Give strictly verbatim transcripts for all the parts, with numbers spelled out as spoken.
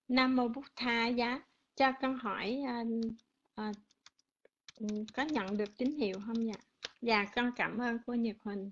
Nam mô Bụt Tha giá. Cho con hỏi à, à, có nhận được tín hiệu không nhỉ? Dạ con cảm ơn cô Nhật Huỳnh.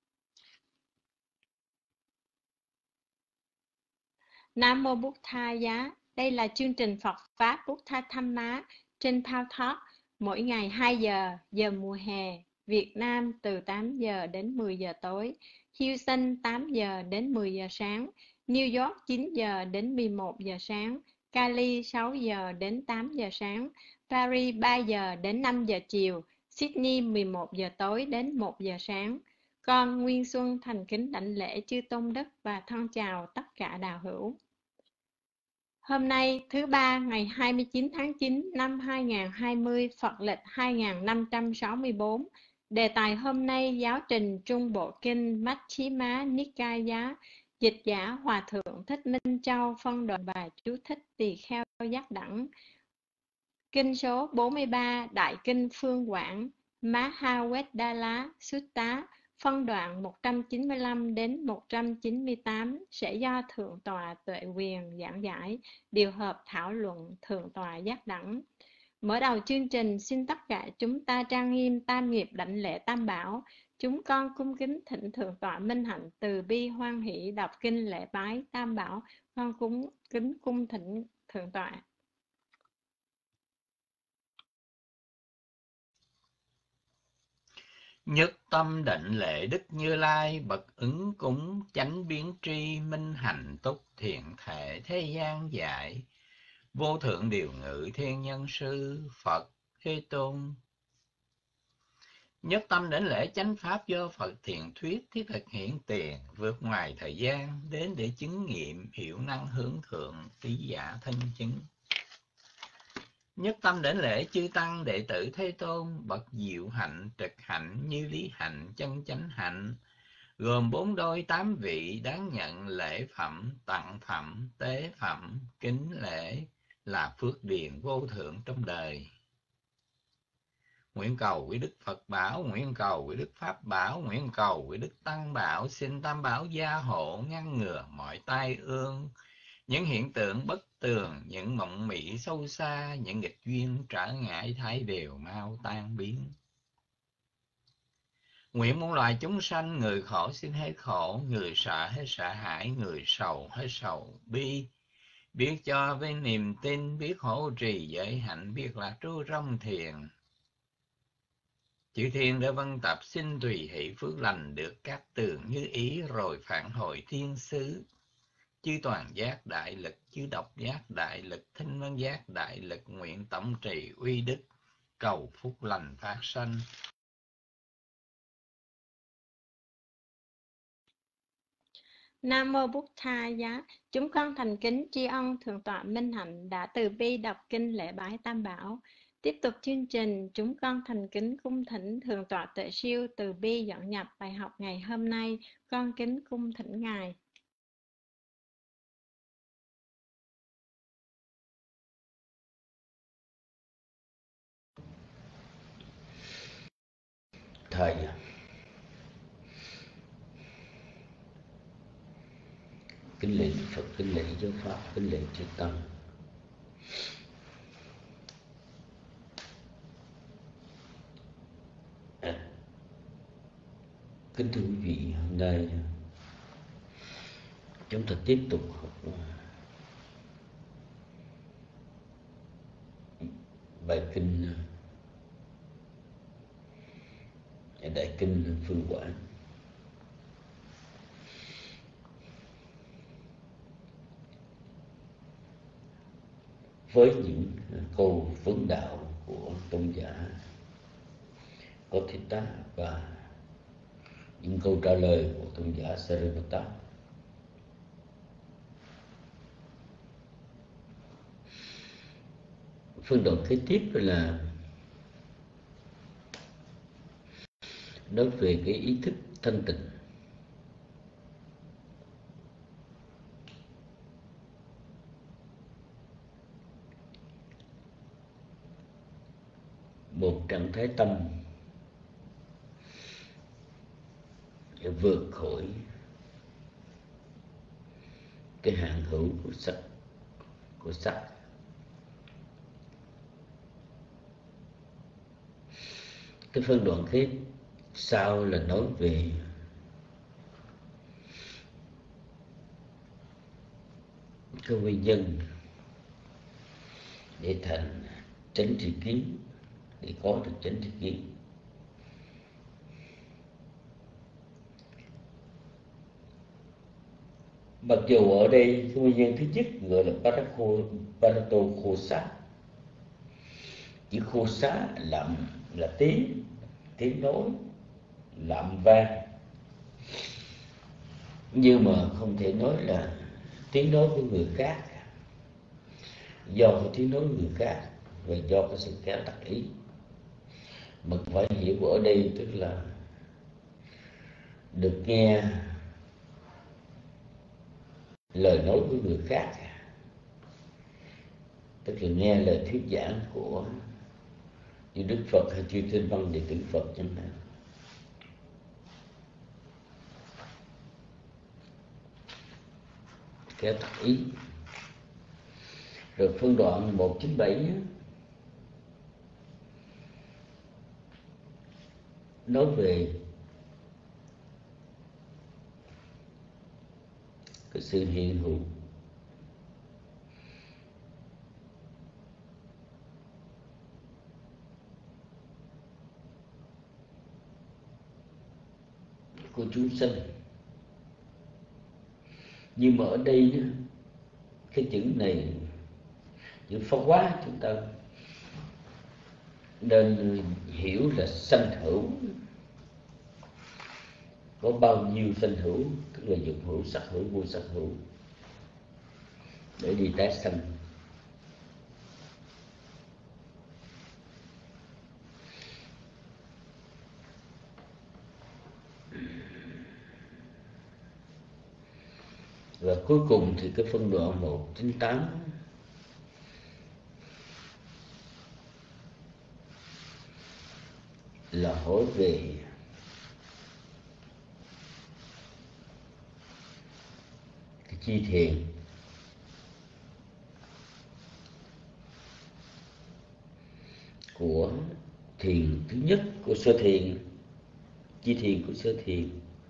Nam mô Bụt Tha giá. Đây là chương trình Phật pháp Bụt Tha Tham Má trên Pao Talk, mỗi ngày hai giờ giờ mùa hè Việt Nam, từ tám giờ đến mười giờ tối, Houston tám giờ đến mười giờ sáng, New York chín giờ đến mười một giờ sáng, Cali sáu giờ đến tám giờ sáng, Paris ba giờ đến năm giờ chiều, Sydney mười một giờ tối đến một giờ sáng. Con Nguyên Xuân thành kính đảnh lễ chư tôn đức và thân chào tất cả đạo hữu. Hôm nay thứ ba ngày hai mươi chín tháng chín năm hai nghìn không trăm hai mươi, Phật lịch hai nghìn năm trăm sáu mươi tư. Đề tài hôm nay giáo trình Trung Bộ Kinh Majjhima Nikaya, dịch giả Hòa Thượng Thích Minh Châu, phân đoạn bài chú thích tỳ kheo giác đẳng. Kinh số bốn mươi ba, Đại Kinh Phương Quảng Mahavedala Sutta, phân đoạn một trăm chín mươi lăm đến một trăm chín mươi tám, sẽ do Thượng tọa Tuệ Quyền giảng giải, điều hợp thảo luận Thượng tọa giác đẳng. Mở đầu chương trình, xin tất cả chúng ta trang nghiêm tam nghiệp đảnh lễ tam bảo. Chúng con cung kính thỉnh Thượng tọa Minh Hạnh từ bi hoan hỷ đọc kinh lễ bái tam bảo. Con cúng kính cung thỉnh Thượng tọa. Nhất tâm đảnh lễ Đức Như Lai, bậc ứng cúng chánh biến tri, minh hạnh túc thiện thể thế gian dạy. Vô thượng điều ngự thiên nhân sư, Phật Thế Tôn. Nhất tâm đảnh lễ chánh pháp do Phật thiện thuyết, thiết thực hiện tiền, vượt ngoài thời gian, đến để chứng nghiệm, hiểu năng hướng thượng, trí giả thân chứng. Nhất tâm đảnh lễ chư tăng đệ tử Thế Tôn, bậc diệu hạnh, trực hạnh, như lý hạnh, chân chánh hạnh, gồm bốn đôi tám vị, đáng nhận lễ phẩm, tặng phẩm, tế phẩm, kính lễ, là phước điền vô thượng trong đời. Nguyện cầu quý Đức Phật bảo, nguyện cầu quý Đức Pháp bảo, nguyện cầu quý Đức Tăng bảo, xin tam bảo gia hộ, ngăn ngừa mọi tai ương, những hiện tượng bất tường, những mộng mị sâu xa, những nghịch duyên trở ngại thái đều mau tan biến. Nguyện muôn loài chúng sanh, người khổ xin hết khổ, người sợ hết sợ hãi, người sầu hết sầu bi, biết cho với niềm tin, biết hộ trì giới hạnh, biết là trú trong thiền. Chư thiên đã vân tập xin tùy hỷ phước lành, được các tường như ý rồi phản hồi thiên sứ. Chư toàn giác đại lực, chư độc giác đại lực, thinh văn giác đại lực, nguyện tổng trì uy đức, cầu phúc lành phát sanh. Nam mô Bụt Tha giá. Chúng con thành kính tri ân Thượng tọa Minh Hạnh đã từ bi đọc kinh lễ bái tam bảo. Tiếp tục chương trình, chúng con thành kính cung thỉnh Thượng tọa Tuệ Siêu từ bi dẫn nhập bài học ngày hôm nay. Con kính cung thỉnh ngài. Thầy, kính lễ Phật, kính lễ giáo pháp, kính lễ chư tăng. À, kính thưa quý vị, hôm nay chúng ta tiếp tục học bài kinh Đại Kinh Phương Quảng. Với những câu vấn đạo của tôn giả Gotita và những câu trả lời của tôn giả Sariputta. Phương đoạn kế tiếp là nói về cái ý thức thanh tịnh. Một trạng thái tâm để vượt khỏi cái hạn hữu của sắc của sắc. Cái phân đoạn tiếp sau là nói về cái nguyên nhân để thành chánh tri kiến, để có được chánh tri kiến. Mặc dù ở đây cái nguyên nhân thứ nhất gọi là Paratokhosa. Chữ khô xá lậm là tiếng, tiếng nói, lậm vang. Nhưng mà không thể nói là tiếng nói của người khác, do cái tiếng nói của người khác và do cái sự kéo tác ý. Mà phải hiểu ở đây tức là được nghe lời nói của người khác, tức là nghe lời thuyết giảng của như Đức Phật hay chư Thiên Văn Đệ tử Phật chẳng hạn. Kéo tác ý. Rồi phân đoạn một chín bảy nói về cái sự hiện hữu của chúng sinh. Nhưng mà ở đây cái chữ này, chữ phá hóa, chúng ta nên hiểu là sanh hữu. Có bao nhiêu sanh hữu, tức là dụng hữu, sắc hữu, vô sắc hữu, để đi tái sanh. Và cuối cùng thì cái phân đoạn một chín tám là hỏi về cái chi thiền của thiền thứ nhất, của sơ thiền, chi thiền của sơ thiền.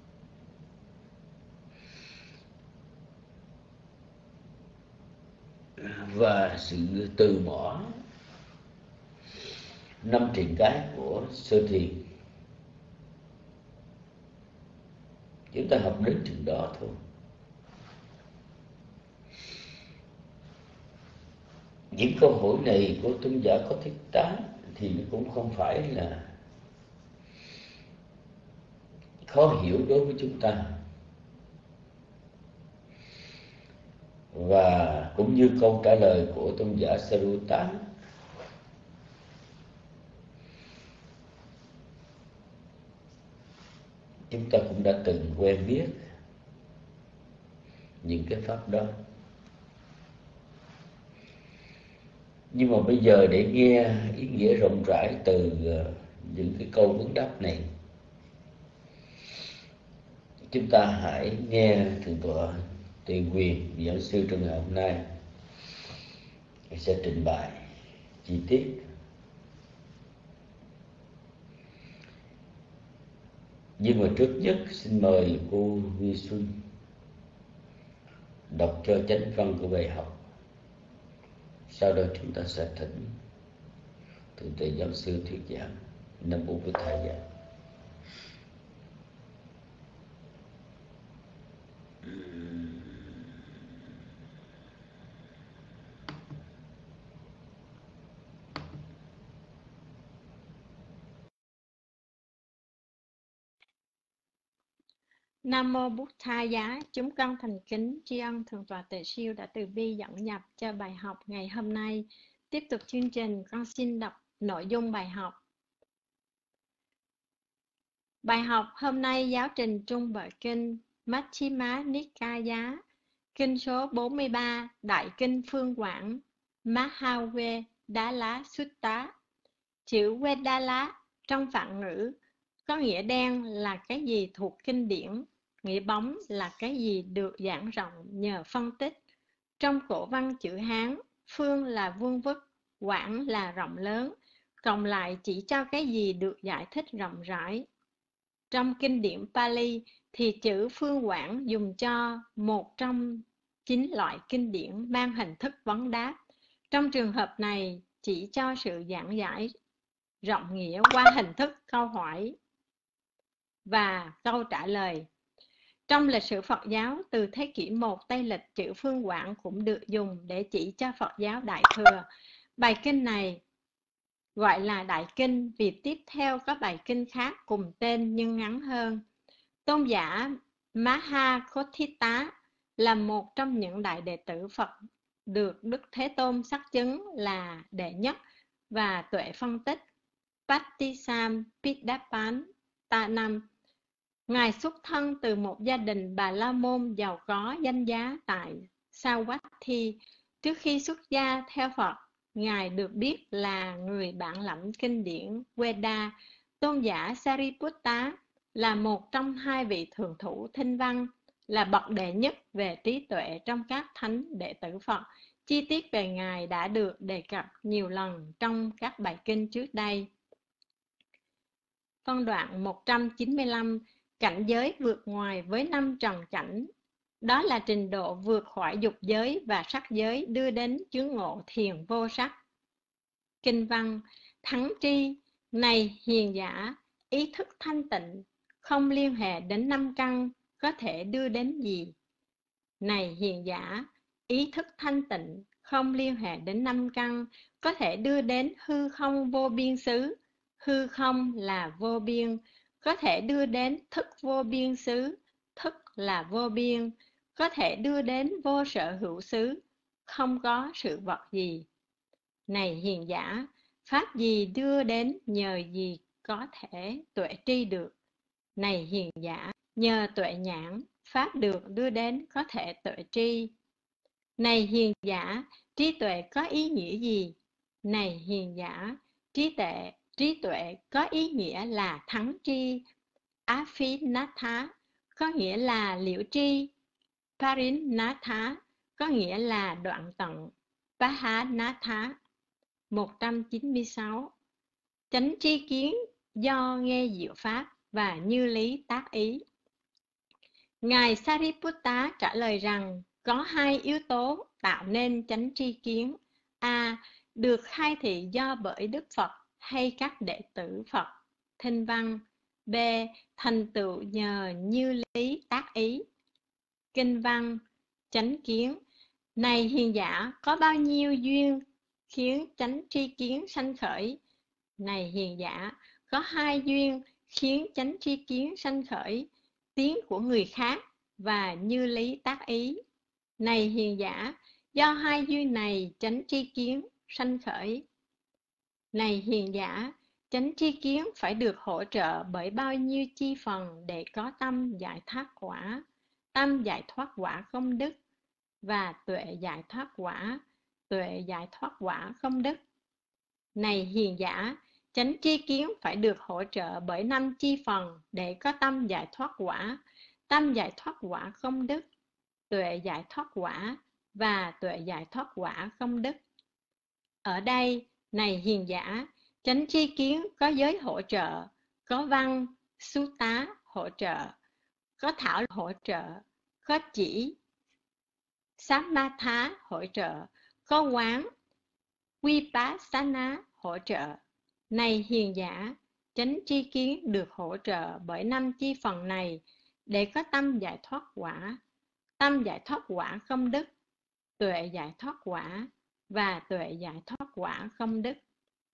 Và sự từ bỏ năm triền cái của sơ thiền. Chúng ta học đến chừng đó thôi. Những câu hỏi này của tôn giả Có Thích Tá thì nó cũng không phải là khó hiểu đối với chúng ta. Và cũng như câu trả lời của tôn giả Sarutta, chúng ta cũng đã từng quen biết những cái pháp đó. Nhưng mà bây giờ để nghe ý nghĩa rộng rãi từ những cái câu vấn đáp này, chúng ta hãy nghe Thượng tọa Tùy Quyền, giảng sư trong ngày hôm nay sẽ trình bày chi tiết. Nhưng mà trước nhất xin mời cô Huy Xuân đọc cho chánh văn của bài học. Sau đó chúng ta sẽ thỉnh Thượng tọa giáo sư thuyết giảng. Nam mô Bổn Thầy Giá. Nam mô Bụt Tha Giá. Chúng con thành kính tri ân Thượng tọa Tề Siêu đã từ bi dẫn nhập cho bài học ngày hôm nay. Tiếp tục chương trình, con xin đọc nội dung bài học. Bài học hôm nay giáo trình trung bộ kinh Majjhima Nikaya, kinh số bốn mươi ba, Đại kinh Phương Quảng, Mahavedala Sutta. Chữ Vedala trong Phạn ngữ có nghĩa đen là cái gì thuộc kinh điển, nghĩa bóng là cái gì được giảng rộng nhờ phân tích. Trong cổ văn chữ Hán, phương là vuông vức, quảng là rộng lớn, cộng lại chỉ cho cái gì được giải thích rộng rãi. Trong kinh điển Pali thì chữ phương quảng dùng cho một trong chín loại kinh điển mang hình thức vấn đáp. Trong trường hợp này chỉ cho sự giảng giải rộng nghĩa qua hình thức câu hỏi và câu trả lời. Trong lịch sử Phật giáo, từ thế kỷ một Tây lịch, chữ phương quảng cũng được dùng để chỉ cho Phật giáo Đại Thừa. Bài kinh này gọi là Đại Kinh vì tiếp theo có bài kinh khác cùng tên nhưng ngắn hơn. Tôn giả Mahakotthita là một trong những đại đệ tử Phật được Đức Thế Tôn xác chứng là đệ nhất và tuệ phân tích Patisampidapantanam. Ngài xuất thân từ một gia đình Bà La Môn giàu có danh giá tại Savatthi. Trước khi xuất gia theo Phật, Ngài được biết là người bản lĩnh kinh điển Veda. Tôn giả Sariputta là một trong hai vị thượng thủ Thinh Văn, là bậc đệ nhất về trí tuệ trong các thánh đệ tử Phật. Chi tiết về Ngài đã được đề cập nhiều lần trong các bài kinh trước đây. Phân đoạn một trăm chín mươi lăm, cảnh giới vượt ngoài với năm trần cảnh. Đó là trình độ vượt khỏi dục giới và sắc giới đưa đến chứng ngộ thiền vô sắc. Kinh văn: thắng tri, này hiền giả, ý thức thanh tịnh, không liên hệ đến năm căn, có thể đưa đến gì? Này hiền giả, ý thức thanh tịnh, không liên hệ đến năm căn, có thể đưa đến hư không vô biên xứ. Hư không là vô biên, có thể đưa đến thức vô biên xứ. Thức là vô biên, có thể đưa đến vô sở hữu xứ, không có sự vật gì. Này hiền giả, pháp gì đưa đến, nhờ gì có thể tuệ tri được? Này hiền giả, nhờ tuệ nhãn, pháp được đưa đến có thể tuệ tri. Này hiền giả, trí tuệ có ý nghĩa gì? Này hiền giả, trí tuệ, trí tuệ có ý nghĩa là thắng tri. Aphinatha có nghĩa là liễu tri. Parinatha có nghĩa là đoạn tận. Pahanatha. một trăm chín mươi sáu. Chánh tri kiến do nghe diệu pháp và như lý tác ý. Ngài Sariputta trả lời rằng có hai yếu tố tạo nên chánh tri kiến. A. Được khai thị do bởi Đức Phật hay các đệ tử Phật. Thinh văn. B. Thành tựu nhờ như lý tác ý. Kinh văn. Chánh kiến. Này hiền giả, có bao nhiêu duyên khiến chánh tri kiến sanh khởi? Này hiền giả, có hai duyên khiến chánh tri kiến sanh khởi: tiếng của người khác và như lý tác ý. Này hiền giả, do hai duyên này chánh tri kiến sanh khởi. Này hiền giả, chánh tri kiến phải được hỗ trợ bởi bao nhiêu chi phần để có tâm giải thoát quả? Tâm giải thoát quả không đức và tuệ giải thoát quả, tuệ giải thoát quả không đức. Này hiền giả, chánh tri kiến phải được hỗ trợ bởi năm chi phần để có tâm giải thoát quả. Tâm giải thoát quả không đức, tuệ giải thoát quả và tuệ giải thoát quả không đức. Ở đây, này hiền giả, chánh tri kiến có giới hỗ trợ, có văn, sutta hỗ trợ, có thảo hỗ trợ, có chỉ, samatha hỗ trợ, có quán, vipassana hỗ trợ. Này hiền giả, chánh tri kiến được hỗ trợ bởi năm chi phần này để có tâm giải thoát quả. Tâm giải thoát quả không đức, tuệ giải thoát quả và tuệ giải thoát quả không đức.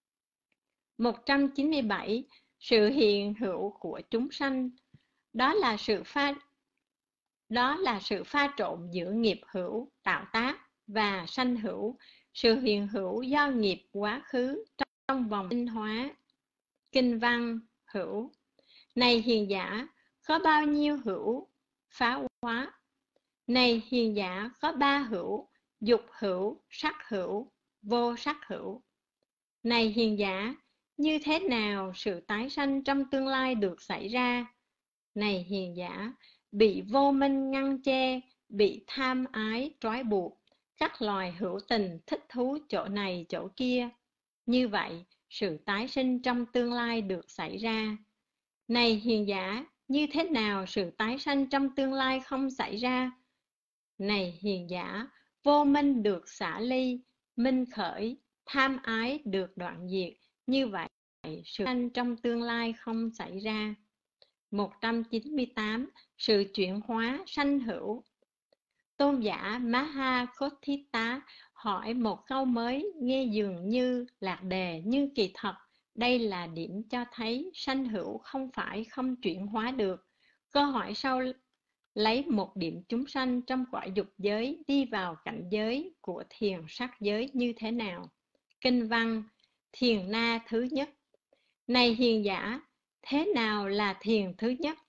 một trăm chín mươi bảy. Sự hiện hữu của chúng sanh. Đó là sự pha đó là sự pha trộn giữa nghiệp hữu tạo tác và sanh hữu, sự hiện hữu do nghiệp quá khứ trong vòng sinh hóa. Kinh văn. Hữu. Này hiền giả, có bao nhiêu hữu phá hóa? Này hiền giả, có ba hữu: dục hữu, sắc hữu, vô sắc hữu. Này hiền giả, như thế nào sự tái sanh trong tương lai được xảy ra? Này hiền giả, bị vô minh ngăn che, bị tham ái trói buộc, các loài hữu tình thích thú chỗ này chỗ kia. Như vậy, sự tái sinh trong tương lai được xảy ra. Này hiền giả, như thế nào sự tái sanh trong tương lai không xảy ra? Này hiền giả, vô minh được xả ly, minh khởi, tham ái được đoạn diệt. Như vậy, sự sanh trong tương lai không xảy ra. một trăm chín mươi tám. Sự chuyển hóa sanh hữu. Tôn giả Mahakotthita hỏi một câu mới nghe dường như lạc đề, nhưng kỳ thật đây là điểm cho thấy sanh hữu không phải không chuyển hóa được. Câu hỏi sau lấy một điểm chúng sanh trong quả dục giới đi vào cảnh giới của thiền sắc giới như thế nào? Kinh văn Thiền na thứ nhất. Này hiền giả, thế nào là thiền thứ nhất?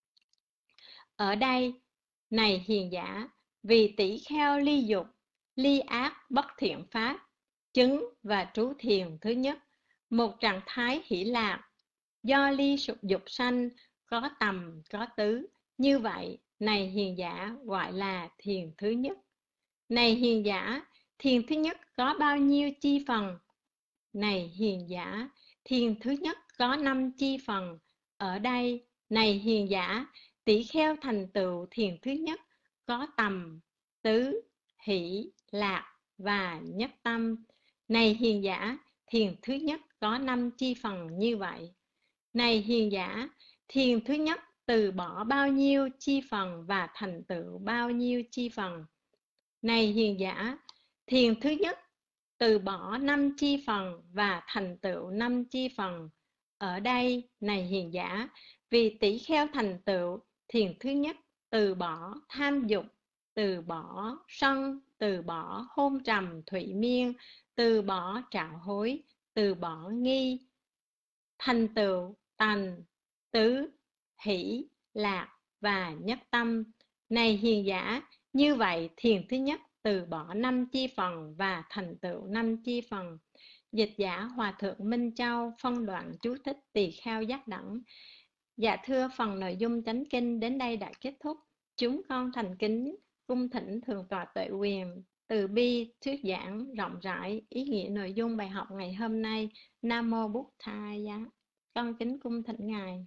Ở đây, này hiền giả, vì tỷ kheo ly dục, ly ác bất thiện pháp, chứng và trú thiền thứ nhất, một trạng thái hỷ lạc, do ly sục dục sanh, có tầm, có tứ. Như vậy, này hiền giả, gọi là thiền thứ nhất. Này hiền giả, thiền thứ nhất có bao nhiêu chi phần? Này hiền giả, thiền thứ nhất có năm chi phần. Ở đây, này hiền giả, tỷ kheo thành tựu thiền thứ nhất có tầm, tứ, hỷ, lạc và nhất tâm. Này hiền giả, thiền thứ nhất có năm chi phần như vậy. Này hiền giả, thiền thứ nhất từ bỏ bao nhiêu chi phần và thành tựu bao nhiêu chi phần? Này hiền giả, thiền thứ nhất từ bỏ năm chi phần và thành tựu năm chi phần. Ở đây, này hiền giả, vì tỷ kheo thành tựu thiền thứ nhất từ bỏ tham dục, từ bỏ sân, từ bỏ hôn trầm thụy miên, từ bỏ trạo hối, từ bỏ nghi, thành tựu tành, tứ, hỷ, lạc và nhất tâm. Này hiền giả, như vậy thiền thứ nhất từ bỏ năm chi phần và thành tựu năm chi phần. Dịch giả Hòa Thượng Minh Châu phân đoạn chú thích tỳ kheo giác đẳng. Dạ thưa, phần nội dung chánh kinh đến đây đã kết thúc. Chúng con thành kính cung thỉnh Thượng tọa Tuệ Quyền từ bi thuyết giảng rộng rãi ý nghĩa nội dung bài học ngày hôm nay. Nam mô Bụt Thaya. Con kính cung thỉnh ngài.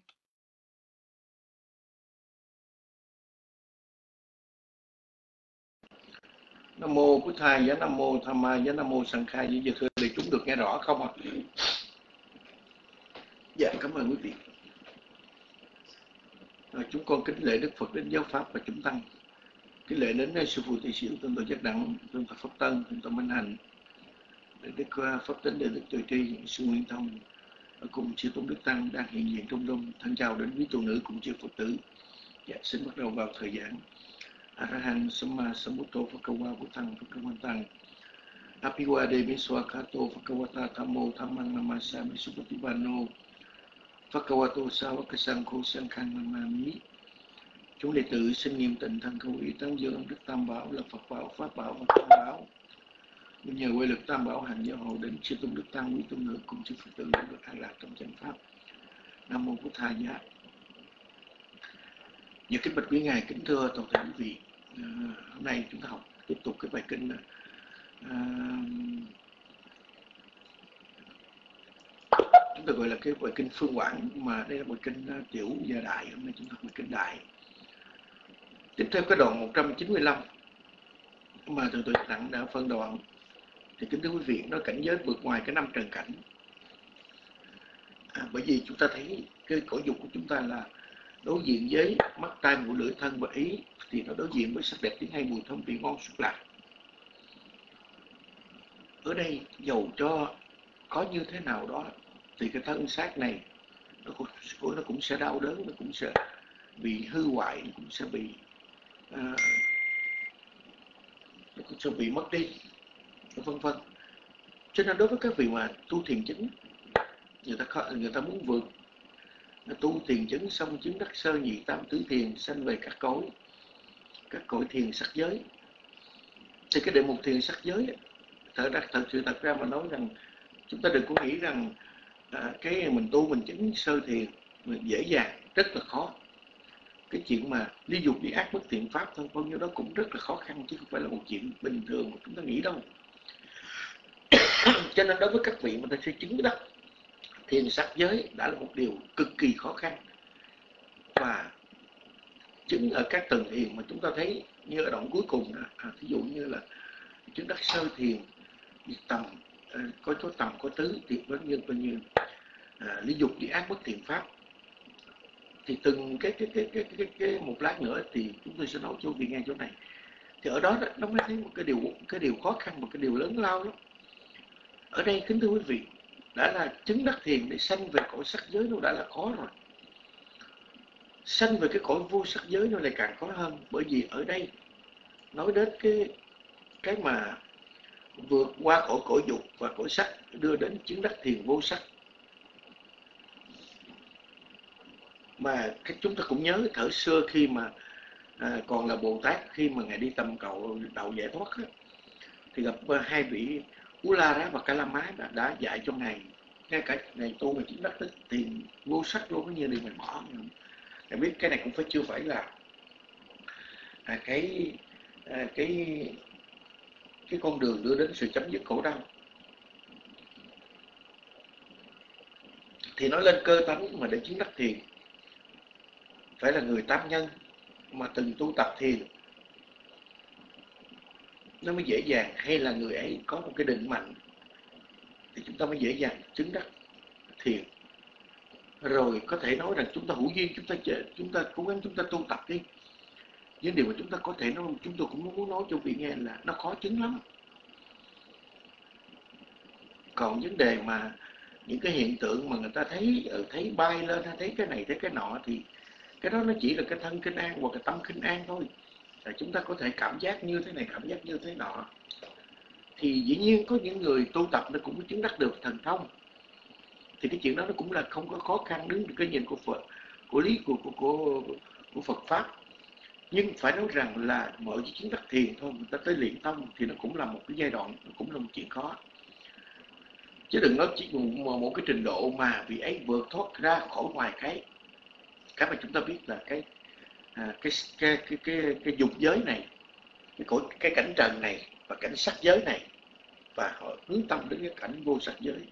Nam mô Bụt Thaya, Nam mô Tham Maya, Nam mô Sang Khai. Giờ thưa để chúng được nghe rõ không ạ? Dạ, cảm ơn quý vị. À, chúng con kính lễ Đức Phật, đến giáo pháp và chúng tăng. Kính lễ đến sư phụ tỷ sĩ Tôn Tổ Giác Đẳng, Tôn Thập Pháp Tân, Tôn Tổ Minh Hạnh, Đức Pháp Tính, Đức Tuệ Tri, sư Nguyên Thông cùng chư tôn đức tăng đang hiện diện trong đông. Thân chào đến quý tu nữ cùng chư Phật tử. Dạ, xin bắt đầu vào thời giảng. Arahant Samma Sambuddho Phakawa Buddhang Phakawantan Apiwade Miswakato Phakawata Thammo Thammang Namasami Supatipano Phakawato Sawakasangko Sankhang Namami. Chúng đệ tử xin nghiêm tịnh thân khẩu ý tán dương ông Đức Tam Bảo là Phật Bảo, Pháp Bảo và Tam Bảo. Nhờ quay lực Tam Bảo hành giáo hộ đến chư tôn đức tăng, quý tôn nữ cùng chư Phật tử được an lạc trong chánh pháp. Nam mô Bụt Thaya. Giờ kính bạch quý ngài, kính thưa toàn thể quý vị. À, hôm nay chúng ta học tiếp tục cái bài kinh à, chúng ta gọi là cái bài kinh Phương Quảng, mà đây là bài kinh uh, tiểu và đại. Hôm nay chúng ta học bài kinh đại. Tiếp theo cái đoạn một trăm chín mươi lăm mà Thượng tọa Đẳng đã phân đoạn, thì kính thưa quý vị, nó cảnh giới vượt ngoài cái năm trần cảnh. À, bởi vì chúng ta thấy cái cõi dục của chúng ta là đối diện với mắt, tai, mũi, lưỡi, thân và ý, thì nó đối diện với sắc đẹp, tiếng hay, mùi thơm, vị ngon, xúc lạc. Ở đây dầu cho có như thế nào đó thì cái thân xác này nó cũng, nó cũng sẽ đau đớn, nó cũng sẽ bị hư hoại, nó cũng sẽ bị uh, nó cũng sẽ bị mất đi, vân vân. Cho nên đối với các vị mà tu thiền chứng, người ta người ta muốn vượt tu thiền chứng xong chứng đắc sơ nhị tam tứ thiền, sanh về các cõi các cõi thiền sắc giới, thì cái đề mục thiền sắc giới thật ra thật sự thật ra mà nói rằng chúng ta đừng có nghĩ rằng à, cái mình tu mình chứng sơ thiền mình dễ dàng, rất là khó. cái chuyện mà ly dục đi ác bất thiện pháp thôi, bao nhiêu đó cũng rất là khó khăn, chứ không phải là một chuyện bình thường mà chúng ta nghĩ đâu. Cho nên đối với các vị mà ta sẽ chứng cái đó, thiền sắc giới đã là một điều cực kỳ khó khăn. Và chứng ở các tầng thiền mà chúng ta thấy như ở đoạn cuối cùng đó, à, ví dụ như là chứng đắc sơ thiền, tầm à, có số tầm có tứ tuyệt vân nhân bao nhiêu, à, ly dục đi ác bất thiện pháp, thì từng cái cái cái cái cái, cái một lát nữa thì chúng tôi sẽ nói cho vị nghe chỗ này. Thì ở đó nó mới thấy một cái điều cái điều khó khăn, một cái điều lớn lao lắm. Ở đây kính thưa quý vị, đã là chứng đắc thiền để sanh về cõi sắc giới nó đã là khó rồi, sanh về cái cõi vô sắc giới nó lại càng khó hơn. Bởi vì ở đây nói đến cái cái mà vượt qua cõi cõi dục và cõi sắc, đưa đến chứng đắc thiền vô sắc. Mà cái chúng ta cũng nhớ thời xưa khi mà à, còn là Bồ Tát, khi mà ngài đi tầm cầu đạo giải thoát á, thì gặp hai vị Ulara và Kalama đã, đã dạy cho ngài, ngay cả ngài tu mà chứng đắc thiền vô sắc luôn, có như điều mình bỏ. Ngài biết cái này cũng phải chưa phải là à, cái à, cái cái con đường đưa đến sự chấm dứt khổ đau. Thì nói lên cơ tánh mà để chứng đắc thiền, phải là người tam nhân mà từng tu tập thiền nó mới dễ dàng, hay là người ấy có một cái định mạnh thì chúng ta mới dễ dàng chứng đắc thiền. Rồi có thể nói rằng chúng ta hữu duyên, chúng ta chúng ta cố gắng chúng ta tu tập đi. Những điều mà chúng ta có thể nói, chúng tôi cũng muốn nói cho vị nghe là nó khó chứng lắm. Còn vấn đề mà những cái hiện tượng mà người ta thấy thấy bay lên, thấy cái này thấy cái nọ, thì cái đó nó chỉ là cái thân khinh an hoặc cái tâm khinh an thôi. Là chúng ta có thể cảm giác như thế này, cảm giác như thế nọ. Thì dĩ nhiên có những người tu tập nó cũng chứng đắc được thần thông. Thì cái chuyện đó nó cũng là không có khó khăn đứng từ cái nhìn của Phật, của lý của của của, của Phật pháp. Nhưng phải nói rằng là mọi chứng đắc thiền thôi, người ta tới luyện tông thì nó cũng là một cái giai đoạn, nó cũng là một chuyện khó. Chứ đừng nói chỉ một, một cái trình độ mà vị ấy vượt thoát ra khỏi ngoài cái cái mà chúng ta biết là cái à, cái, cái cái cái cái dục giới này, cái cõi cái cảnh trần này và cảnh sắc giới này, và họ hướng tâm đến cái cảnh vô sắc giới.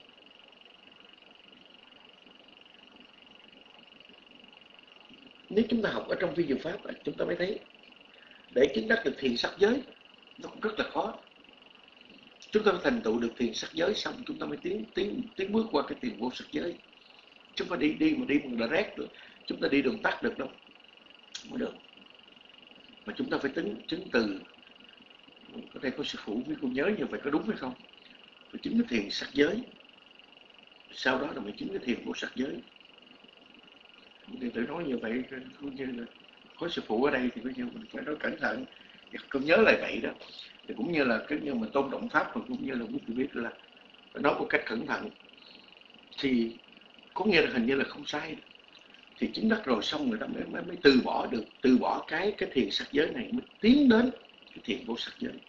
Nếu chúng ta học ở trong vi diệu pháp, chúng ta mới thấy để chứng đắc được thiền sắc giới nó cũng rất là khó. Chúng ta thành tựu được thiền sắc giới xong, chúng ta mới tiến tiến tiến bước qua cái thiền vô sắc giới. Chúng ta đi đi mà đi bằng direct được, chúng ta đi đường tắt được đâu, mới được. Mà chúng ta phải tính chứng từ, có thể có sư phụ với cô nhớ như vậy có đúng hay không? Phải chứng cái thiền sắc giới, sau đó là mới chứng cái thiền vô sắc giới. Thì tôi nói như vậy cũng như là có sư phụ ở đây thì như mình phải nói cẩn thận. Không nhớ lại vậy đó. Thì cũng như là cái như mà tôn trọng pháp, và cũng như là quý vị biết là nói một cách cẩn thận thì có nghĩa là hình như là không sai. Thì chứng đắc rồi xong người ta mới, mới, mới từ bỏ được, từ bỏ cái cái thiền sắc giới này, mới tiến đến cái thiền vô sắc giới.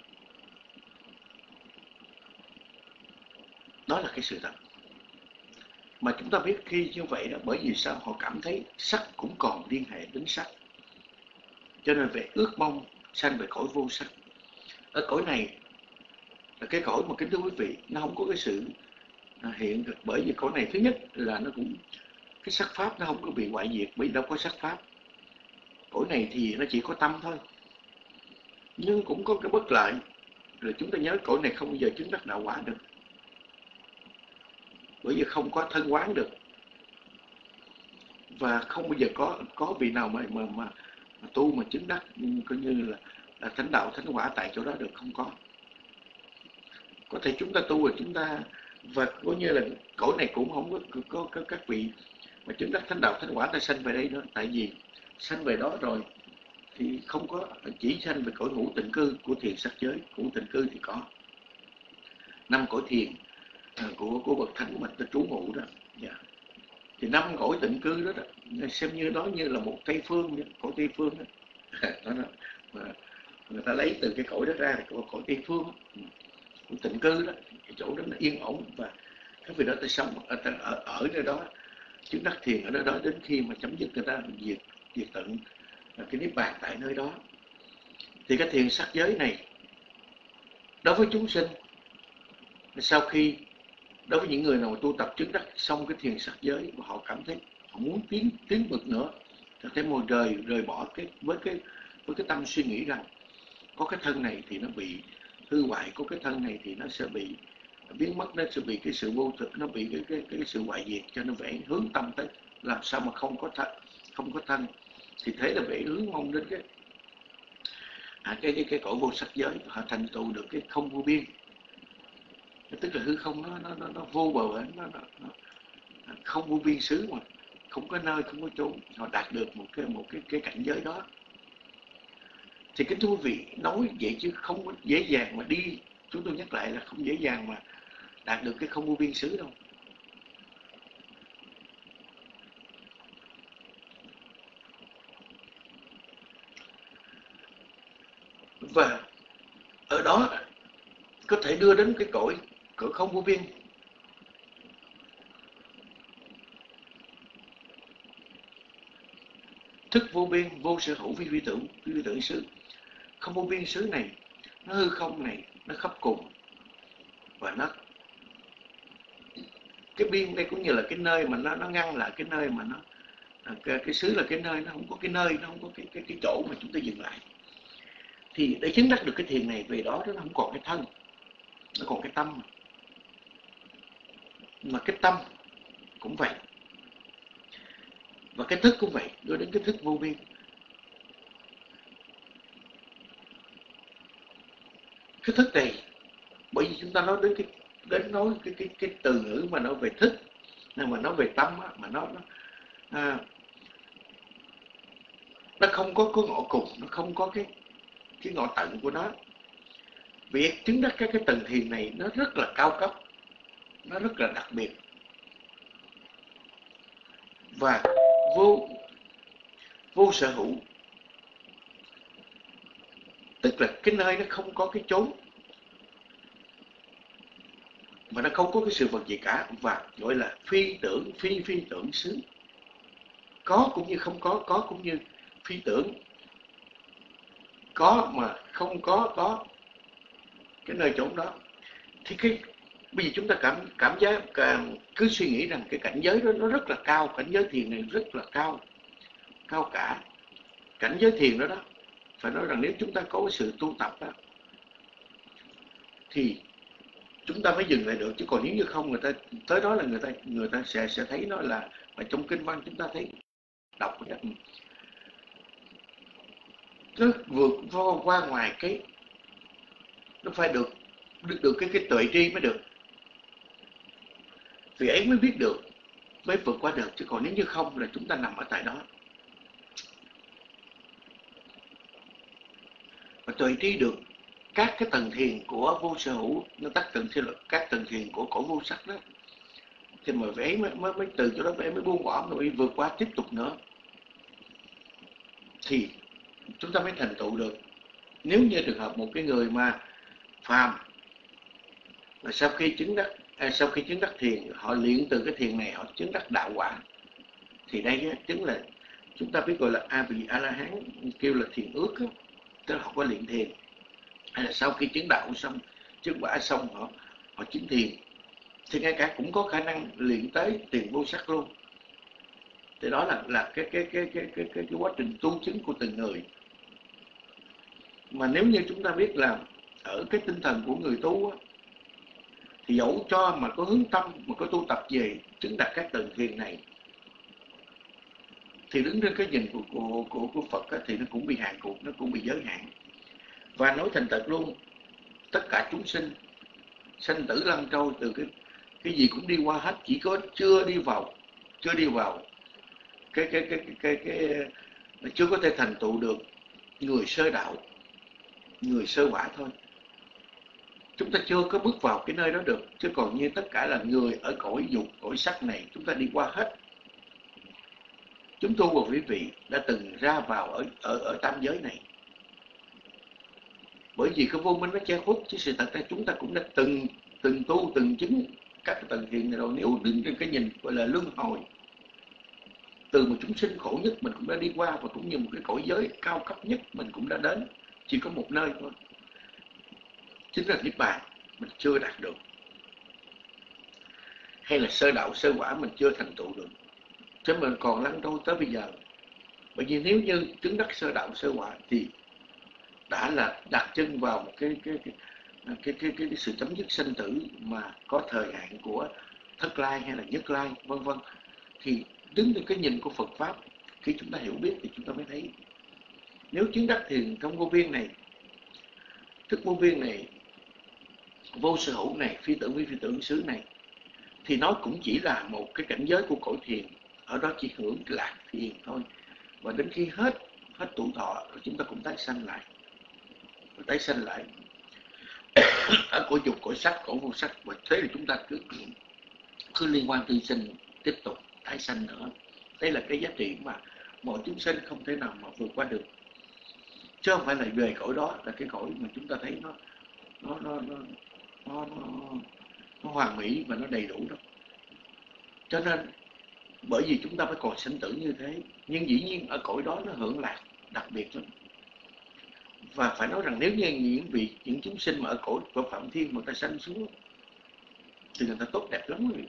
Đó là cái sự thật. Mà chúng ta biết khi như vậy đó, bởi vì sao? Họ cảm thấy sắc cũng còn liên hệ đến sắc, cho nên về ước mong sanh về cõi vô sắc. Ở cõi này là cái cõi mà kính thưa quý vị, nó không có cái sự hiện được. Bởi vì cõi này thứ nhất là nó cũng cái sắc pháp nó không có bị hoại diệt, bởi vì đâu có sắc pháp. Cõi này thì nó chỉ có tâm thôi, nhưng cũng có cái bất lợi là chúng ta nhớ cõi này không bao giờ chứng đắc đạo quả được, bởi vì không có thân quán được, và không bao giờ có có vị nào mà mà mà, mà tu mà chứng đắc coi như là, là thánh đạo thánh quả tại chỗ đó được, không có. Có thể chúng ta tu rồi chúng ta, và coi như là cõi này cũng không có, có, có, có các vị mà chứng đắc thánh đạo thánh quả ta sanh về đây nữa. Tại vì sanh về đó rồi thì không có chỉ sanh về cõi ngũ tịnh cư của thiền sắc giới. Ngũ tịnh cư thì có năm cõi thiền của của bậc thánh mà ta trú ngụ đó. Yeah. Thì năm cõi tịnh cư đó, đó xem như đó như là một Tây phương, cõi Tây phương đó. Đó, đó. Mà người ta lấy từ cái cõi đó ra thì cõi Tây phương của tịnh cư đó, cái chỗ đó nó yên ổn, và các vị đó ta sống ở ở, ở nơi đó chứng đắc thiền ở nơi đó đến khi mà chấm dứt người ta diệt diệt tận cái niết bàn tại nơi đó. Thì cái thiền sắc giới này đối với chúng sinh, sau khi đối với những người nào mà tu tập chứng đắc xong cái thiền sắc giới và họ cảm thấy họ muốn tiến tiến bậc nữa, họ thấy một rời rời bỏ cái với cái với cái tâm suy nghĩ rằng có cái thân này thì nó bị hư hoại, có cái thân này thì nó sẽ bị biến mất, nó sẽ bị cái sự vô thực, nó bị cái cái cái sự hoại diệt, cho nên phải hướng tâm tới làm sao mà không có thân, không có thân, thì thế là phải hướng mong đến cái à, cái cái cái cõi vô sắc giới, họ thành tựu được cái không vô biên, tức là hư không nó nó nó, nó vô bờ bến, nó, nó, nó không vô biên xứ, mà không có nơi, không có chốn, họ đạt được một cái một cái cái cảnh giới đó. Thì kính thưa quý vị, nói vậy chứ không có dễ dàng mà đi, chúng tôi nhắc lại là không dễ dàng mà đạt được cái không vô biên xứ đâu. Và ở đó có thể đưa đến cái cõi cõi không vô biên. Thức vô biên, vô sở hữu, vi vi tưởng, vi vi tưởng xứ. Không vô biên xứ này, nó hư không này, nó khắp cùng. Và nó cái biên đây cũng như là cái nơi mà nó nó ngăn lại cái nơi mà nó cái, cái xứ là cái nơi nó không có cái nơi, nó không có cái cái cái chỗ mà chúng ta dừng lại. Thì để chứng đắc được cái thiền này, về đó nó không còn cái thân, nó còn cái tâm. Mà cái tâm cũng vậy, và cái thức cũng vậy, đưa đến cái thức vô biên. Cái thức này, bởi vì chúng ta nói đến cái đến nói cái cái cái từ ngữ mà nói về thức, nhưng mà nói về tâm á, mà nó nó à, nó không có có ngõ cùng, nó không có cái cái ngõ tận của nó. Việc chứng đắc các cái tầng thiền này nó rất là cao cấp, nó rất là đặc biệt, và vô vô sở hữu, tức là cái nơi nó không có cái chốn, mà nó không có cái sự vật gì cả, và gọi là phi tưởng, phi phi tưởng xứ. Có cũng như không có, có cũng như phi tưởng, có mà không có, có cái nơi chốn đó. Thì cái bây giờ chúng ta cảm cảm giác càng cứ suy nghĩ rằng cái cảnh giới đó nó rất là cao, cảnh giới thiền này rất là cao, cao cả. Cảnh giới thiền đó đó, phải nói rằng nếu chúng ta có cái sự tu tập đó, thì chúng ta mới dừng lại được. Chứ còn nếu như không, người ta tới đó là người ta người ta sẽ sẽ thấy nó là, mà trong kinh văn chúng ta thấy đọc nó vượt qua ngoài cái, nó phải được được được cái cái tuệ tri mới được, vì ấy mới biết được, mới vượt qua được. Chứ còn nếu như không là chúng ta nằm ở tại đó. Và tuệ tri được các cái tầng thiền của vô sở hữu, nó tắt tầng thiền, các tầng thiền của cổ vô sắc đó, thì mà ấy mới, mới, mới từ chỗ đó mới buông bỏ, rồi vượt qua tiếp tục nữa, thì chúng ta mới thành tựu được. Nếu như trường hợp một cái người mà phàm, và sau khi chứng đắc à, sau khi chứng đắc thiền, họ luyện từ cái thiền này họ chứng đắc đạo quả, thì đây chính là chúng ta biết gọi là a vị a la hán, kêu là thiền ước đó. Tức là họ có luyện thiền, hay là sau khi chứng đạo xong, chứng quả xong, họ họ chứng thiền, thì ngay cả cũng có khả năng luyện tới tiền vô sắc luôn. Thì đó là là cái cái cái cái cái cái, cái quá trình tu chứng của từng người. Mà nếu như chúng ta biết là ở cái tinh thần của người tu á, thì dẫu cho mà có hướng tâm, mà có tu tập về chứng đạt các tầng thiền này, thì đứng trên cái nhìn của của của, của Phật á, thì nó cũng bị hạn cuộc, nó cũng bị giới hạn. Và nói thành thật luôn, tất cả chúng sinh sanh tử lăn trôi, từ cái cái gì cũng đi qua hết, chỉ có chưa đi vào chưa đi vào cái cái cái cái cái, cái, cái chưa có thể thành tựu được người sơ đạo, người sơ quả thôi. Chúng ta chưa có bước vào cái nơi đó được. Chứ còn như tất cả là người ở cõi dục, cõi sắc này, chúng ta đi qua hết. Chúng tôi và quý vị đã từng ra vào ở ở ở tam giới này, bởi vì cái vô minh nó che khuất. Chứ sự thật ra chúng ta cũng đã từng từng tu, từng chứng các cái tầng thiền này rồi. Nếu đứng trên cái nhìn gọi là luân hồi, từ một chúng sinh khổ nhất mình cũng đã đi qua, và cũng như một cái cõi giới cao cấp nhất mình cũng đã đến. Chỉ có một nơi thôi, chính là Niết Bàn mình chưa đạt được, hay là sơ đạo sơ quả mình chưa thành tựu được, chứ mình còn lăn trôi tới bây giờ. Bởi vì nếu như chứng đắc sơ đạo sơ quả thì đã là đặt chân vào một cái cái cái cái cái, cái, cái, cái sự chấm dứt sinh tử mà có thời hạn của thất lai hay là nhất lai vân vân, thì đứng từ cái nhìn của Phật pháp, khi chúng ta hiểu biết thì chúng ta mới thấy, nếu chứng đắc thiền trong vô biên này, thức vô biên này, vô sở hữu này, phi tưởng vi phi tưởng xứ này, thì nó cũng chỉ là một cái cảnh giới của cõi thiền, ở đó chỉ hưởng lạc thiền thôi. Và đến khi hết hết tuổi thọ rồi chúng ta cũng tái sanh lại, rồi tái sanh lại ở cõi dục, cõi sắc, cõi vô sắc. Và thế là chúng ta cứ cứ liên quan tư sinh, tiếp tục tái sanh nữa. Đây là cái giá trị mà mọi chúng sinh không thể nào mà vượt qua được, chứ không phải là về cõi đó là cái cõi mà chúng ta thấy nó nó nó nó nó, nó, nó hoàn mỹ và nó đầy đủ đó. Cho nên bởi vì chúng ta phải còn sinh tử như thế, nhưng dĩ nhiên ở cõi đó nó hưởng lạc đặc biệt lắm. Và phải nói rằng nếu như những vị những chúng sinh mà ở cõi của Phạm Thiên mà ta sanh xuống thì người ta tốt đẹp lắm quý vị.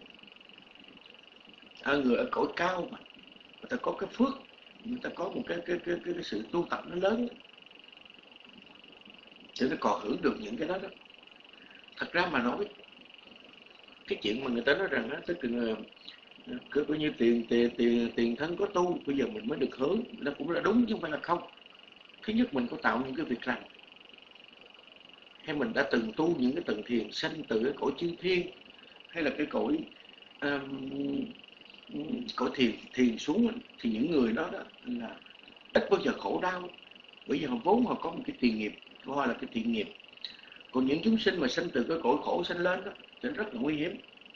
À, người ở cõi cao mà người ta có cái phước, người ta có một cái cái cái cái, cái sự tu tập nó lớn, thì nó còn hưởng được những cái đó đó. Thật ra mà nói cái chuyện mà người ta nói rằng á, tức là cứ coi như tiền tiền tiền tiền thân có tu bây giờ mình mới được hưởng, nó cũng là đúng chứ không phải là không. Thứ nhất mình có tạo những cái việc lành, hay mình đã từng tu những cái tầng thiền sanh từ cái cõi chư thiên, hay là cái cõi um, cõi thiền thiền xuống, thì những người đó, đó là ít bao giờ khổ đau, bởi vì họ vốn họ có một cái tiền nghiệp, gọi là cái tiền nghiệp. Còn những chúng sinh mà sanh từ cái cõi khổ sanh lên đó thì rất là nguy hiểm,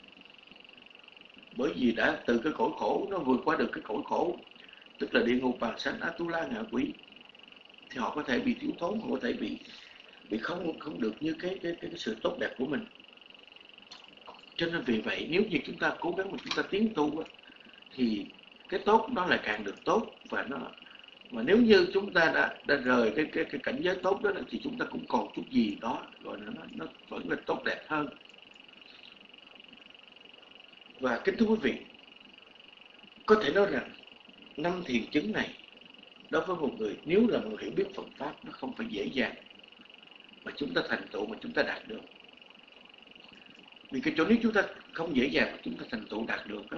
bởi vì đã từ cái cõi khổ nó vượt qua được cái cõi khổ, tức là địa ngục, bàng sanh, Atula, ngạ quỷ, thì họ có thể bị thiếu thốn, họ có thể bị bị không không được như cái cái cái, cái sự tốt đẹp của mình. Cho nên vì vậy nếu như chúng ta cố gắng mà chúng ta tiến tu thì cái tốt nó lại càng được tốt, và nó mà nếu như chúng ta đã, đã rời cái, cái cái cảnh giới tốt đó thì chúng ta cũng còn chút gì đó gọi là nó nó vẫn là tốt đẹp hơn. Và kính thưa quý vị, có thể nói rằng năm thiền chứng này đối với một người nếu là một hiểu biết Phật pháp nó không phải dễ dàng mà chúng ta thành tựu, mà chúng ta đạt được. Vì cái chỗ nếu chúng ta không dễ dàng mà chúng ta thành tựu đạt được đó,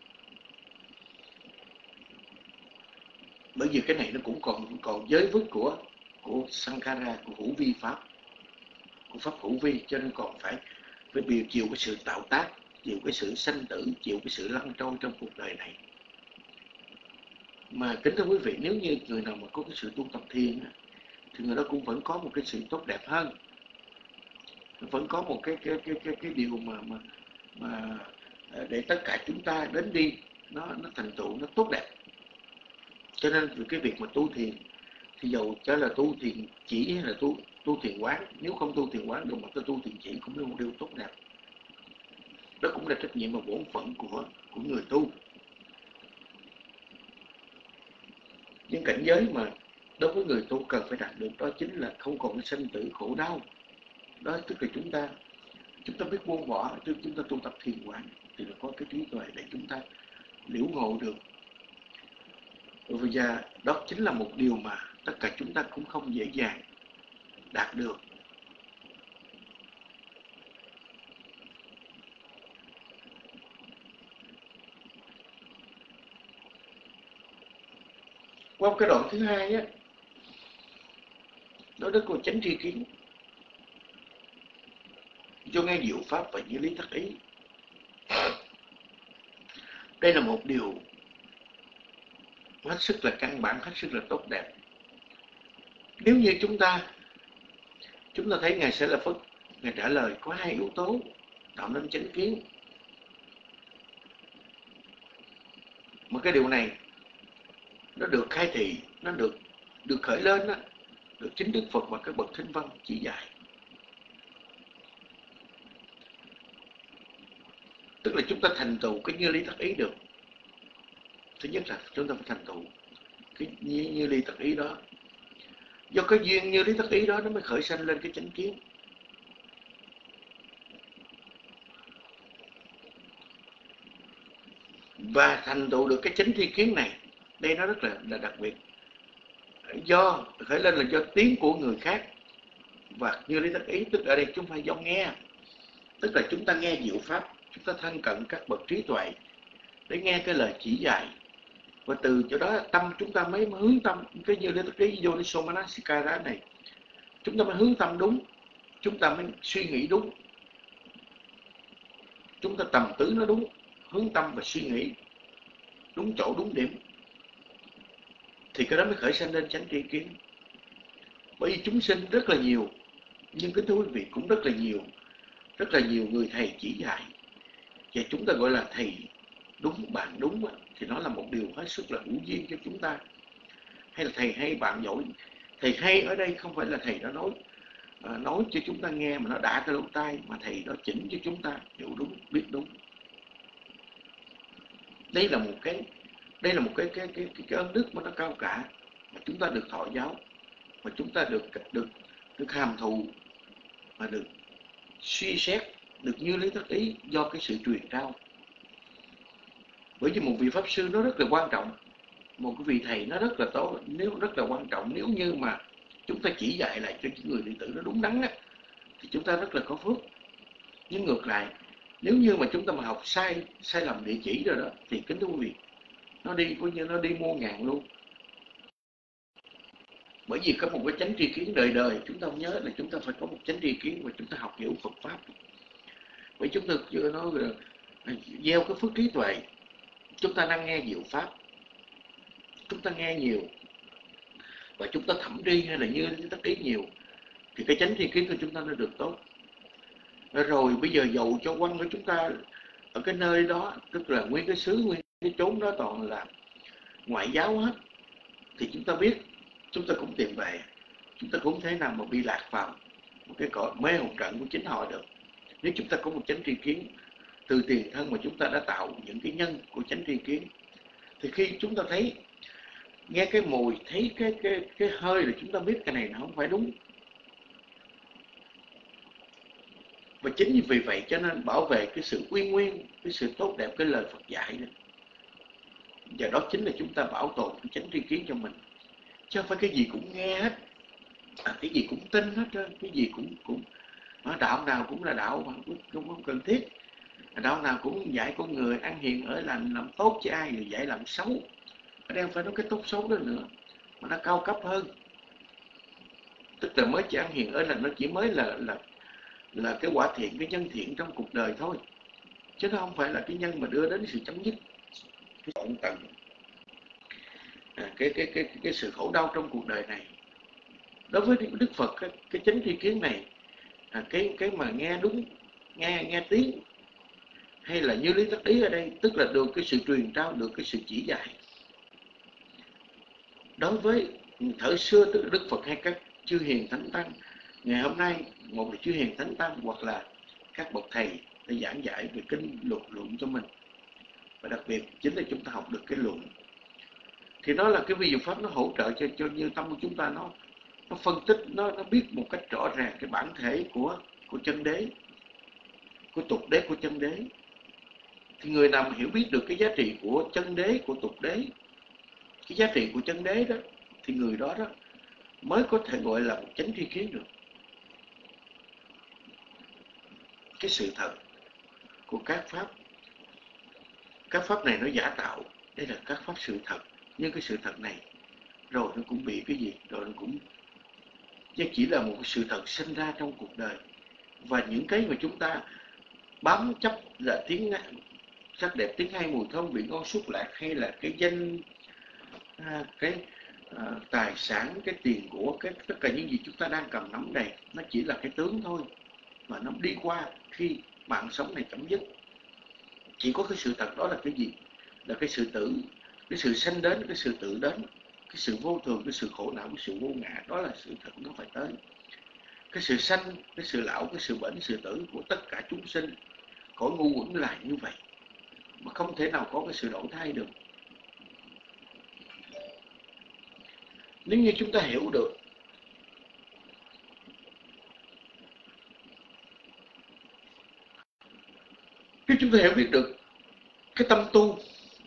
bởi vì cái này nó cũng còn còn giới vức của của Sankara, của hữu vi pháp, của pháp hữu vi, cho nên còn phải phải biểu chịu cái sự tạo tác, chịu cái sự sanh tử, chịu cái sự lăn trôi trong cuộc đời này. Mà kính thưa quý vị, nếu như người nào mà có cái sự tu tập thiền thì người đó cũng vẫn có một cái sự tốt đẹp hơn, vẫn có một cái cái cái cái, cái điều mà mà mà để tất cả chúng ta đến đi nó nó thành tựu nó tốt đẹp. Cho nên cái việc mà tu thiền thì dầu cho là tu thiền chỉ hay là tu tu thiền quán, nếu không tu thiền quán được mà ta tu thiền chỉ cũng là một điều tốt đẹp. Đó cũng là trách nhiệm và bổn phận của của người tu. Những cảnh giới mà đối với người tu cần phải đạt được đó chính là không còn cái sinh tử khổ đau. Đó tức là chúng ta chúng ta biết buông bỏ, chúng ta tu tập thiền quán thì là có cái trí tuệ để chúng ta liễu ngộ được. Và giờ đó chính là một điều mà tất cả chúng ta cũng không dễ dàng đạt được. Qua cái đoạn thứ hai á, đó là của chánh tri kiến, cho nghe diệu pháp và như lý thắc ý. Đây là một điều hết sức là căn bản, hết sức là tốt đẹp. Nếu như chúng ta chúng ta thấy Ngài Sẽ La Phất, Ngài trả lời có hai yếu tố tạo nên chánh kiến. Mà cái điều này nó được khai thị, nó được được khởi lên đó, được chính Đức Phật và các bậc thánh văn chỉ dạy. Tức là chúng ta thành tựu cái như lý thắc ý được. Thứ nhất là chúng ta phải thành tựu cái như, như ly tật ý đó. Do cái duyên như lý tật ý đó nó mới khởi sanh lên cái chánh kiến. Và thành tựu được cái chánh tri kiến này, đây nó rất là, là đặc biệt. Do khởi lên là do tiếng của người khác. Và như lý tật ý, tức ở đây chúng phải do nghe. Tức là chúng ta nghe diệu pháp, chúng ta thân cận các bậc trí tuệ để nghe cái lời chỉ dạy. Và từ chỗ đó tâm chúng ta mới hướng tâm, cái như cái Yonisо Manasikara này, chúng ta mới hướng tâm đúng, chúng ta mới suy nghĩ đúng, chúng ta tầm tứ nó đúng, hướng tâm và suy nghĩ đúng chỗ đúng điểm, thì cái đó mới khởi sanh lên chánh tri kiến. Bởi vì chúng sinh rất là nhiều, nhưng cái thưa quý vị cũng rất là nhiều, rất là nhiều người thầy chỉ dạy, và chúng ta gọi là thầy đúng, bạn đúng, thì nó là một điều hết sức là hữu duyên cho chúng ta. Hay là thầy hay, bạn giỏi. Thầy hay ở đây không phải là thầy đó nói à, nói cho chúng ta nghe mà nó đã cái lỗ tai, mà thầy đó chỉnh cho chúng ta hiểu đúng, biết đúng. Đây là một cái đây là một cái cái cái cái, cái ơn đức mà nó cao cả, mà chúng ta được thọ giáo, mà chúng ta được được được hàm thụ, mà được suy xét, được như lý thất ý do cái sự truyền trao. Bởi vì một vị pháp sư nó rất là quan trọng, một cái vị thầy nó rất là tốt, nếu rất là quan trọng. Nếu như mà chúng ta chỉ dạy lại cho những người đệ tử nó đúng đắn á, thì chúng ta rất là có phước. Nhưng ngược lại, nếu như mà chúng ta mà học sai sai lầm địa chỉ rồi đó, thì kính thưa quý vị, nó đi coi như nó đi mua ngàn luôn. Bởi vì có một cái chánh tri kiến đời đời, chúng ta nhớ là chúng ta phải có một chánh tri kiến và chúng ta học hiểu Phật pháp. Bởi chúng ta chưa nói là gieo cái phước trí tuệ, chúng ta đang nghe diệu pháp, chúng ta nghe nhiều và chúng ta thẩm đi hay là như tất ý nhiều, thì cái chánh tri kiến của chúng ta nó được tốt. Rồi bây giờ dầu cho quanh của chúng ta ở cái nơi đó, tức là nguyên cái xứ, nguyên cái chốn đó toàn là ngoại giáo hết, thì chúng ta biết, chúng ta cũng tìm về, chúng ta cũng thế nào mà bị lạc vào một cái cõi mê hồn trận của chính họ được. Nếu chúng ta có một chánh tri kiến từ tiền thân mà chúng ta đã tạo những cái nhân của chánh tri kiến, thì khi chúng ta thấy, nghe cái mùi, thấy cái cái cái hơi, là chúng ta biết cái này nó không phải đúng. Và chính vì vậy cho nên bảo vệ cái sự uy nguyên, cái sự tốt đẹp, cái lời Phật dạy đó. Và đó chính là chúng ta bảo tồn cái chánh tri kiến cho mình, chứ không phải cái gì cũng nghe hết, à, cái gì cũng tin hết trơn, cái gì cũng cũng đạo nào cũng là đạo mà cũng không cần thiết. Đạo nào cũng dạy con người ăn hiền ở lành, làm tốt cho ai, rồi dạy làm xấu. Ở đây không phải nói cái tốt xấu đó nữa, mà nó cao cấp hơn. Tức là mới chỉ ăn hiền ở lành, nó chỉ mới là là là cái quả thiện, cái nhân thiện trong cuộc đời thôi, chứ nó không phải là cái nhân mà đưa đến sự chấm dứt cái tận tận à, cái, cái cái cái sự khổ đau trong cuộc đời này. Đối với Đức Phật, cái, cái chánh tri kiến này, à, cái cái mà nghe đúng, nghe nghe tiếng, hay là như lý tắc ý ở đây, tức là được cái sự truyền trao, được cái sự chỉ dạy. Đối với thời xưa, tức là Đức Phật hay các chư hiền thánh tăng, ngày hôm nay một là chư hiền thánh tăng hoặc là các bậc thầy để giảng giải về kinh luật luận cho mình, và đặc biệt chính là chúng ta học được cái luận, thì nó là cái vi diệu pháp, nó hỗ trợ cho cho như tâm của chúng ta, nó nó phân tích, nó nó biết một cách rõ ràng cái bản thể của của chân đế, của tục đế, của chân đế. Thì người nào mà hiểu biết được cái giá trị của chân đế, của tục đế, cái giá trị của chân đế đó, thì người đó đó mới có thể gọi là một chánh tri kiến được. Cái sự thật của các pháp, các pháp này nó giả tạo, đây là các pháp sự thật, nhưng cái sự thật này rồi nó cũng bị cái gì, rồi nó cũng chứ chỉ là một sự thật sinh ra trong cuộc đời. Và những cái mà chúng ta bám chấp là tiếng sắc đẹp, tiếng hay, mùi thơm, vị ngon, xúc lạc, hay là cái danh, à, cái à, tài sản, cái tiền của, cái tất cả những gì chúng ta đang cầm nắm này, nó chỉ là cái tướng thôi, mà nó đi qua khi mạng sống này chấm dứt. Chỉ có cái sự thật đó là cái gì? Là cái sự tử, cái sự sanh đến, cái sự tự đến, cái sự vô thường, cái sự khổ não, cái sự vô ngã, đó là sự thật nó phải tới. Cái sự sanh, cái sự lão, cái sự bệnh, sự tử của tất cả chúng sinh, cõi ngu uẩn là như vậy, mà không thể nào có cái sự đổi thay được. Nếu như chúng ta hiểu được nếu chúng ta hiểu biết được cái tâm tu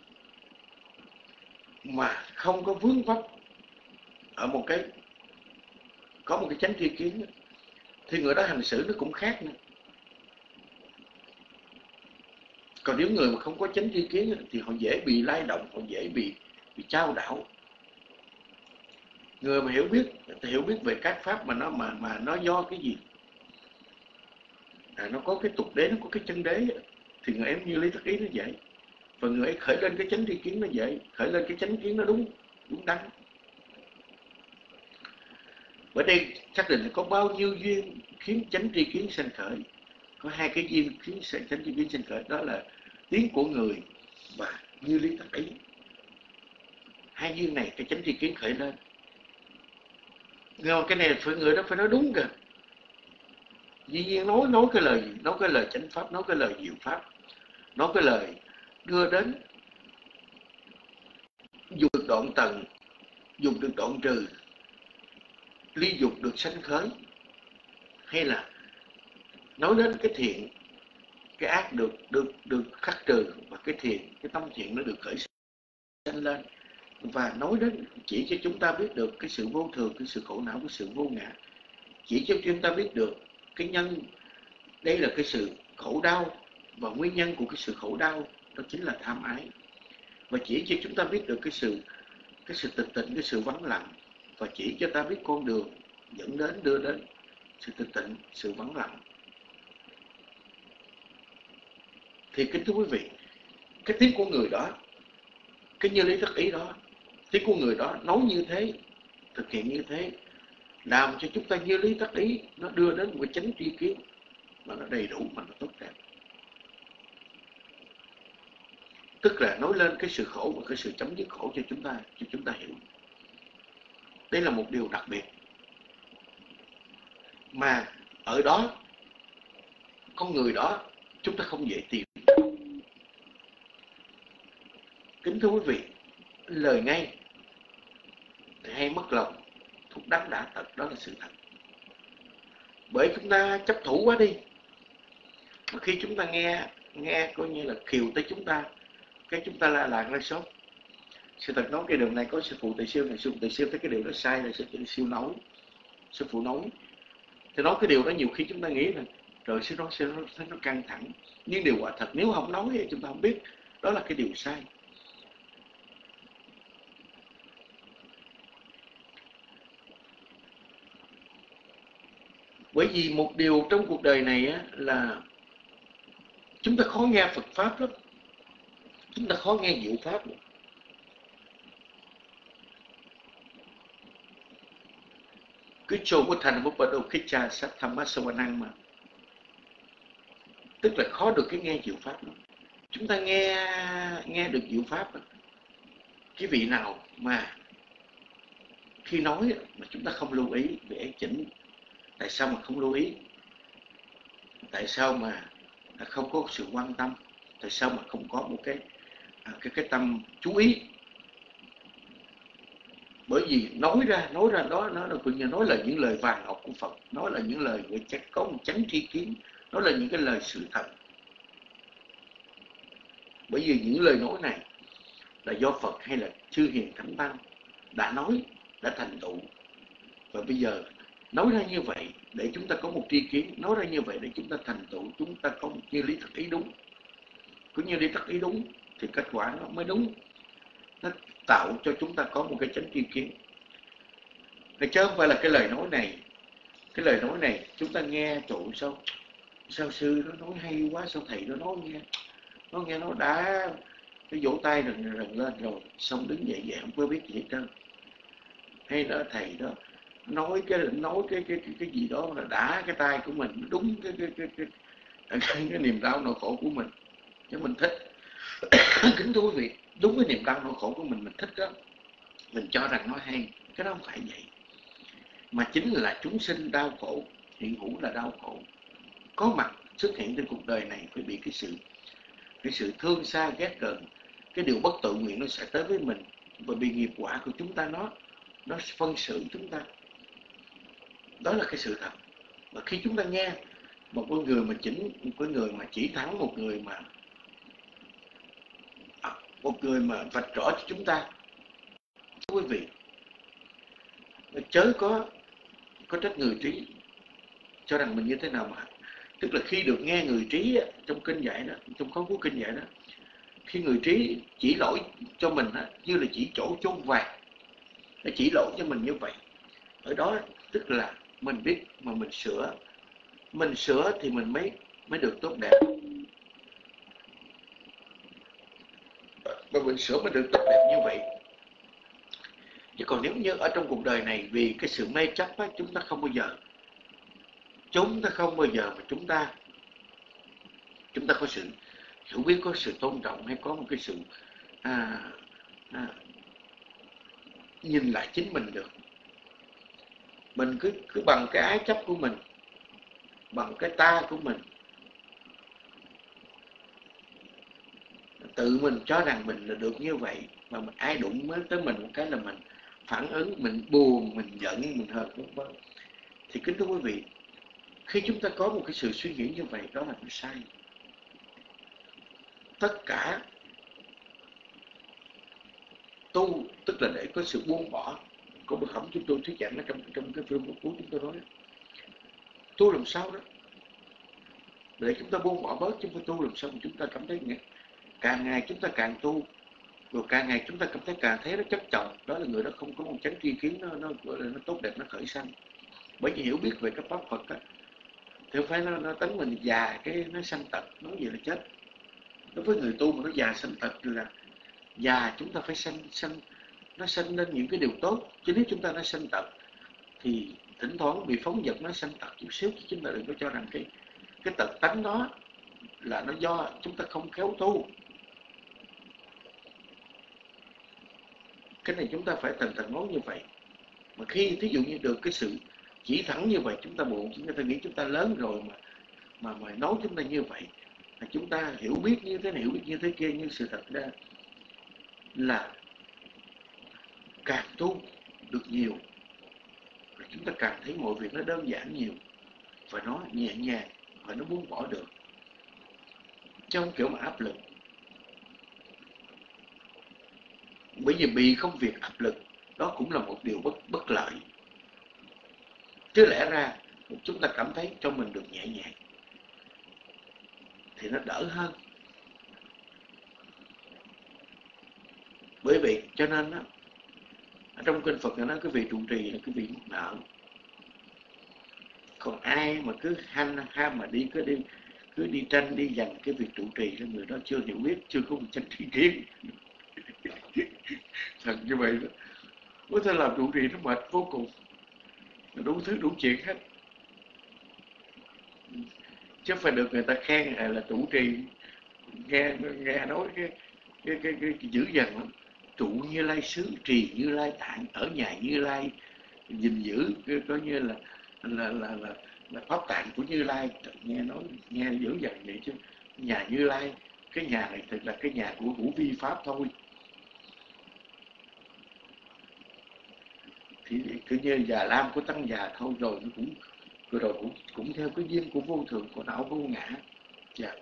mà không có vướng vấp ở một cái có một cái chánh tri kiến, thì người đó hành xử nó cũng khác nữa. Còn nếu người mà không có chánh tri kiến thì họ dễ bị lay động, họ dễ bị bị chao đảo. Người mà hiểu biết hiểu biết về các pháp mà nó mà mà nó do cái gì, à, nó có cái tục đế, nó có cái chân đế, thì người em như lý thất ý nó dễ, và người ấy khởi lên cái chánh tri kiến nó dễ, khởi lên cái chánh kiến nó đúng đúng đắn. Bởi đây xác định là có bao nhiêu duyên khiến chánh tri kiến sanh khởi. Có hai cái duyên khiến chánh tri kiến sanh khởi, đó là tiếng của người và như lý thất ý. Hai duyên này cái chánh tri kiến khởi lên. Nhưng mà cái này phải người đó phải nói đúng kìa. Dĩ nhiên nói nói cái lời gì? Nói cái lời chánh pháp, nói cái lời diệu pháp, nói cái lời đưa đến dục được đoạn tận, dục được đoạn trừ, ly dục được sanh khởi, hay là nói đến cái thiện, cái ác được được được khắc trừ, và cái thiện, cái tâm thiện nó được khởi sanh lên, và nói đến chỉ cho chúng ta biết được cái sự vô thường, cái sự khổ não, cái sự vô ngã, chỉ cho chúng ta biết được cái nhân, đây là cái sự khổ đau, và nguyên nhân của cái sự khổ đau đó chính là tham ái, và chỉ cho chúng ta biết được cái sự cái sự tịch tịnh, cái sự vắng lặng, và chỉ cho ta biết con đường dẫn đến đưa đến sự tịch tịnh, sự vắng lặng. Thì kính thưa quý vị, cái tiếng của người đó, cái như lý thất ý đó, tiếng của người đó nói như thế, thực hiện như thế, làm cho chúng ta như lý thất ý, nó đưa đến một cái chánh tri kiến mà nó đầy đủ, mà nó tốt đẹp. Tức là nói lên cái sự khổ và cái sự chấm dứt khổ cho chúng ta, cho chúng ta hiểu. Đây là một điều đặc biệt mà ở đó, con người đó chúng ta không dễ tìm. Kính thưa quý vị, lời ngay thì hay mất lòng, thuốc đắng đã tật, đó là sự thật. Bởi chúng ta chấp thủ quá đi, mà khi chúng ta nghe nghe coi như là khiều tới chúng ta, cái chúng ta la làng la sốt. Sư thật nói cái đường này có sư phụ Tỳ Siêu này, sư phụ Tỳ Siêu thấy cái điều đó sai, là sư phụ Tỳ Siêu nói, sư phụ nói. Thì nói cái điều đó nhiều khi chúng ta nghĩ là rồi sư nói, sư nói thấy nó căng thẳng. Nhưng điều quả thật nếu không nói thì chúng ta không biết đó là cái điều sai. Bởi vì một điều trong cuộc đời này á, là chúng ta khó nghe Phật Pháp lắm, chúng ta khó nghe diệu Pháp lắm. Cứ trô của thành một bậc đầu kích cha sát tham mát sâu năng mà, tức là khó được cái nghe diệu Pháp lắm. Chúng ta nghe nghe được diệu Pháp, cái vị nào mà khi nói mà chúng ta không lưu ý để chỉnh. Tại sao mà không lưu ý? Tại sao mà không có sự quan tâm? Tại sao mà không có một cái cái cái tâm chú ý? Bởi vì nói ra nói ra đó nó là cũng như nói là những lời vàng ngọc của Phật, nói là những lời chắc có một chánh tri kiến, nó là những cái lời sự thật. Bởi vì những lời nói này là do Phật hay là chư hiền thánh tăng đã nói, đã thành tựu, và bây giờ nói ra như vậy để chúng ta có một tri kiến, nói ra như vậy để chúng ta thành tựu, chúng ta có một như lý thật ý đúng. Cứ như lý thật ý đúng thì kết quả nó mới đúng, nó tạo cho chúng ta có một cái chánh tri kiến. Chứ không phải là cái lời nói này, cái lời nói này chúng ta nghe trụ sao sao sư nó nói hay quá, sao thầy nó nói nghe nó nghe nó đã cái vỗ tay rần rần lên rồi xong đứng dậy dậy không có biết gì hết trơn. Hay là thầy đó nói cái nói cái cái cái, cái gì đó là đã cái tay của mình đúng cái cái cái cái, cái, cái, cái niềm đau nỗi khổ của mình, chứ mình thích. Kính thưa quý vị, đúng cái niềm đau nỗi khổ của mình mình thích đó, mình cho rằng nó hay, cái đó không phải vậy. Mà chính là chúng sinh đau khổ, hiện hữu là đau khổ, có mặt xuất hiện trên cuộc đời này phải bị cái sự cái sự thương xa ghét cận, cái điều bất tự nguyện nó sẽ tới với mình, và bị nghiệp quả của chúng ta nó nó phân xử chúng ta. Đó là cái sự thật. Và khi chúng ta nghe một con người mà chỉnh, một cái người mà chỉ thẳng, một người mà một người mà vạch rõ cho chúng ta, quý vị, chớ có có trách người trí cho rằng mình như thế nào mà. Tức là khi được nghe người trí trong kinh dạy đó, trong khóa cuốn kinh dạy đó, khi người trí chỉ lỗi cho mình đó, như là chỉ chỗ chôn vàng, nó chỉ lỗi cho mình như vậy. Ở đó tức là mình biết mà mình sửa, mình sửa thì mình mới mới được tốt đẹp. Và mình sửa mới được tốt đẹp như vậy. Chứ còn nếu như ở trong cuộc đời này vì cái sự mê chấp á, chúng ta không bao giờ chúng ta không bao giờ mà chúng ta chúng ta có sự hiểu biết, có sự tôn trọng, hay có một cái sự à, à, nhìn lại chính mình được. Mình cứ cứ bằng cái ái chấp của mình, bằng cái ta của mình, tự mình cho rằng mình là được như vậy, mà mình ai đụng mới tới mình một cái là mình phản ứng, mình buồn, mình giận, mình hờn, vân vân. Thì kính thưa quý vị, khi chúng ta có một cái sự suy nghĩ như vậy, đó là sai. Tất cả tu tức là để có sự buông bỏ. Có bậc hổng chúng tôi thuyết giảng ở trong trong cái film cuối chúng tôi nói đó. Tu làm sao đó để chúng ta buông bỏ bớt, chúng ta tu làm sao mà chúng ta cảm thấy càng ngày chúng ta càng tu, rồi càng ngày chúng ta cảm thấy càng thấy nó chất chồng. Đó là người đó không có một chánh tri kiến nó nó gọi là nó tốt đẹp, nó khởi sanh. Bởi vì hiểu biết về các pháp Phật á, thì không phải nó, nó tánh mình già cái nó sanh tật, nói gì là chết. Đối với người tu mà nó già sanh tật là già, chúng ta phải sanh sanh nó sanh lên những cái điều tốt. Chứ nếu chúng ta nó sanh tật thì thỉnh thoảng bị phóng dật nó sanh tật chút xíu, chứ chúng ta đừng có cho rằng cái cái tật tánh đó là nó do chúng ta không khéo tu. Cái này chúng ta phải thành thật nói như vậy. Mà khi thí dụ như được cái sự chỉ thẳng như vậy, chúng ta buồn, chúng ta nghĩ chúng ta lớn rồi mà mà mà nói chúng ta như vậy, là chúng ta hiểu biết như thế này, hiểu biết như thế kia, nhưng sự thật ra là càng tu được nhiều, chúng ta càng thấy mọi việc nó đơn giản nhiều, và nó nhẹ nhàng, và nó buông bỏ được, chứ không kiểu mà áp lực. Bởi vì bị công việc áp lực, đó cũng là một điều bất bất lợi. Chứ lẽ ra chúng ta cảm thấy cho mình được nhẹ nhàng thì nó đỡ hơn. Bởi vậy cho nên đó, trong kinh Phật nói cái vị trụ trì là cái vị mắc nợ. Còn ai mà cứ ham ham mà đi cứ đi cứ đi tranh đi giành cái việc trụ trì, là người đó chưa hiểu biết, chưa có một chánh tri kiến. Thật như vậy đó. Có thể làm trụ trì nó mệt vô cùng, đủ thứ đủ chuyện hết, chứ phải được người ta khen là trụ trì. Nghe nghe nói cái cái cái, cái, cái dữ dằn lắm. Trụ Như Lai xứ, trì Như Lai tạng, ở nhà Như Lai gìn giữ coi như là là là là, là pháp tạng của Như Lai. Nghe nói nghe dữ dằn vậy chứ. Nhà Như Lai, cái nhà này thật là cái nhà của Hữu Vi Pháp thôi. Thì cứ như già lam của tăng già thôi, rồi nó cũng rồi, rồi cũng cũng theo cái duyên của vô thường, của não vô ngã. Dạ.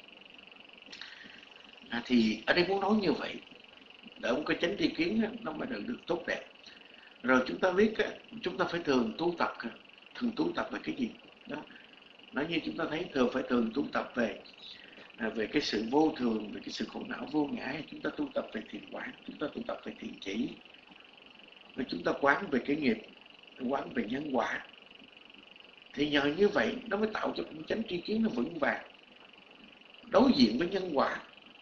À, thì ở đây muốn nói như vậy để ông có chánh tri kiến nó mới được, được tốt đẹp. Rồi chúng ta biết chúng ta phải thường tu tập, thường tu tập về cái gì đó. Nói như chúng ta thấy thường phải thường tu tập về à, về cái sự vô thường, về cái sự khổ não vô ngã. Chúng ta tu tập về thiền quán, chúng ta tu tập về thiền chỉ, và chúng ta quán về cái nghiệp, quán về nhân quả. Thì nhờ như vậy nó mới tạo cho một chánh tri kiến nó vững vàng, đối diện với nhân quả.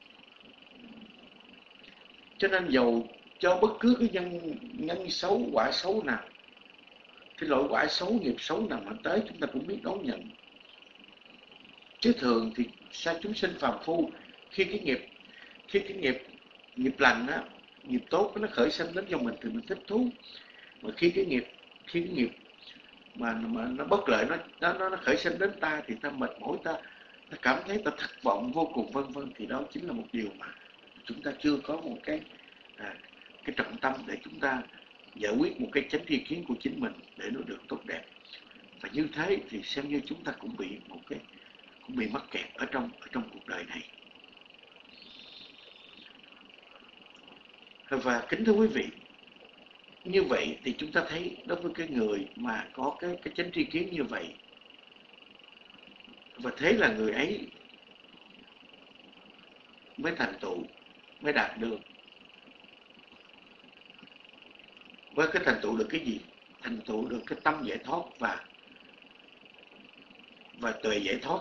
Cho nên dầu cho bất cứ cái nhân nhân xấu, quả xấu nào, cái loại quả xấu, nghiệp xấu nào mà tới, chúng ta cũng biết đón nhận. Chứ thường thì sao chúng sinh phàm phu, khi cái nghiệp khi cái nghiệp nghiệp lành á, nghiệp tốt nó khởi sinh đến cho mình thì mình thích thú. Mà khi cái nghiệp khi cái nghiệp mà mà nó bất lợi, nó nó nó khởi sinh đến ta thì ta mệt mỏi, ta ta cảm thấy ta thất vọng vô cùng, vân vân. Thì đó chính là một điều mà chúng ta chưa có một cái à, cái trọng tâm để chúng ta giải quyết một cái chánh tri kiến của chính mình để nó được tốt đẹp. Và như thế thì xem như chúng ta cũng bị một cái cũng bị mắc kẹt ở trong ở trong cuộc đời này. Và kính thưa quý vị, như vậy thì chúng ta thấy đối với cái người mà có cái cái chánh tri kiến như vậy, và thế là người ấy mới thành tựu, mới đạt được. Với cái thành tựu được cái gì? Thành tựu được cái tâm giải thoát và và tuệ giải thoát.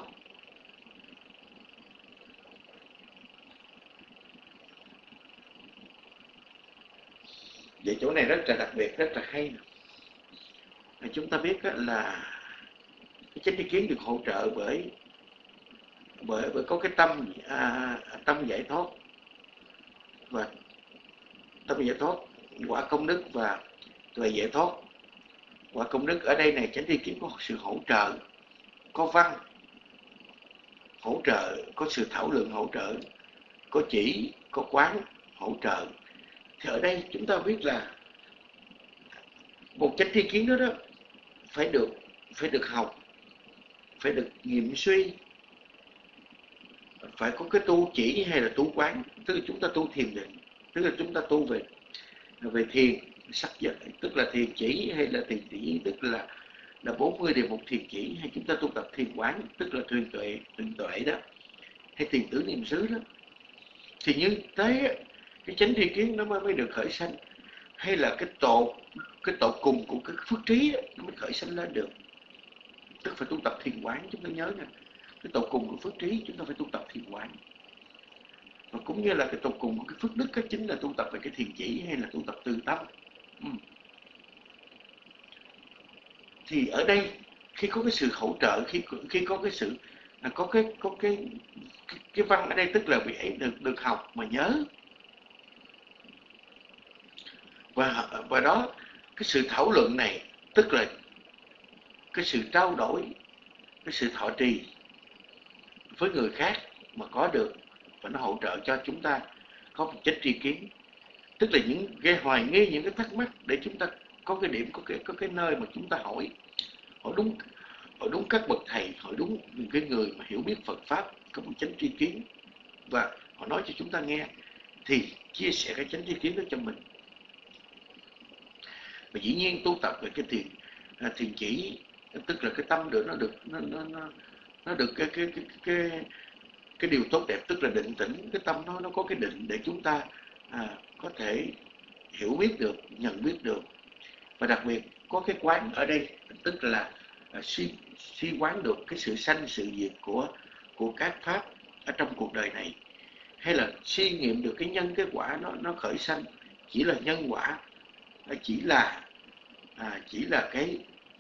Vậy chỗ này rất là đặc biệt, rất là hay. Chúng ta biết là cái chánh tri kiến được hỗ trợ bởi bởi bởi có cái tâm à, tâm giải thoát và tâm giải thoát, quả công đức và tuệ giải thoát. Quả công đức ở đây này, chánh tri kiến có sự hỗ trợ, có văn hỗ trợ, có sự thảo luận hỗ trợ, có chỉ, có quán hỗ trợ. Thì ở đây chúng ta biết là một chánh tri kiến đó đó phải được phải được học, phải được nghiệm suy, phải có cái tu chỉ hay là tu quán. Tức là chúng ta tu thiền định, tức là chúng ta tu về về thiền sắc giới, tức là thiền chỉ hay là thiền chỉ, tức là là bốn mươi điều một thiền chỉ, hay chúng ta tu tập thiền quán, tức là thiền tuệ, thiền tuệ đó, hay thiền tứ niệm xứ đó. Thì như thế cái chánh tri kiến nó mới, mới được khởi sanh, hay là cái tột cái tột cùng của cái phước trí đó, nó mới khởi sanh lên được. Tức phải tu tập thiền quán, chúng ta nhớ nè, cái tột cùng của phước trí chúng ta phải tu tập thiền quán. Và cũng như là cái tột cùng của cái phước đức đó chính là tu tập về cái thiền chỉ hay là tu tập từ tâm. Ừ. Thì ở đây khi có cái sự hỗ trợ, khi khi có cái sự có cái có cái cái, cái văn ở đây, tức là vị ấy được được học mà nhớ. Và và đó, cái sự thảo luận này tức là cái sự trao đổi, cái sự thọ trì với người khác mà có được, và nó hỗ trợ cho chúng ta có một chánh tri kiến. Tức là những cái hoài nghi, những cái thắc mắc để chúng ta có cái điểm, có cái có cái nơi mà chúng ta hỏi hỏi đúng hỏi đúng các bậc thầy, hỏi đúng những cái người mà hiểu biết Phật pháp, có một chánh tri kiến, và họ nói cho chúng ta nghe, thì chia sẻ cái chánh tri kiến đó cho mình. Và dĩ nhiên tu tập về cái thiền thiền chỉ, tức là cái tâm được nó được nó nó nó, nó được cái cái cái cái cái điều tốt đẹp, tức là định tĩnh. Cái tâm nó nó có cái định để chúng ta à, có thể hiểu biết được, nhận biết được. Và đặc biệt có cái quán ở đây, tức là à, suy suy quán được cái sự sanh sự diệt của của các pháp ở trong cuộc đời này, hay là suy nghiệm được cái nhân cái quả nó nó khởi sanh, chỉ là nhân quả, chỉ là à, chỉ là cái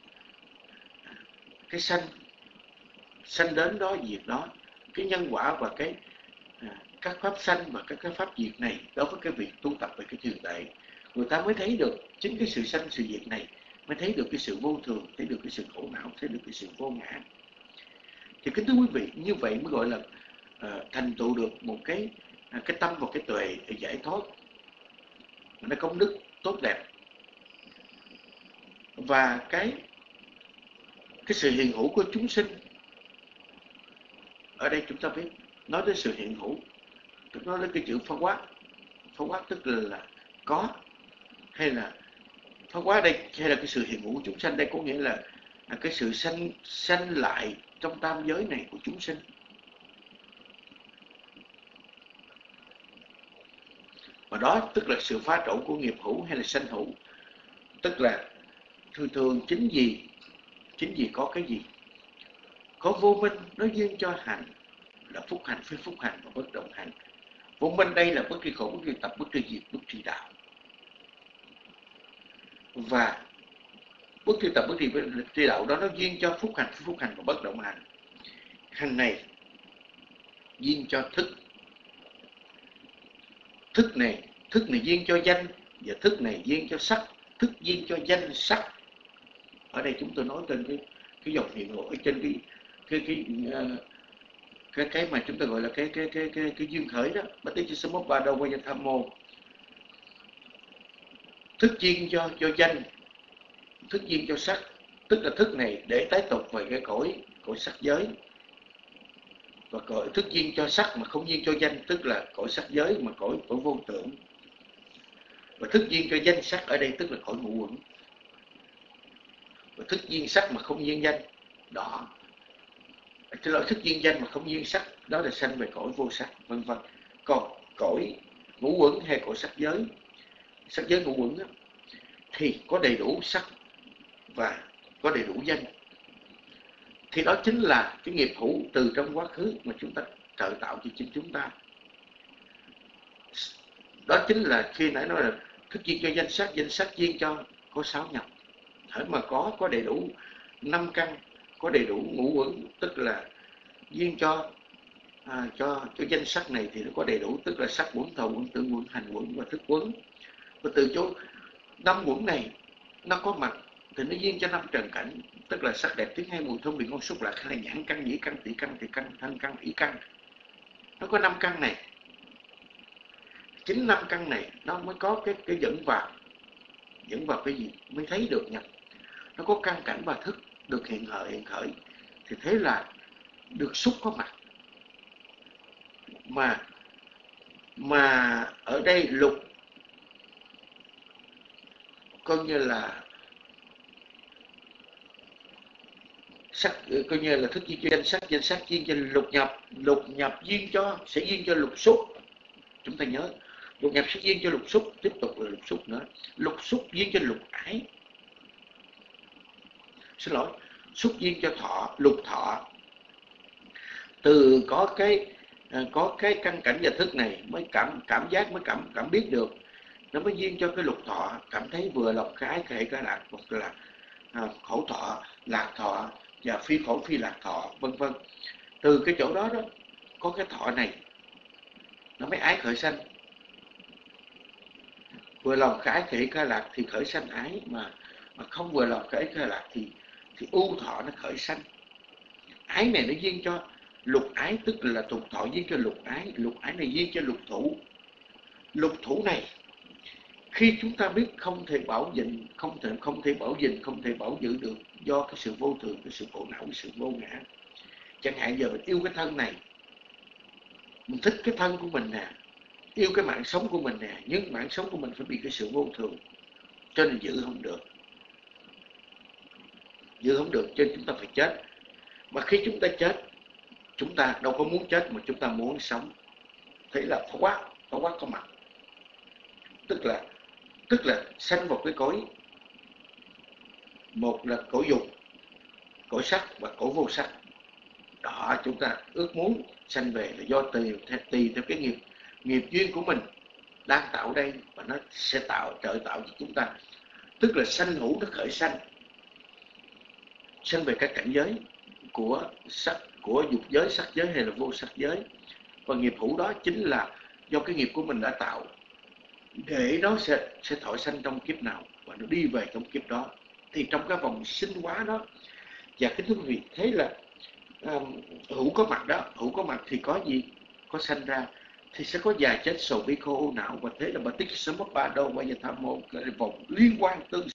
cái sanh sanh đến đó, diệt đó, cái nhân quả và cái à, các pháp sanh và các cái pháp diệt này. Đối với cái việc tu tập về cái thiền tệ, người ta mới thấy được chính cái sự sanh sự diệt này, mới thấy được cái sự vô thường, thấy được cái sự khổ não, thấy được cái sự vô ngã. Thì kính thưa quý vị, như vậy mới gọi là à, thành tựu được một cái à, cái tâm và cái tuệ để giải thoát, nó công đức tốt đẹp. Và cái cái sự hiện hữu của chúng sinh ở đây chúng ta biết nói đến sự hiện hữu, tức nói đến cái chữ phá quát. Phá quát tức là, là có, hay là phá quát đây, hay là cái sự hiện hữu của chúng sanh đây, có nghĩa là, là cái sự sanh sanh lại trong tam giới này của chúng sinh. Và đó tức là sự phá trổ của nghiệp hữu hay là sanh hữu. Tức là thường thường chính gì chính gì có cái gì, có vô minh nó duyên cho hành, là phúc hành, phi phúc hành và bất động hành. Vô minh đây là bất kỳ khổ, bất kỳ tập, bất kỳ diệt, bất kỳ đạo. Và bất kỳ tập, bất kỳ đạo đó nó duyên cho phúc hành, phi phúc hành và bất động hành. Hành này duyên cho thức, thức này thức này duyên cho danh, và thức này duyên cho sắc. Thức duyên cho danh sắc. Ở đây chúng tôi nói trên cái cái dòng hiện hữu, trên cái cái cái uh, cái cái mà chúng ta gọi là cái cái cái cái cái duyên khởi đó. Bát tí sơ mốt ba đâu qua tham mô. thức duyên cho cho danh, thức duyên cho sắc, tức là thức này để tái tục về cái cõi cõi sắc giới, và cõi thức duyên cho sắc mà không duyên cho danh, tức là cõi sắc giới mà cõi cõi vô tưởng, và thức duyên cho danh sắc ở đây tức là cõi ngũ uẩn, và thức duyên sắc mà không duyên danh đó, cái loại thức duyên danh mà không duyên sắc đó là sanh về cõi vô sắc, vân vân. Còn cõi ngũ uẩn hay cõi sắc giới, sắc giới ngũ uẩn đó, thì có đầy đủ sắc và có đầy đủ danh, thì đó chính là cái nghiệp hữu từ trong quá khứ mà chúng ta trợ tạo cho chính chúng ta. Đó chính là khi nãy nói là thức duyên cho danh sắc, danh sắc duyên cho có sáu nhập. Hễ mà có có đầy đủ năm căn, có đầy đủ ngũ uẩn, tức là duyên cho à, cho cho danh sắc này thì nó có đầy đủ, tức là sắc uẩn, thọ uẩn, tưởng uẩn, hành uẩn và thức uẩn. Và từ chỗ năm uẩn này nó có mặt thì nó duyên cho năm trần cảnh, tức là sắc đẹp, tiếng hay, mùi thơm, vị ngon, xúc lạc, hay là nhãn căn, nhĩ căn, tỷ căn, tỳ căn, thân căn, ý căn. Nó có năm căn này. Chính năm căn này nó mới có cái cái dẫn vào, dẫn vào cái gì mới thấy được nha. Nó có căn cảnh và thức được hiện khởi hiện khởi thì thế là được xúc có mặt. Mà mà ở đây lục coi như là sắc, coi như là thức duyên cho danh sắc, danh sắc duyên cho lục nhập, lục nhập duyên cho sẽ duyên cho lục xúc. Chúng ta nhớ lục nhập sẽ duyên cho lục xúc, tiếp tục là lục xúc nữa, lục xúc duyên cho lục ái, xin lỗi, xúc duyên cho thọ, lục thọ. Từ có cái có cái căn cảnh và thức này mới cảm cảm giác, mới cảm cảm biết được, nó mới duyên cho cái lục thọ, cảm thấy vừa lòng cái hệ cái lạc, hoặc là à, khổ thọ, lạc thọ và phi khổ phi lạc thọ, vân vân. Từ cái chỗ đó đó có cái thọ này nó mới ái khởi sanh, vừa lòng cái hệ cái lạc thì khởi sanh ái, mà mà không vừa lòng cái cái lạc thì thì ưu thọ nó khởi sanh. Ái này nó duyên cho lục ái, tức là tục thọ duyên cho lục ái, lục ái này duyên cho lục thủ. Lục thủ này khi chúng ta biết không thể bảo dịnh, không thể không thể bảo dịnh, không thể bảo giữ được do cái sự vô thường, cái sự khổ não, cái sự vô ngã. Chẳng hạn giờ mình yêu cái thân này, mình thích cái thân của mình nè, yêu cái mạng sống của mình nè, nhưng mạng sống của mình phải bị cái sự vô thường, cho nên giữ không được, giữ không được cho nên chúng ta phải chết. Mà khi chúng ta chết, chúng ta đâu có muốn chết mà chúng ta muốn sống. Thế là phá quá, phá quá có mặt, tức là tức là sanh vào cái cõi, một là cõi dục, cõi sắc và cõi vô sắc. Đó, chúng ta ước muốn sanh về là do tùy theo, tùy theo cái nghiệp nghiệp duyên của mình đang tạo đây, và nó sẽ tạo trợ tạo cho chúng ta, tức là sanh hữu nó khởi sanh, sanh về các cảnh giới của sắc, của dục giới, sắc giới hay là vô sắc giới. Và nghiệp hữu đó chính là do cái nghiệp của mình đã tạo, để nó sẽ sẽ thọ sanh trong kiếp nào và nó đi về trong kiếp đó. Thì trong cái vòng sinh hóa đó, và cái thú vị thế là um, hữu có mặt đó, hữu có mặt thì có gì, có sanh ra thì sẽ có già chết sầu bi khổ ưu não, và thế là bà tích sớm mất ba đâu bây giờ tham môn, cái vòng liên quan tương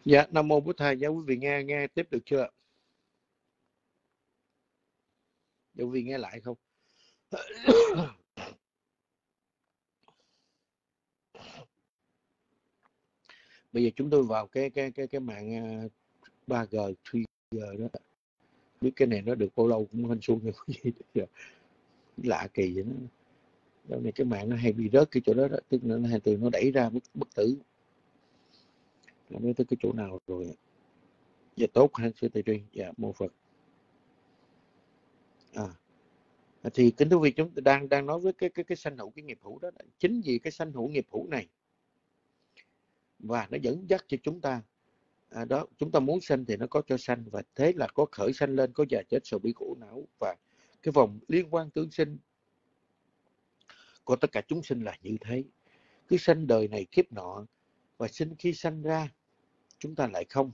Dạ, Nam Mô Bổn Thầy. Dạ, quý vị nghe nghe tiếp được chưa? Dạ, quý vị nghe lại không? Bây giờ chúng tôi vào cái cái cái cái mạng ba G, ba G đó. Biết cái này nó được bao lâu cũng hên xuông như lạ kỳ vậy đó. Dạo này cái mạng nó hay bị rớt cái chỗ đó, đó. Tức là nó hay từ nó đẩy ra bất, bất tử. Không biết tới cái chỗ nào rồi. Dạ tốt ha, sư Tây Truy. Dạ, mô Phật. À. Thì kính thưa quý vị, chúng ta đang đang nói với cái cái cái sanh hữu, cái nghiệp hữu đó. Chính vì cái sanh hữu nghiệp hữu này và nó dẫn dắt cho chúng ta à, đó, chúng ta muốn sanh thì nó có cho sanh, và thế là có khởi sanh lên, có già chết sầu bi khổ não, và cái vòng liên quan tương sinh của tất cả chúng sinh là như thế. Cứ sanh đời này kiếp nọ, và sinh khi sanh ra chúng ta lại không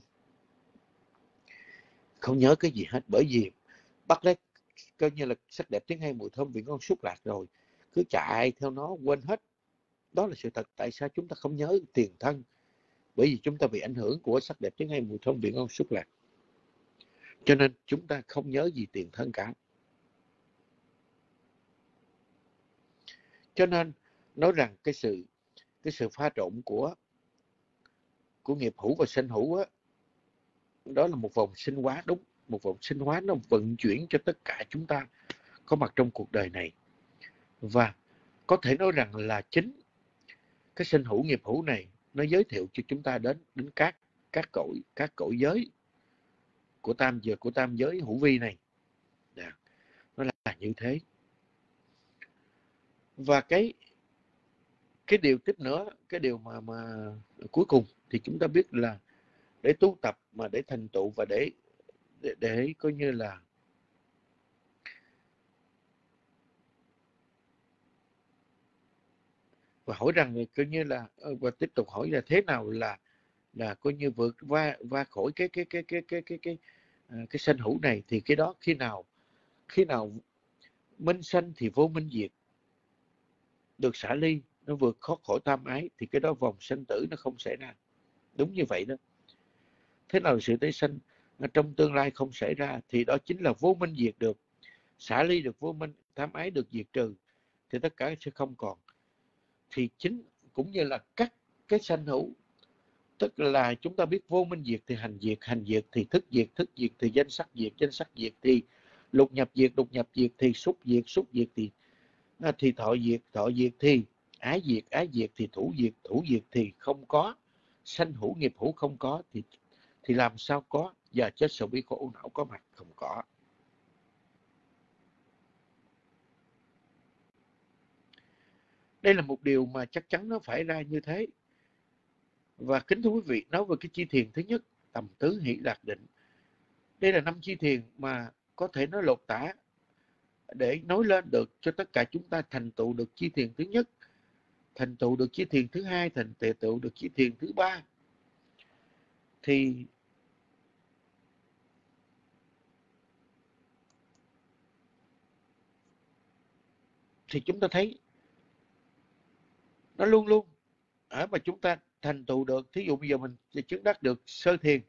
không nhớ cái gì hết, bởi vì bắt lấy coi như là sắc đẹp tiếng hay mùi thơm vị ngon xúc lạc rồi, cứ chạy theo nó quên hết. Đó là sự thật. Tại sao chúng ta không nhớ tiền thân? Bởi vì chúng ta bị ảnh hưởng của sắc đẹp tiếng hay mùi thơm vị ngon xúc lạc, cho nên chúng ta không nhớ gì tiền thân cả. Cho nên nói rằng cái sự cái sự pha trộn của của nghiệp hữu và sanh hữu á, đó là một vòng sinh hóa. Đúng, một vòng sinh hóa nó vận chuyển cho tất cả chúng ta có mặt trong cuộc đời này. Và có thể nói rằng là chính cái sinh hữu nghiệp hữu này nó giới thiệu cho chúng ta đến đến các các cõi các cõi giới của tam giới của tam giới hữu vi này. Đã. Nó là như thế. Và cái cái điều tiếp nữa, cái điều mà mà cuối cùng thì chúng ta biết là để tu tập mà để thành tựu và để để, để coi như là và hỏi rằng coi như là và tiếp tục hỏi là thế nào là là coi như vượt qua qua khỏi cái cái cái cái cái cái cái cái, cái sanh hữu này, thì cái đó khi nào khi nào minh sanh thì vô minh diệt, được xả ly, nó vượt thoát khỏi tham ái, thì cái đó vòng sanh tử nó không xảy ra. Đúng như vậy đó. Thế nào sự tái sanh trong tương lai không xảy ra, thì đó chính là vô minh diệt được, xả ly được vô minh, tham ái được diệt trừ, thì tất cả sẽ không còn. Thì chính cũng như là các cái sanh hữu, tức là chúng ta biết vô minh diệt thì hành diệt, hành diệt thì thức diệt, thức diệt thì danh sắc diệt, danh sắc diệt thì lục nhập diệt, lục nhập diệt thì xúc diệt, xúc diệt thì thì thọ diệt, thọ diệt thì ái diệt, ái diệt thì thủ diệt, thủ diệt thì không có. Sanh hữu nghiệp hữu không có thì thì làm sao có già chết sầu bi khổ não có mặt? Không có. Đây là một điều mà chắc chắn nó phải ra như thế. Và kính thưa quý vị, nói về cái chi thiền thứ nhất, tầm tứ hỷ lạc định. Đây là năm chi thiền mà có thể nói lột tả để nói lên được cho tất cả chúng ta thành tựu được chi thiền thứ nhất, thành tựu được chi thiền thứ hai, thành tựu được chi thiền thứ ba. Thì thì chúng ta thấy nó luôn luôn ở mà chúng ta thành tựu được. Thí dụ bây giờ mình chứng đắc được sơ thiền,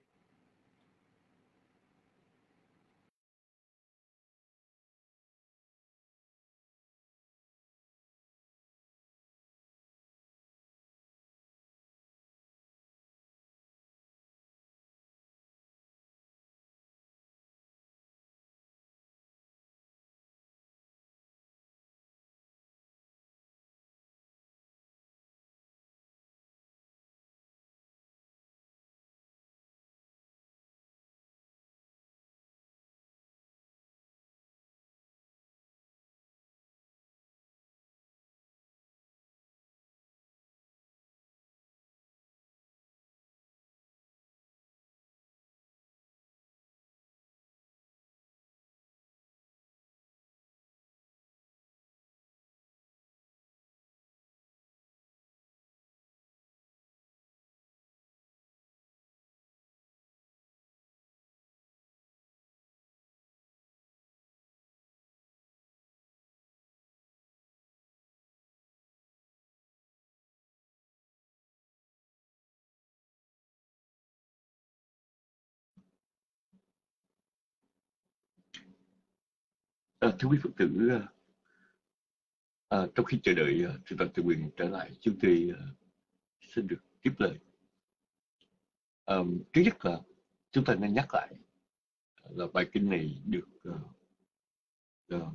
À, thưa quý Phật tử, à, trong khi chờ đợi uh, Thượng tọa Từ Quyền trở lại, chúng tôi uh, xin được tiếp lời. Um, trước nhất là chúng ta nên nhắc lại là bài kinh này được uh, uh,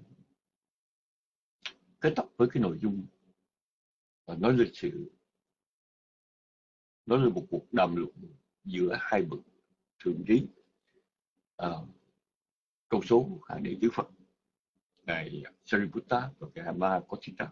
kết thúc với cái nội dung uh, nói lịch sử, nói lên một cuộc đàm luận giữa hai bậc thượng trí uh, trong số hai đệ tử Phật, ngài Sariputta và ngài Mahakothita.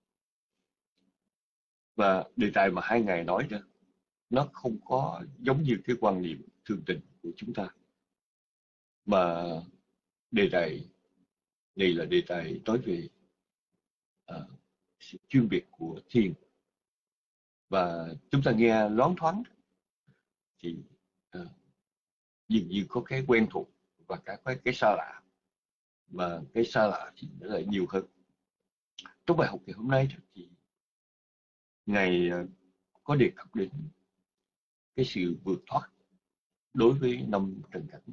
Và đề tài mà hai ngài nói đó, nó không có giống như cái quan niệm thường tình của chúng ta, mà đề tài này là đề tài nói về uh, sự chuyên biệt của thiền. Và chúng ta nghe loáng thoáng thì uh, dường như có cái quen thuộc và cả cái, cái xa lạ, mà cái xa lạ thì nó lại nhiều hơn. Trong bài học ngày hôm nay thì ngài uh, có đề cập đến cái sự vượt thoát đối với năm trần cảnh.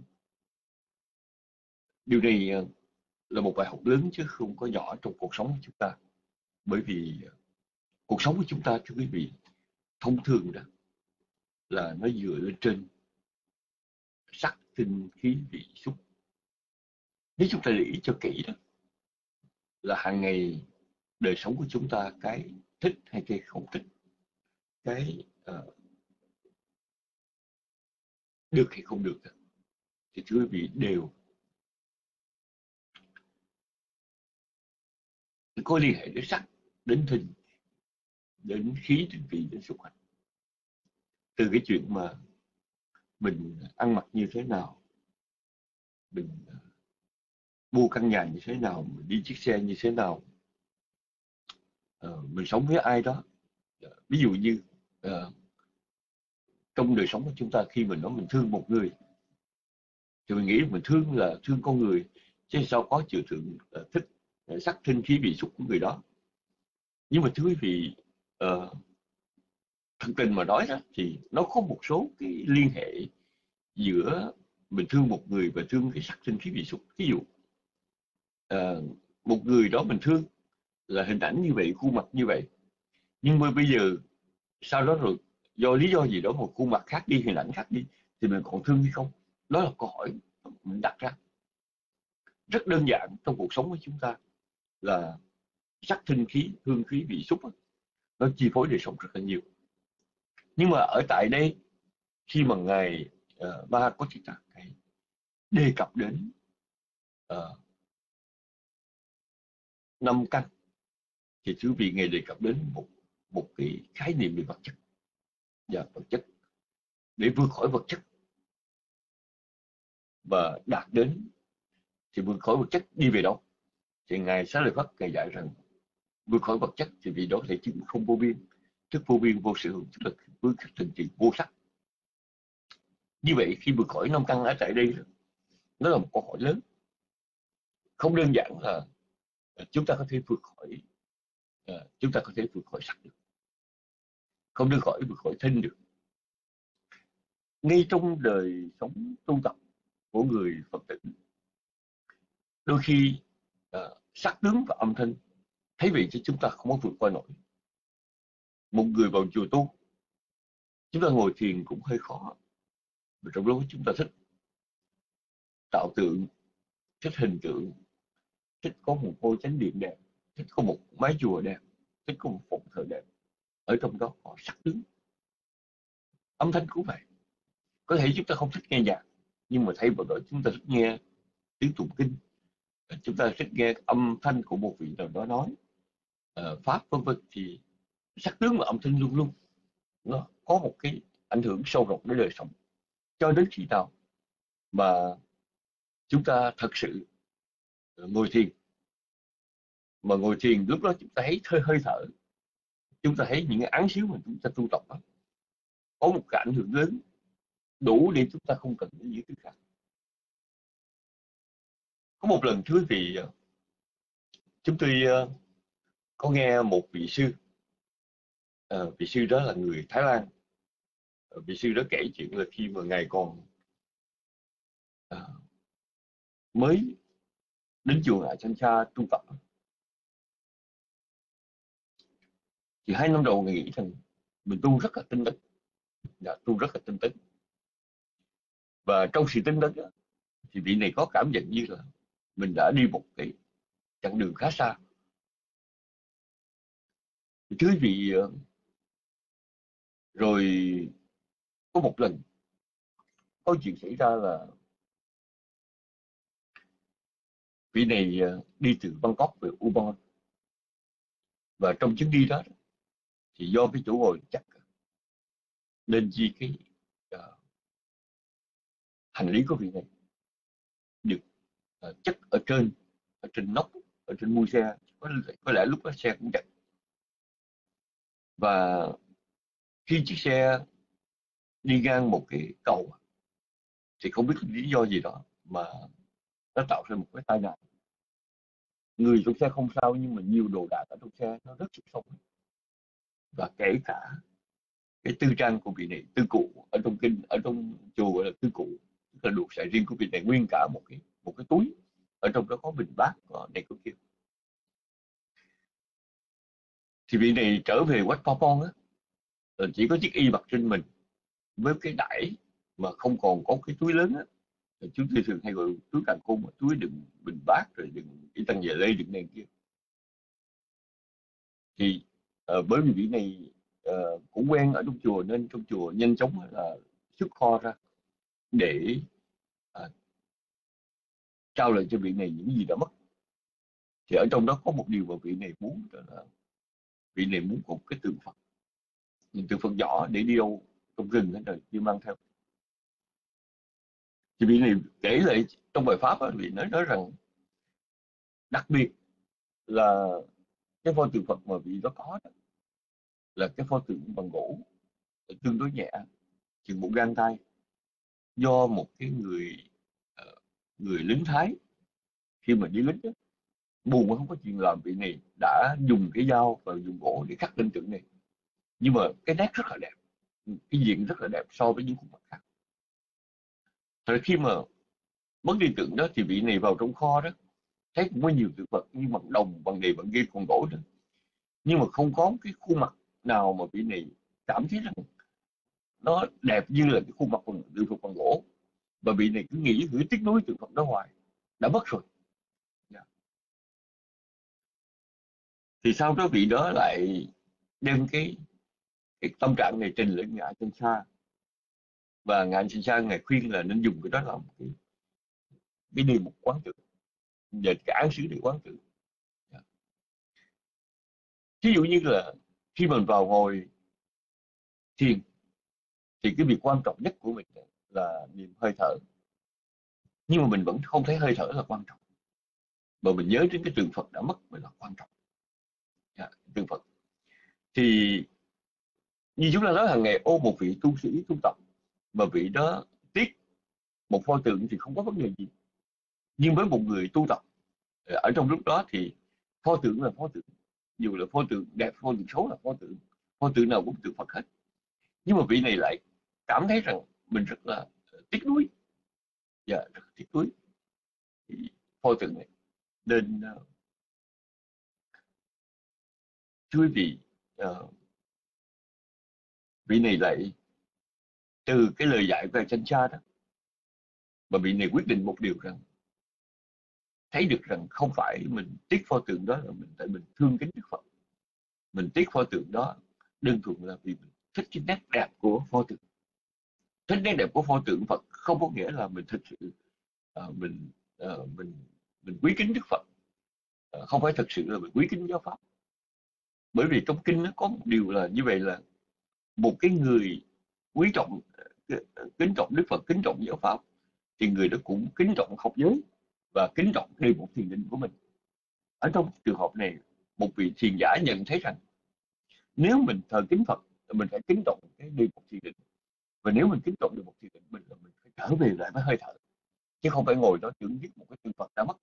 Điều này uh, là một bài học lớn chứ không có nhỏ trong cuộc sống của chúng ta. Bởi vì uh, cuộc sống của chúng ta, thưa quý vị, thông thường đó là nó dựa lên trên sắc tinh khí vị xúc. Nếu chúng ta để ý cho kỹ đó, là hàng ngày đời sống của chúng ta, cái thích hay cái không thích, cái uh, được hay không được, thì thưa quý vị đều có liên hệ đến sắc, đến thịnh, đến khí, đến vị, đến xúc hành. Từ cái chuyện mà mình ăn mặc như thế nào, mình uh, mua căn nhà như thế nào, mình đi chiếc xe như thế nào, uh, mình sống với ai đó. Uh, ví dụ như uh, trong đời sống của chúng ta, khi mình nói mình thương một người thì mình nghĩ mình thương là thương con người, chứ sao có chịu thượng uh, thích uh, sắc thinh khí vị xúc của người đó. Nhưng mà thưa quý vị, uh, thật tình mà nói đó, thì nó có một số cái liên hệ giữa mình thương một người và thương cái sắc thinh khí vị xúc. Ví dụ uh, một người đó mình thương là hình ảnh như vậy, khuôn mặt như vậy, nhưng mà bây giờ sau đó rồi do lý do gì đó một khuôn mặt khác đi, hình ảnh khác đi, thì mình còn thương hay không? Đó là câu hỏi mình đặt ra. Rất đơn giản trong cuộc sống của chúng ta là sắc thinh khí, hương khí vị xúc, nó chi phối đời sống rất là nhiều. Nhưng mà ở tại đây, khi mà ngài uh, Mahakothita đề cập đến uh, năm căn, thì thưa quý vị, ngài đề cập đến một một cái khái niệm về vật chất và vật chất. Để vượt khỏi vật chất và đạt đến, thì vượt khỏi vật chất đi về đâu? Thì ngài Xá Lợi Phất ngài dạy rằng vượt khỏi vật chất thì vì đó thể chứng không vô biên, tức vô biên vô sự hữu, tức là vượt thành trì vô sắc. Như vậy khi vượt khỏi năm căn ở tại đây, nó là một câu hỏi lớn. Không đơn giản là chúng ta có thể vượt khỏi uh, chúng ta có thể vượt khỏi sắc được, không được khỏi vượt khỏi thinh được. Ngay trong đời sống tu tập của người Phật tử, đôi khi uh, sắc tướng và âm thanh thấy vậy chứ chúng ta không có vượt qua nổi. Một người vào chùa tu, chúng ta ngồi thiền cũng hơi khó, và trong lúc chúng ta thích tạo tượng, thích hình tượng, thích có một ngôi chánh điện đẹp, thích có một mái chùa đẹp, thích có một phòng thờ đẹp, ở trong đó có sắc tướng. Âm thanh cũng vậy. Có thể chúng ta không thích nghe nhạc, nhưng mà thay vào đó chúng ta thích nghe tiếng tụng kinh, chúng ta thích nghe âm thanh của một vị nào đó nói uh, pháp vân vân. Thì sắc tướng và âm thanh luôn luôn nó có một cái ảnh hưởng sâu rộng đến đời sống, cho đến khi nào mà chúng ta thật sự ngồi thiền. Mà ngồi thiền lúc đó chúng ta thấy hơi hơi thở, chúng ta thấy những cái án xíu mà chúng ta tu tập đó, có một cái ảnh hưởng lớn đủ để chúng ta không cần đến những thứ khác. Có một lần thưa thì chúng tôi có nghe một vị sư, à, vị sư đó là người Thái Lan. Vị sư đó kể chuyện là khi mà ngài còn à, mới đến chùa Ngài Sanh Sa tu tập, thì hai năm đầu Ngài nghĩ rằng mình tu rất là tinh tấn, dạ, tu rất là tinh tấn. Và trong sự tinh tấn đó, thì vị này có cảm nhận như là mình đã đi một cái chặng đường khá xa. Thưa quý vị, rồi có một lần có chuyện xảy ra là vị này đi từ Bangkok về Ubon, và trong chuyến đi đó thì do cái chỗ ngồi chặt nên chi cái uh, hành lý của vị này được uh, chất ở trên ở trên nóc, ở trên mui xe, có, có lẽ lúc đó xe cũng chặt. Và khi chiếc xe đi ngang một cái cầu thì không biết lý do gì đó mà nó tạo ra một cái tai nạn. Người trong xe không sao, nhưng mà nhiều đồ đạc ở trong xe nó rất sụp sông, và kể cả cái tư trang của vị này, tư cụ ở trong kinh, ở trong chùa gọi là tư cụ, tức là đồ xài riêng của vị này, nguyên cả một cái một cái túi, ở trong đó có bình bát, có này có kia. Thì vị này trở về Wat Papong á, chỉ có chiếc y mặc trên mình với cái đải mà không còn có cái túi lớn á. Chúng tôi thường hay gọi túi càn khôn, túi đựng bình bát rồi đựng cái tăng về lê đựng này kia. Thì uh, bởi vì vị này uh, cũng quen ở trong chùa, nên trong chùa nhanh chóng là xuất kho ra để uh, trao lại cho vị này những gì đã mất. Thì ở trong đó có một điều mà vị này muốn, là vị này muốn một cái tượng Phật, những tượng Phật nhỏ để đi đâu trong rừng hết rồi chưa mang theo. Thì vị này kể lại trong bài pháp đó, vị nói nói rằng đặc biệt là cái pho tượng Phật mà vị đó có đó, là cái pho tượng bằng gỗ tương đối nhẹ, chừng một gang tay, do một cái người người lính Thái khi mà đi lính đó, buồn mà không có chuyện làm, vị này đã dùng cái dao và dùng gỗ để khắc lên tượng này. Nhưng mà cái nét rất là đẹp, cái diện rất là đẹp so với những khuôn mặt khác. Rồi khi mà mất đi tượng đó thì vị này vào trong kho đó thấy cũng có nhiều tượng Phật như bằng đồng, bằng đề, bằng kim, bằng gỗ nữa, nhưng mà không có cái khuôn mặt nào mà vị này cảm thấy rằng nó đẹp như là cái khuôn mặt bằng tượng Phật bằng gỗ. Và vị này cứ nghĩ cứ tiếc nuối tượng Phật đó hoài, đã mất rồi. Yeah. Thì sau đó vị đó lại đem cái, cái tâm trạng này trình lên Ngài Sanh Sa, và Ngài Sanh Sa Ngài khuyên là nên dùng cái đó làm cái cái đề mục quán tưởng, về cái án xứ để quán tưởng. Yeah. Ví dụ như là khi mình vào ngồi thiền thì cái việc quan trọng nhất của mình là niệm hơi thở, nhưng mà mình vẫn không thấy hơi thở là quan trọng, mà mình nhớ đến cái tượng Phật đã mất mới là quan trọng. Yeah, tượng Phật. Thì như chúng ta nói hàng ngày, ô một vị tu sĩ tu tập mà vị đó tiếc một pho tượng thì không có vấn đề gì. Nhưng với một người tu tập, ở trong lúc đó thì pho tượng là pho tượng, dù là pho tượng đẹp, pho tượng xấu là pho tượng, pho tượng nào cũng tượng Phật hết. Nhưng mà vị này lại cảm thấy rằng mình rất là tiếc nuối, và yeah, rất tiếc nuối thì pho tượng này. Nên uh, thưa quý vị, uh, vị này lại từ cái lời dạy của Ngài Sanh Sa đó, mà vị này quyết định một điều rằng thấy được rằng không phải mình tiếc pho tượng đó là mình tại mình thương kính Đức Phật, mình tiếc pho tượng đó đơn thuần là vì mình thích cái nét đẹp của pho tượng. Thích nét đẹp của pho tượng Phật không có nghĩa là mình thực sự uh, mình uh, mình mình quý kính Đức Phật, uh, không phải thực sự là mình quý kính giáo pháp. Bởi vì trong kinh nó có một điều là như vậy, là một cái người quý trọng, kính trọng Đức Phật, kính trọng giáo pháp, thì người đó cũng kính trọng học giới và kính trọng đề mục thiền định của mình. Ở trong trường hợp này, một vị thiền giả nhận thấy rằng nếu mình thờ kính Phật, mình phải kính trọng cái đề mục thiền định, và nếu mình kính trọng đề mục thiền định mình là mình phải trở về lại với hơi thở, chứ không phải ngồi đó tưởng viết một cái tượng Phật đã mất.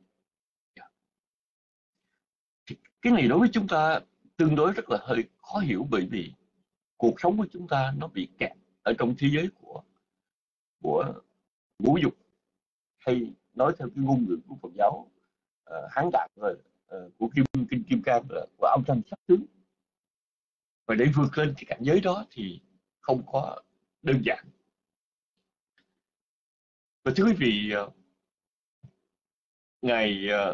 Thì cái này đối với chúng ta tương đối rất là hơi khó hiểu, bởi vì cuộc sống của chúng ta nó bị kẹt ở trong thế giới của của ngũ dục, hay nói theo cái ngôn ngữ của Phật giáo, uh, hán đạn rồi uh, của kim kinh kim cang và âm thanh sắc tướng, và để vượt lên cái cảnh giới đó thì không có đơn giản. Và thưa quý vị, uh, ngài uh,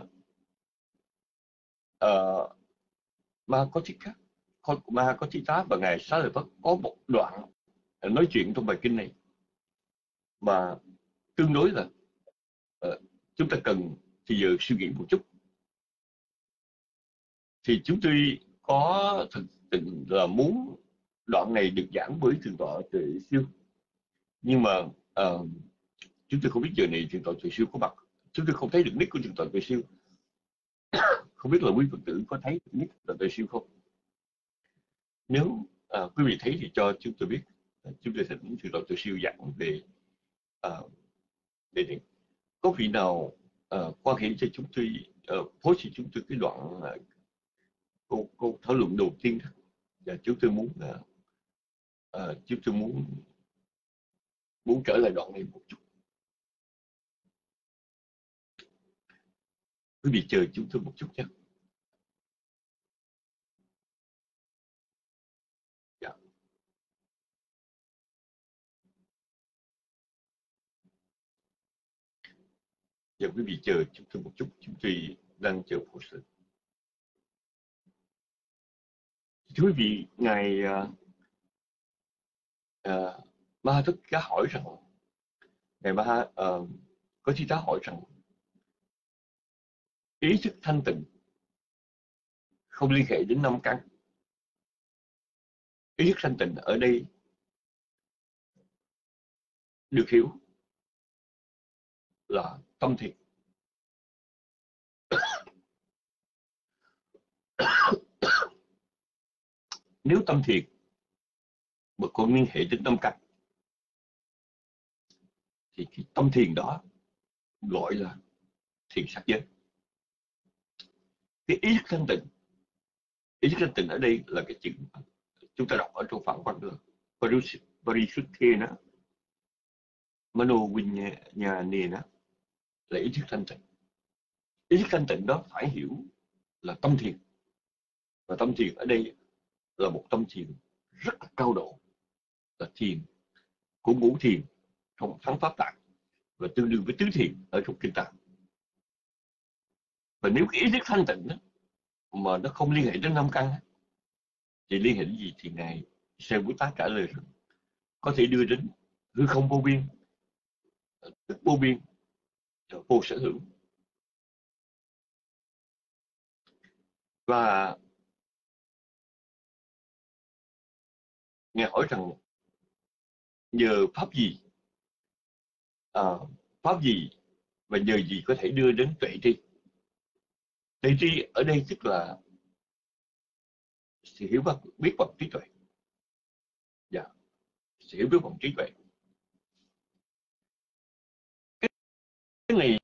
uh, Ma Có Thích Khác, Ma Có Thích Tá và ngài Xá Lợi Phất có một đoạn nói chuyện trong bài kinh này mà tương đối là uh, chúng ta cần thì giờ suy nghĩ một chút. Thì chúng tôi có thực tình là muốn đoạn này được giảng bởi Thượng tọa Tuệ Siêu, nhưng mà uh, chúng tôi không biết giờ này Thượng tọa Tuệ Siêu có mặt. Chúng tôi không thấy được nick của Thượng tọa Tuệ Siêu. Không biết là quý Phật tử có thấy nick của Thượng tọa Tuệ Siêu không? Nếu uh, quý vị thấy thì cho chúng tôi biết. Chúng tôi sẽ thỉnh Thượng tọa Tuệ Siêu giảng về uh, về này. Có vị nào uh, quan hệ cho chúng tôi, uh, phối cho chúng tôi cái đoạn uh, câu, câu thảo luận đầu tiên đó. Và chúng tôi muốn uh, uh, chúng tôi muốn muốn trở lại đoạn này một chút. Quý vị chờ chúng tôi một chút nhé. Dạ. Giờ quý vị chờ chúng tôi một chút, chúng tôi đang chờ phổ sự. Thưa quý vị, ngài uh, uh, Ma Thích Cá hỏi rằng, ngài Ma uh, Có Thích Tá hỏi rằng ý thức thanh tịnh không liên hệ đến năm căn. Ý thức thanh tịnh ở đây được hiểu là tâm thiện. Nếu tâm thiện mà còn liên hệ đến năm căn thì cái tâm thiền đó gọi là thiền sắc giới. Cái ý thức thanh tịnh, ý thức thanh tịnh ở đây là cái chữ chúng ta đọc ở trong Phạn Văn là Parisuddhena Mano Viññāṇena, là ý thức thanh tịnh. Ý thức thanh tịnh đó phải hiểu là tâm thiền, và tâm thiền ở đây là một tâm thiền rất là cao độ, là thiền của ngũ thiền trong Thắng Pháp Tạng và tương đương với tứ thiền ở trong Kinh Tạng. Và nếu cái ý thức thanh tịnh đó, mà nó không liên hệ đến năm căn thì liên hệ đến gì? Thì ngài Sê Bú Tát trả lời rằng có thể đưa đến hư không vô biên, tức vô biên, vô sở hữu. Và ngài hỏi rằng nhờ pháp gì, à, pháp gì và nhờ gì có thể đưa đến tuệ tri. Tuệ tri ở đây tức là sự hiểu biết bằng trí tuệ. Dạ, sự hiểu biết bằng trí tuệ. Cái, cái này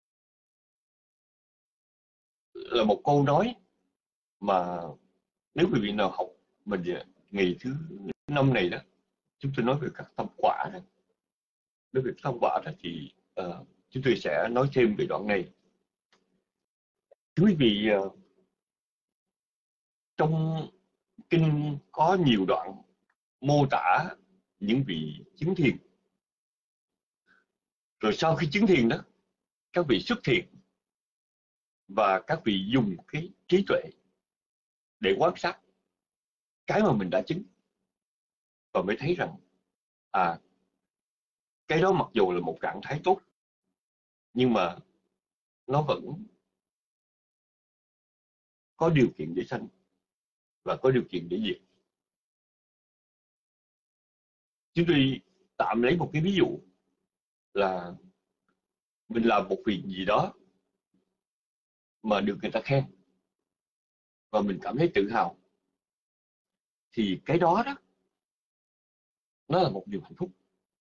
là một câu nói mà nếu quý vị nào học mình ngày thứ năm này đó, chúng tôi nói về các tâm quả đó. Đối với tâm quả đó thì uh, chúng tôi sẽ nói thêm về đoạn này. Thưa quý vị, uh, trong kinh có nhiều đoạn mô tả những vị chứng thiền. Rồi sau khi chứng thiền đó, các vị xuất thiền và các vị dùng cái trí tuệ để quan sát cái mà mình đã chứng, và mới thấy rằng à, cái đó mặc dù là một trạng thái tốt nhưng mà nó vẫn có điều kiện để sanh và có điều kiện để diệt. Chúng tôi tạm lấy một cái ví dụ là mình làm một việc gì đó mà được người ta khen và mình cảm thấy tự hào, thì cái đó đó nó là một điều hạnh phúc.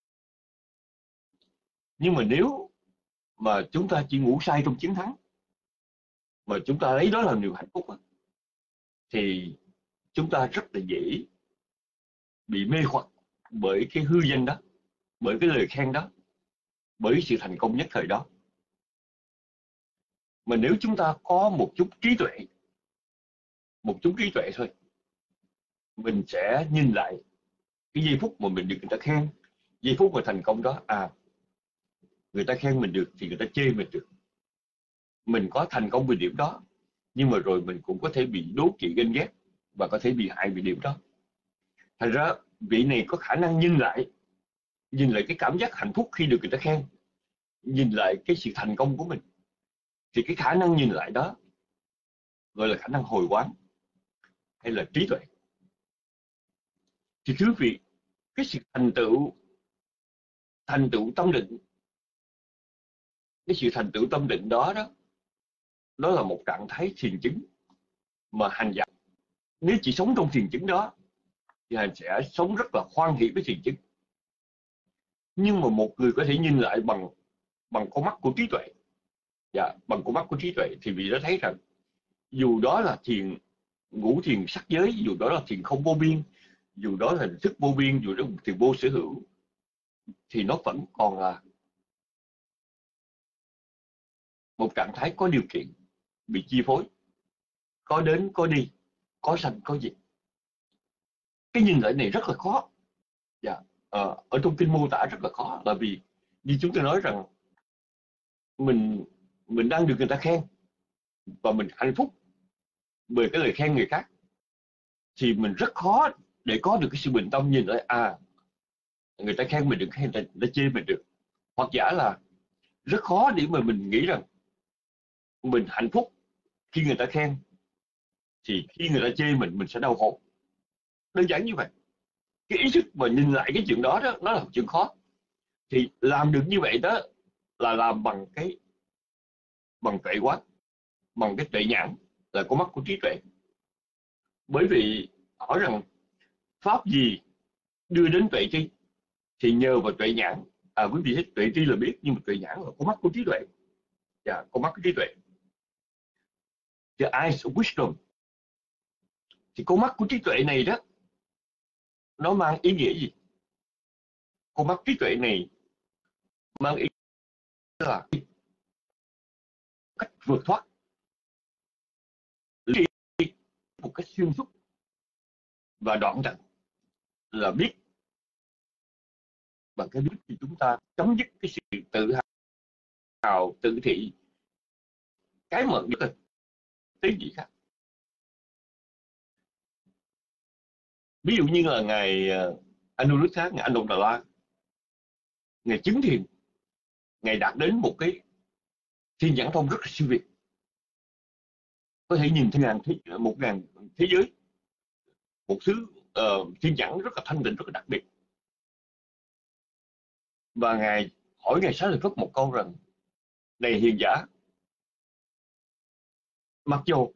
Nhưng mà nếu mà chúng ta chỉ ngủ say trong chiến thắng mà chúng ta lấy đó làm điều hạnh phúc thì chúng ta rất là dễ bị mê hoặc bởi cái hư danh đó, bởi cái lời khen đó, bởi sự thành công nhất thời đó. Mà nếu chúng ta có một chút trí tuệ, một chút trí tuệ thôi, mình sẽ nhìn lại cái giây phút mà mình được người ta khen, giây phút mà thành công đó, à, người ta khen mình được thì người ta chê mình được. Mình có thành công về điểm đó, nhưng mà rồi mình cũng có thể bị đố kỵ ganh ghét và có thể bị hại vì điểm đó. Thành ra vị này có khả năng nhìn lại, nhìn lại cái cảm giác hạnh phúc khi được người ta khen, nhìn lại cái sự thành công của mình. Thì cái khả năng nhìn lại đó gọi là khả năng hồi quán hay là trí tuệ. Thì thưa quý vị, cái sự thành tựu thành tựu tâm định, cái sự thành tựu tâm định đó đó, đó là một trạng thái thiền chứng mà hành giả nếu chỉ sống trong thiền chứng đó thì hành sẽ sống rất là hoan hỷ với thiền chứng. Nhưng mà một người có thể nhìn lại bằng bằng con mắt của trí tuệ, dạ, bằng con mắt của trí tuệ, thì vị đã thấy rằng dù đó là thiền ngũ thiền sắc giới, dù đó là thiền không vô biên, dù đó là hình thức vô biên, dù đó là thiền vô sở hữu, thì nó vẫn còn là một trạng thái có điều kiện, bị chi phối, có đến có đi, có sanh có diệt. Cái nhìn lại này rất là khó. Dạ. Ờ, ở trong kinh mô tả rất là khó, là vì như chúng tôi nói rằng mình mình đang được người ta khen và mình hạnh phúc bởi cái lời khen người khác, thì mình rất khó để có được cái sự bình tâm nhìn lại, à, người ta khen mình được, hay người ta, người ta chê mình được. Hoặc giả là rất khó để mà mình nghĩ rằng mình hạnh phúc khi người ta khen, thì khi người ta chê mình, mình sẽ đau khổ. Đơn giản như vậy. Cái ý thức mà nhìn lại cái chuyện đó, đó nó là một chuyện khó. Thì làm được như vậy đó là làm bằng cái bằng tuệ quán, bằng cái tuệ nhãn, là con mắt của trí tuệ. Bởi vì hỏi rằng pháp gì đưa đến tuệ tri, thì nhờ vào tuệ nhãn. À, quý vị thấy tuệ tri là biết, nhưng mà tuệ nhãn là con mắt của trí tuệ. Dạ, con mắt của trí tuệ. The eyes of wisdom. Thì con mắt của trí tuệ này đó, nó mang ý nghĩa gì? Con mắt trí tuệ này mang ý nghĩa là cách vượt thoát, một cách xuyên suốt và đoạn tận, là biết. Bằng cái biết thì chúng ta chấm dứt cái sự tự hào, tự thị, cái mận nhất là cái gì khác. Ví dụ như là ngài Anuruddha, ngài Anh Đà La, ngài chứng thiền, ngài đạt đến một cái thiên nhãn thông rất là siêu việt, có thể nhìn thấy ngàn thế, một ngàn thế giới, một thứ uh, thiên nhãn rất là thanh tịnh, rất là đặc biệt. Và ngài hỏi ngài Xá Lợi Phất một câu rằng: này hiền giả, mặc dù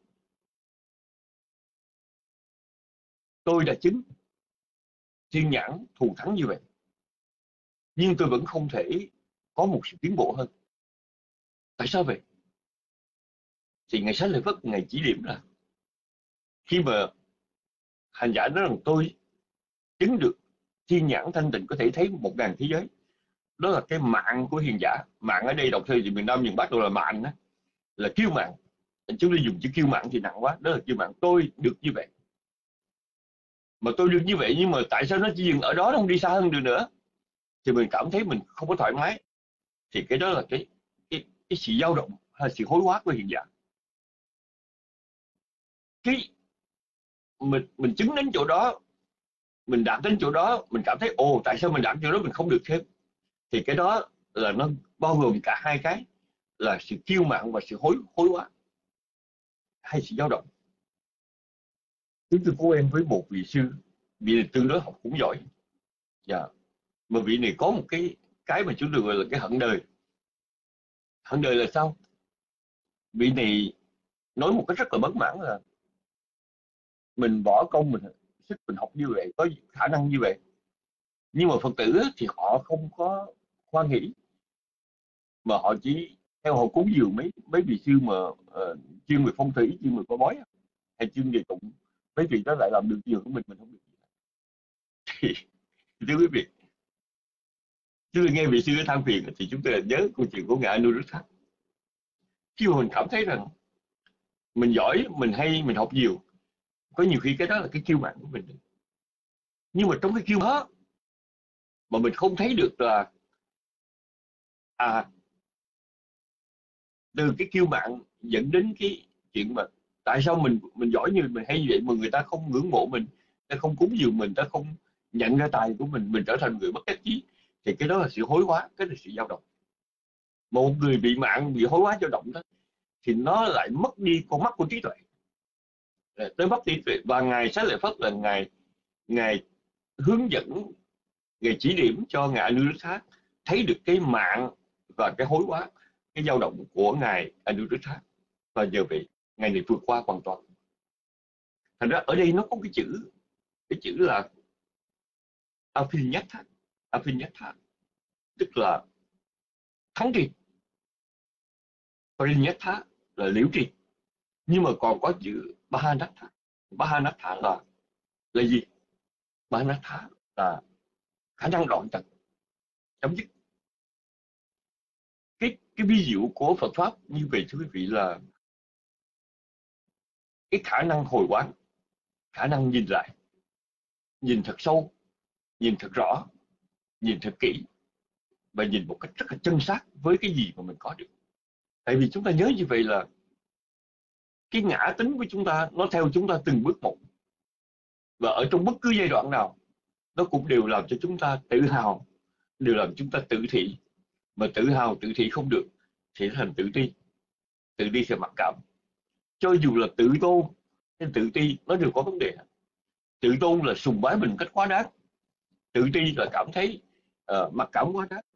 tôi đã chứng thiên nhãn thù thắng như vậy, nhưng tôi vẫn không thể có một sự tiến bộ hơn. Tại sao vậy? Thì ngài Xá Lợi Phất, ngài chỉ điểm là khi mà hành giả nói rằng tôi chứng được thiên nhãn thanh tịnh, có thể thấy một ngàn thế giới, đó là cái mạng của hiền giả. Mạng ở đây đọc theo thì miền Nam miền Bắc đều là mạng đó, là kiêu mạng. Chúng tôi dùng chữ kiêu mạng thì nặng quá, đó là kiêu mạng. Tôi được như vậy, mà tôi được như vậy, nhưng mà tại sao nó chỉ dừng ở đó, nó không đi xa hơn được nữa? Thì mình cảm thấy mình không có thoải mái. Thì cái đó là cái cái, cái sự dao động hay sự hối hóa của hiền giả. Cái mình mình chứng đến chỗ đó, mình đạt đến chỗ đó, mình cảm thấy ồ, tại sao mình đạt chỗ đó mình không được thêm? Thì cái đó là nó bao gồm cả hai cái, là sự kiêu mạn và sự hối hối hóa, hay sự dao động. Chúng tôi có quen với một vị sư, vị này tương đối học cũng giỏi, dạ, mà vị này có một cái cái mà chúng tôi gọi là cái hận đời. Hận đời là sao? Vị này nói một cách rất là bất mãn là mình bỏ công mình sức mình học như vậy, có khả năng như vậy, nhưng mà Phật tử thì họ không có hoan hỷ, mà họ chỉ theo họ cúng dường mấy mấy vị sư mà uh, chuyên về phong thủy, chuyên về coi bói, hay chuyên về tụng, mấy vị đó lại làm được giường của mình, mình không được. Thì thưa quý vị, chúng tôi nghe vị sư ở than phiền thì chúng tôi là nhớ câu chuyện của ngài Anuruddha. khi mà mình cảm thấy rằng mình giỏi, mình hay, mình học nhiều, có nhiều khi cái đó là cái kiêu mạn của mình. Nhưng mà trong cái kiêu đó mà mình không thấy được là à từ cái kiêu mạn dẫn đến cái chuyện mà tại sao mình mình giỏi như mình hay như vậy mà người ta không ngưỡng mộ mình, ta không cúng dường mình, ta không nhận ra tài của mình, mình trở thành người bất đắc chí, thì cái đó là sự hối hóa, cái là sự dao động. Một người bị mạn, bị hối hóa dao động đó thì nó lại mất đi con mắt của trí tuệ, tới mất trí tuệ. Và ngài Xá Lợi Phất là ngài ngài hướng dẫn, ngài chỉ điểm cho ngài Anuruddha thấy được cái mạn và cái hối hóa, cái dao động của ngài Anuruddha, và giờ về ngài này vượt qua hoàn toàn. Thành ra ở đây nó có cái chữ, cái chữ là Apinyatha, Apinyatha tức là thắng triệt, Parinyatha là liễu triệt, nhưng mà còn có chữ Bahanatha. Bahanatha là là gì? Bahanatha là khả năng đoạn tận, chấm dứt. Cái cái ví dụ của Phật pháp như vậy thưa quý vị là cái khả năng hồi quán, khả năng nhìn lại, nhìn thật sâu, nhìn thật rõ, nhìn thật kỹ, và nhìn một cách rất là chân xác với cái gì mà mình có được. Tại vì chúng ta nhớ như vậy là cái ngã tính của chúng ta nó theo chúng ta từng bước một, và ở trong bất cứ giai đoạn nào nó cũng đều làm cho chúng ta tự hào, đều làm chúng ta tự thị. Mà tự hào tự thị không được thì thành tự ti, tự ti sẽ mặc cảm. Cho dù là tự tôn hay tự ti nó đều có vấn đề. Tự tôn là sùng bái mình cách quá đáng, tự ti là cảm thấy uh, mặc cảm quá đáng.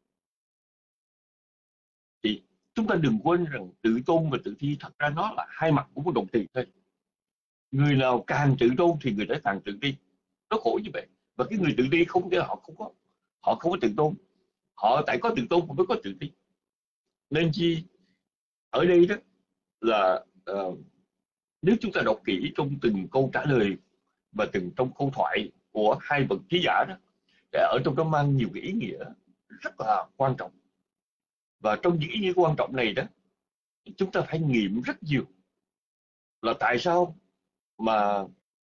Thì chúng ta đừng quên rằng tự tôn và tự ti thật ra nó là hai mặt của một đồng tiền thôi. Người nào càng tự tôn thì người đó càng tự ti, nó khổ như vậy. Và cái người tự ti không thể, họ không có họ không có tự tôn, họ tại có tự tôn mới có tự ti. Nên chi ở đây đó là uh, nếu chúng ta đọc kỹ trong từng câu trả lời và từng trong câu thoại của hai bậc trí giả đó, để ở trong đó mang nhiều cái ý nghĩa rất là quan trọng. Và trong những ý nghĩa quan trọng này đó, chúng ta phải nghiệm rất nhiều là tại sao mà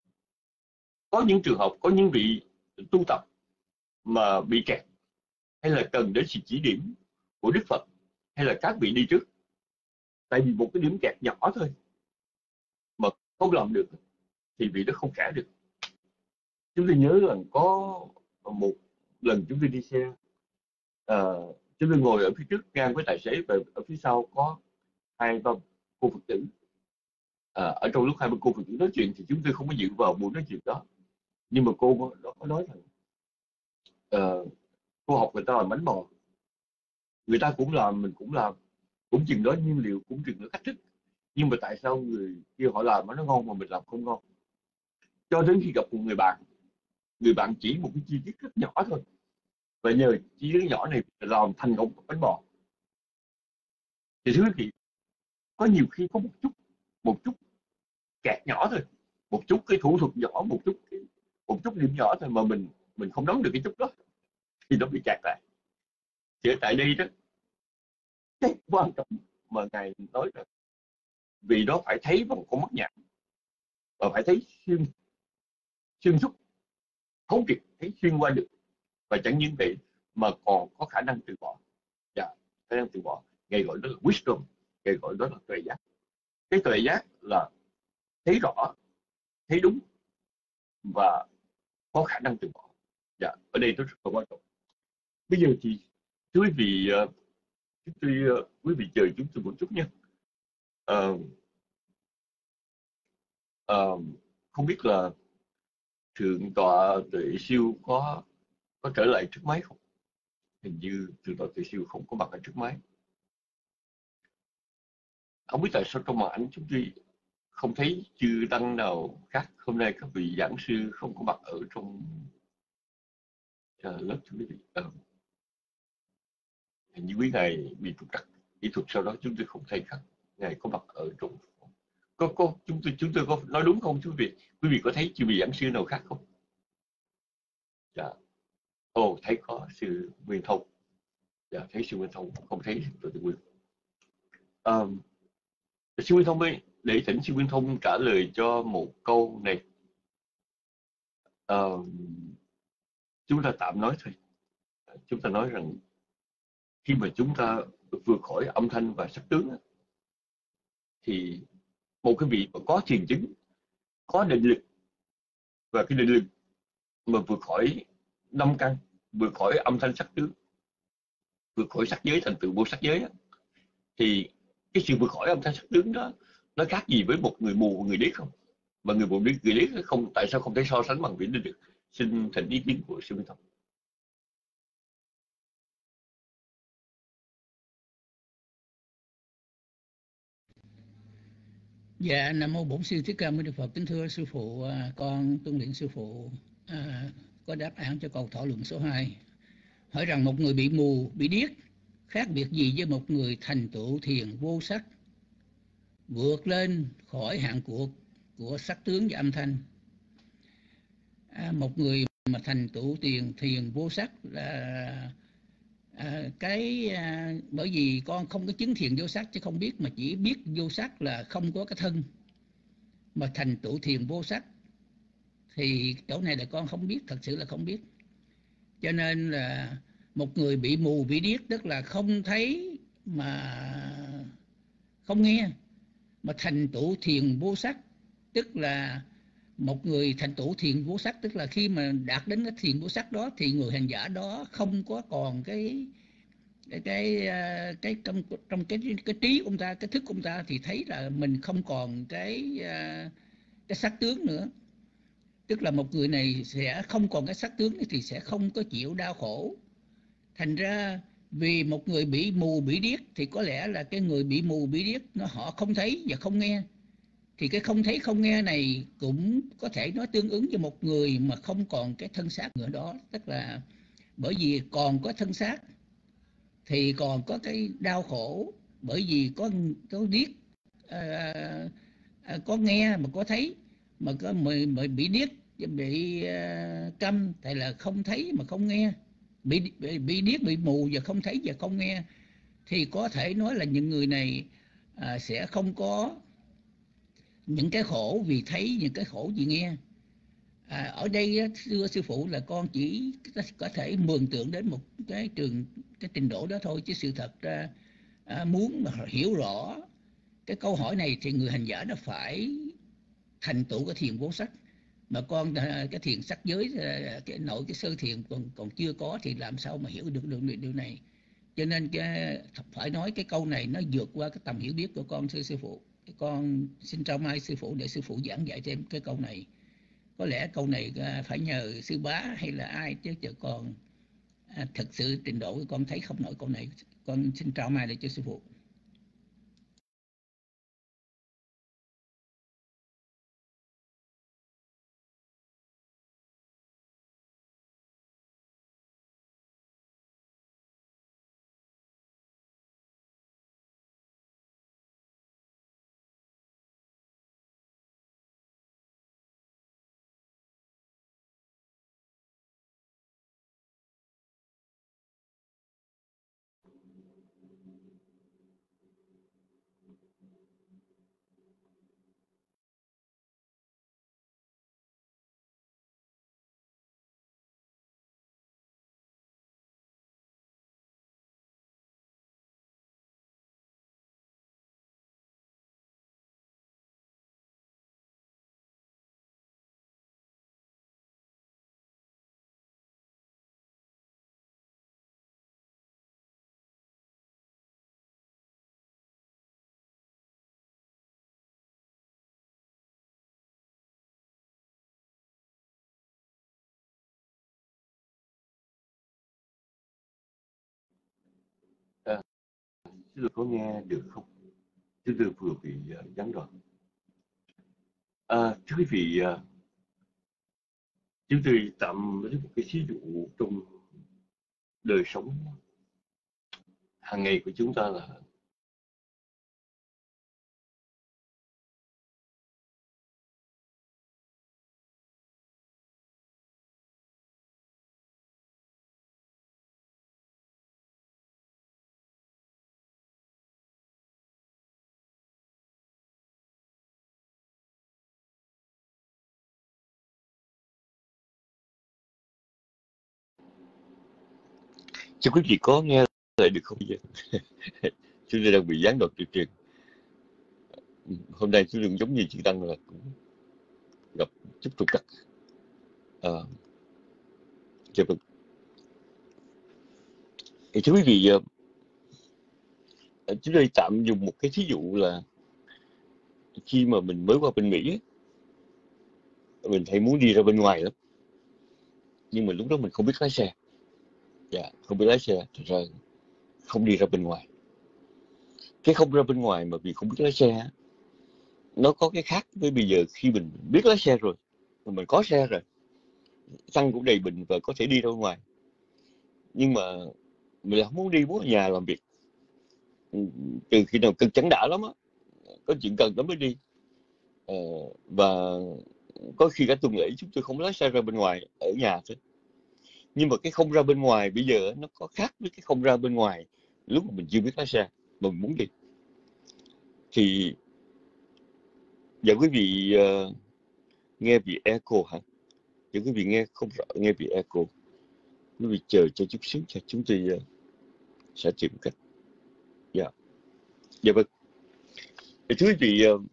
có những trường hợp, có những vị tu tập mà bị kẹt, hay là cần đến sự chỉ điểm của Đức Phật hay là các vị đi trước. Tại vì một cái điểm kẹt nhỏ thôi mà không làm được thì vị đó không cả được. Chúng tôi nhớ là có một lần chúng tôi đi xe, uh, chúng tôi ngồi ở phía trước ngang với tài xế, và ở phía sau có hai ba cô Phật tử. À, ở trong lúc hai bên cô Phật tử nói chuyện thì chúng tôi không có dự vào buổi nói chuyện đó, nhưng mà cô đó có nói rằng uh, cô học người ta làm bánh bò, người ta cũng làm, mình cũng làm, cũng chừng đó nhiên liệu, cũng chừng đó cách thức, nhưng mà tại sao người kia họ làm nó ngon mà mình làm không ngon? Cho đến khi gặp một người bạn, người bạn chỉ một cái chi tiết rất nhỏ thôi, và nhờ chi tiết nhỏ này làm thành công bánh bò. Thì thưa quý vị, có nhiều khi có một chút một chút kẹt nhỏ thôi, một chút cái thủ thuật nhỏ, một chút cái, một chút điểm nhỏ thôi mà mình mình không nắm được cái chút đó thì nó bị kẹt lại. Thì ở tại đây đó, cái quan trọng mà ngài nói là vì đó phải thấy bằng con mắt nhãn, và phải thấy xuyên xuyên suốt, thấu triệt, thấy xuyên qua được, và chẳng những vậy mà còn có khả năng từ bỏ. Dạ, khả năng từ bỏ, ngài gọi đó là wisdom, ngài gọi đó là tuệ giác. Cái tuệ giác là thấy rõ, thấy đúng và có khả năng từ bỏ. Dạ, ở đây nó rất là quan trọng. Bây giờ thì quý vị, chúng tôi, quý vị chờ chúng tôi một chút nha. Uh, uh, không biết là thượng tọa Tuệ Siêu có có trở lại trước máy không? Hình như thượng tọa Tuệ Siêu không có mặt ở trước máy. Không biết tại sao trong màn ảnh chúng tôi không thấy chư tăng nào khác. Hôm nay các vị giảng sư không có mặt ở trong uh, lớp chúng tôi. Uh, hình như quý ngài bị trục trặc kỹ thuật, sau đó chúng tôi không thấy khác ngài có mặt ở trong. Có, có chúng tôi chúng tôi có nói đúng không quý vị? Quý vị có thấy chư vị giảng sư nào khác không? Dạ. Ồ, thấy có sư Nguyên Thông. Dạ, thấy sư Nguyên Thông, không thấy tôi tự Nguyên. Um, Sư Minh Thông ơi, để thỉnh Sư Minh Thông trả lời cho một câu này. Ờ, chúng ta tạm nói thôi. Chúng ta nói rằng khi mà chúng ta vượt khỏi âm thanh và sắc tướng thì một cái vị mà có thiền chứng, có định lực, và cái định lực mà vượt khỏi năm căn, vượt khỏi âm thanh sắc tướng, vượt khỏi sắc giới thành tựu vô sắc giới, thì cái sự vượt khỏi âm thanh sắc tướng đó nó khác gì với một người mù và người điếc không? Mà người mù người điếc không, tại sao không thể so sánh bằng vị định lực? Xin thành ý kiến của sư Minh Thông. Dạ, Nam mô Bổn Sư Thích Ca Mâu Ni Phật. Kính thưa sư phụ, con tuân lệnh sư phụ à, có đáp án cho câu thảo luận số hai. Hỏi rằng một người bị mù, bị điếc khác biệt gì với một người thành tựu thiền vô sắc, vượt lên khỏi hạn cuộc của sắc tướng và âm thanh? À, một người mà thành tựu thiền thiền vô sắc là à, cái à, bởi vì con không có chứng thiền vô sắc chứ không biết, mà chỉ biết vô sắc là không có cái thân, mà thành tựu thiền vô sắc thì chỗ này là con không biết, thật sự là không biết. Cho nên là một người bị mù bị điếc tức là không thấy mà không nghe, mà thành tựu thiền vô sắc tức là một người thành tựu thiền vô sắc tức là khi mà đạt đến cái thiền vô sắc đó thì người hành giả đó không có còn cái cái cái cái trong trong cái cái trí của ông ta, cái thức của ông ta thì thấy là mình không còn cái cái sắc tướng nữa. Tức là một người này sẽ không còn cái sắc tướng thì sẽ không có chịu đau khổ. Thành ra vì một người bị mù bị điếc thì có lẽ là cái người bị mù bị điếc nó họ không thấy và không nghe, thì cái không thấy không nghe này cũng có thể nói tương ứng với một người mà không còn cái thân xác nữa đó. Tức là bởi vì còn có thân xác thì còn có cái đau khổ, bởi vì có có điếc à, à, có nghe mà có thấy, mà có mà, mà bị điếc bị uh, câm thì là không thấy mà không nghe, bị, bị bị điếc bị mù và không thấy và không nghe, thì có thể nói là những người này à, sẽ không có những cái khổ vì thấy, những cái khổ vì nghe. À, ở đây thưa sư phụ là con chỉ có thể mường tượng đến một cái trường cái trình độ đó thôi, chứ sự thật ra à, muốn mà hiểu rõ cái câu hỏi này thì người hành giả nó phải thành tựu cái thiền vô sắc, mà con cái thiền sắc giới cái nội cái sơ thiền còn còn chưa có thì làm sao mà hiểu được được điều này. Cho nên cái, phải nói cái câu này nó vượt qua cái tầm hiểu biết của con thưa sư phụ. Con xin trao mai sư phụ để sư phụ giảng dạy thêm cái câu này. Có lẽ câu này phải nhờ sư bá hay là ai chứ chứ còn à, thật sự trình độ của con thấy không nổi câu này. Con xin trao mai để cho sư phụ. À, sư có nghe được không? Sư từ vừa bị uh, gián đoạn. À, thưa quý vị, uh, chúng tôi tạm lấy một cái ví dụ trong đời sống hàng ngày của chúng ta là Chứ quý vị có nghe lại được không? Chúng tôi đang bị gián đoạn tuyên truyền. Hôm nay chúng tôi giống như chị Tăng là cũng gặp chút trục trặc. À, dạ vâng. Thì thưa quý vị, chúng tôi tạm dùng một cái thí dụ là khi mà mình mới qua bên Mỹ, mình hay muốn đi ra bên ngoài lắm, nhưng mà lúc đó mình không biết lái xe. Dạ, không biết lái xe, thật ra không đi ra bên ngoài. Cái không ra bên ngoài mà vì không biết lái xe, nó có cái khác với bây giờ khi mình biết lái xe rồi, mà mình có xe rồi, xăng cũng đầy bình và có thể đi ra bên ngoài. Nhưng mà mình lại không muốn đi, muốn ở nhà làm việc. Từ khi nào cần chắn đã lắm á, có chuyện cần lắm mới đi. Ờ, và có khi cả tuần lễ chúng tôi không lái xe ra bên ngoài, ở nhà thôi. Nhưng mà cái không ra bên ngoài bây giờ nó có khác với cái không ra bên ngoài lúc mà mình chưa biết lái xe mà mình muốn đi. Thì giờ quý vị uh, nghe bị echo hả? Giờ quý vị nghe không rõ, nghe bị echo. Quý vị chờ cho chút xíu cho chúng tôi uh, sẽ tìm cách. Dạ, yeah. Dạ vâng. Thưa quý vị, uh,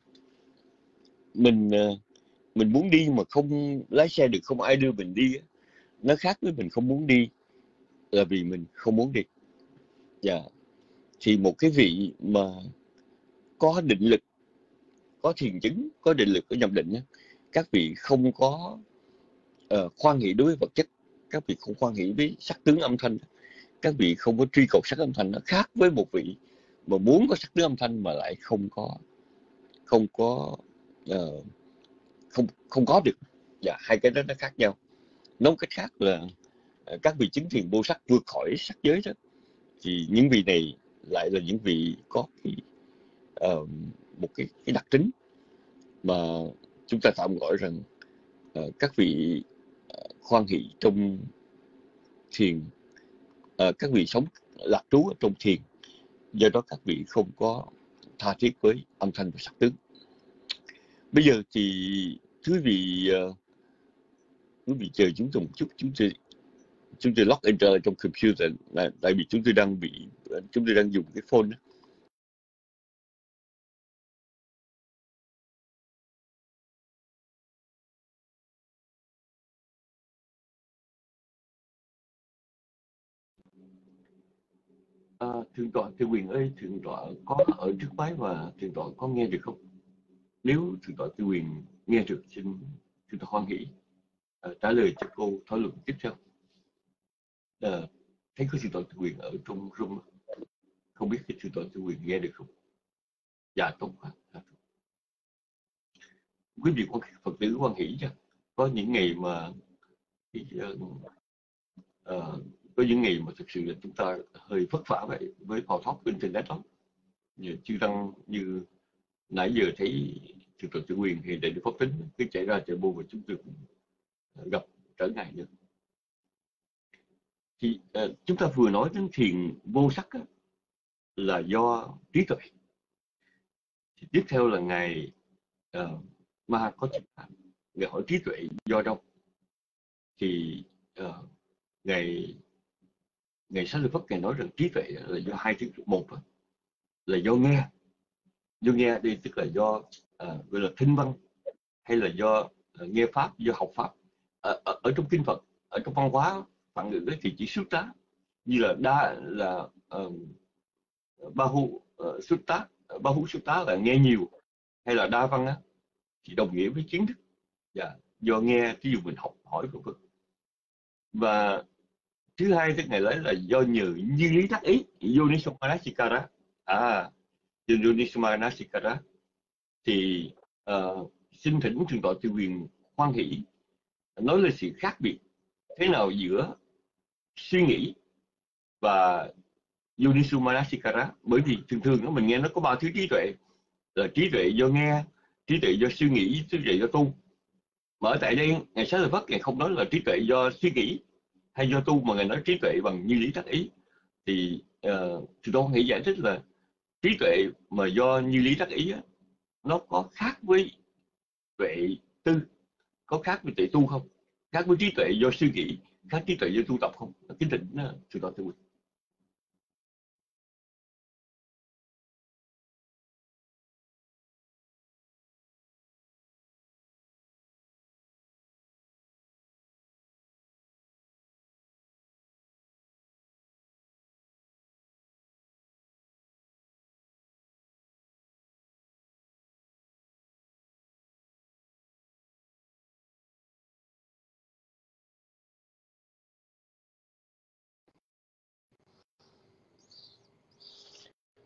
mình uh, mình muốn đi mà không lái xe được, không ai đưa mình đi, nó khác với mình không muốn đi là vì mình không muốn đi. Dạ. Yeah. Thì một cái vị mà có định lực, có thiền chứng, có định lực, có nhập định, các vị không có uh, khoan hỷ đối với vật chất, các vị không khoan hỷ với sắc tướng âm thanh, các vị không có truy cầu sắc âm thanh. Nó khác với một vị mà muốn có sắc tướng âm thanh mà lại không có không có uh, không không có được. Dạ, hai cái đó nó khác nhau. Nói cách khác là uh, các vị chứng thiền vô sắc vượt khỏi sắc giới đó, thì những vị này lại là những vị có cái, uh, một cái, cái đặc tính mà chúng ta tạm gọi rằng uh, các vị uh, khoan hỷ trong thiền, uh, các vị sống lạc trú ở trong thiền, do đó các vị không có tha thiết với âm thanh và sắc tướng. Bây giờ thì quý vị uh, quý vị chờ chúng tôi một chút, chúng tôi chúng tôi log in trở lại trong computer, là tại vì chúng tôi đang bị chúng tôi đang dùng cái phone đó. À, thượng tọa Tư Quyền ơi, thượng tọa có ở trước máy và thượng tọa có nghe được không? Nếu thượng tọa Tư Quyền nghe được, xin thượng tọa hoan hỷ à, trả lời cho câu thảo luận tiếp theo. À, thấy có thượng tọa Tư Quyền ở trong room, không biết cái thượng tọa Tư Quyền nghe được không? Dạ tốt quá. Quý vị Phật tử hoan hỷ chứ? Có những ngày mà thì, uh, uh, có những ngày mà thực sự là chúng ta hơi vất vả vậy với phò thóp internet lắm. Như chư tăng như nãy giờ thấy thượng tọa Tư Quyền thì đại đức Pháp Tính cứ chạy ra chạy vô và chúng tôi cũng gặp trở ngại nữa. Thì uh, chúng ta vừa nói đến thiền vô sắc á, là do trí tuệ. Thì tiếp theo là ngài uh, Ma có chịu phạm, ngài hỏi trí tuệ do đâu? Thì uh, ngài ngài Xá Lợi Phất ngài nói rằng trí tuệ là do hai thứ. Một là do nghe, do nghe đi tức là do uh, gọi là thinh văn, hay là do uh, nghe pháp, do học pháp. Ở, ở, ở trong kinh Phật, ở trong văn hóa phản ngữ thì chỉ xuất tá, như là đa là uh, ba hu uh, xuất tá, ba hu xuất tá là nghe nhiều, hay là đa văn á, thì đồng nghĩa với kiến thức. Dạ, do nghe, ví dụ mình học hỏi của Phật. Và thứ hai tức ngày lấy là do nhờ như lý tác ý, Yonisomanasikara. À, Yonisomanasikara thì uh, xin thỉnh thượng tọa Tư Quyền hoan hỷ nói lên sự khác biệt thế nào giữa suy nghĩ và Yonisomanasikara. Bởi vì thường thường đó, mình nghe nó có ba thứ trí tuệ, là trí tuệ do nghe, trí tuệ do suy nghĩ, trí tuệ do tu. Mà ở tại đây ngài Xá Lợi Phất ngài không nói là trí tuệ do suy nghĩ hay do tu, mà ngài nói trí tuệ bằng như lý tác ý. Thì uh, thì tôi nghĩ giải thích là trí tuệ mà do như lý tác ý á, nó có khác với tuệ tư, có khác với tuệ tu không? Khác với trí tuệ do suy nghĩ, khác trí tuệ do tu tập không? Cái định thượng tọa Tư Quyền.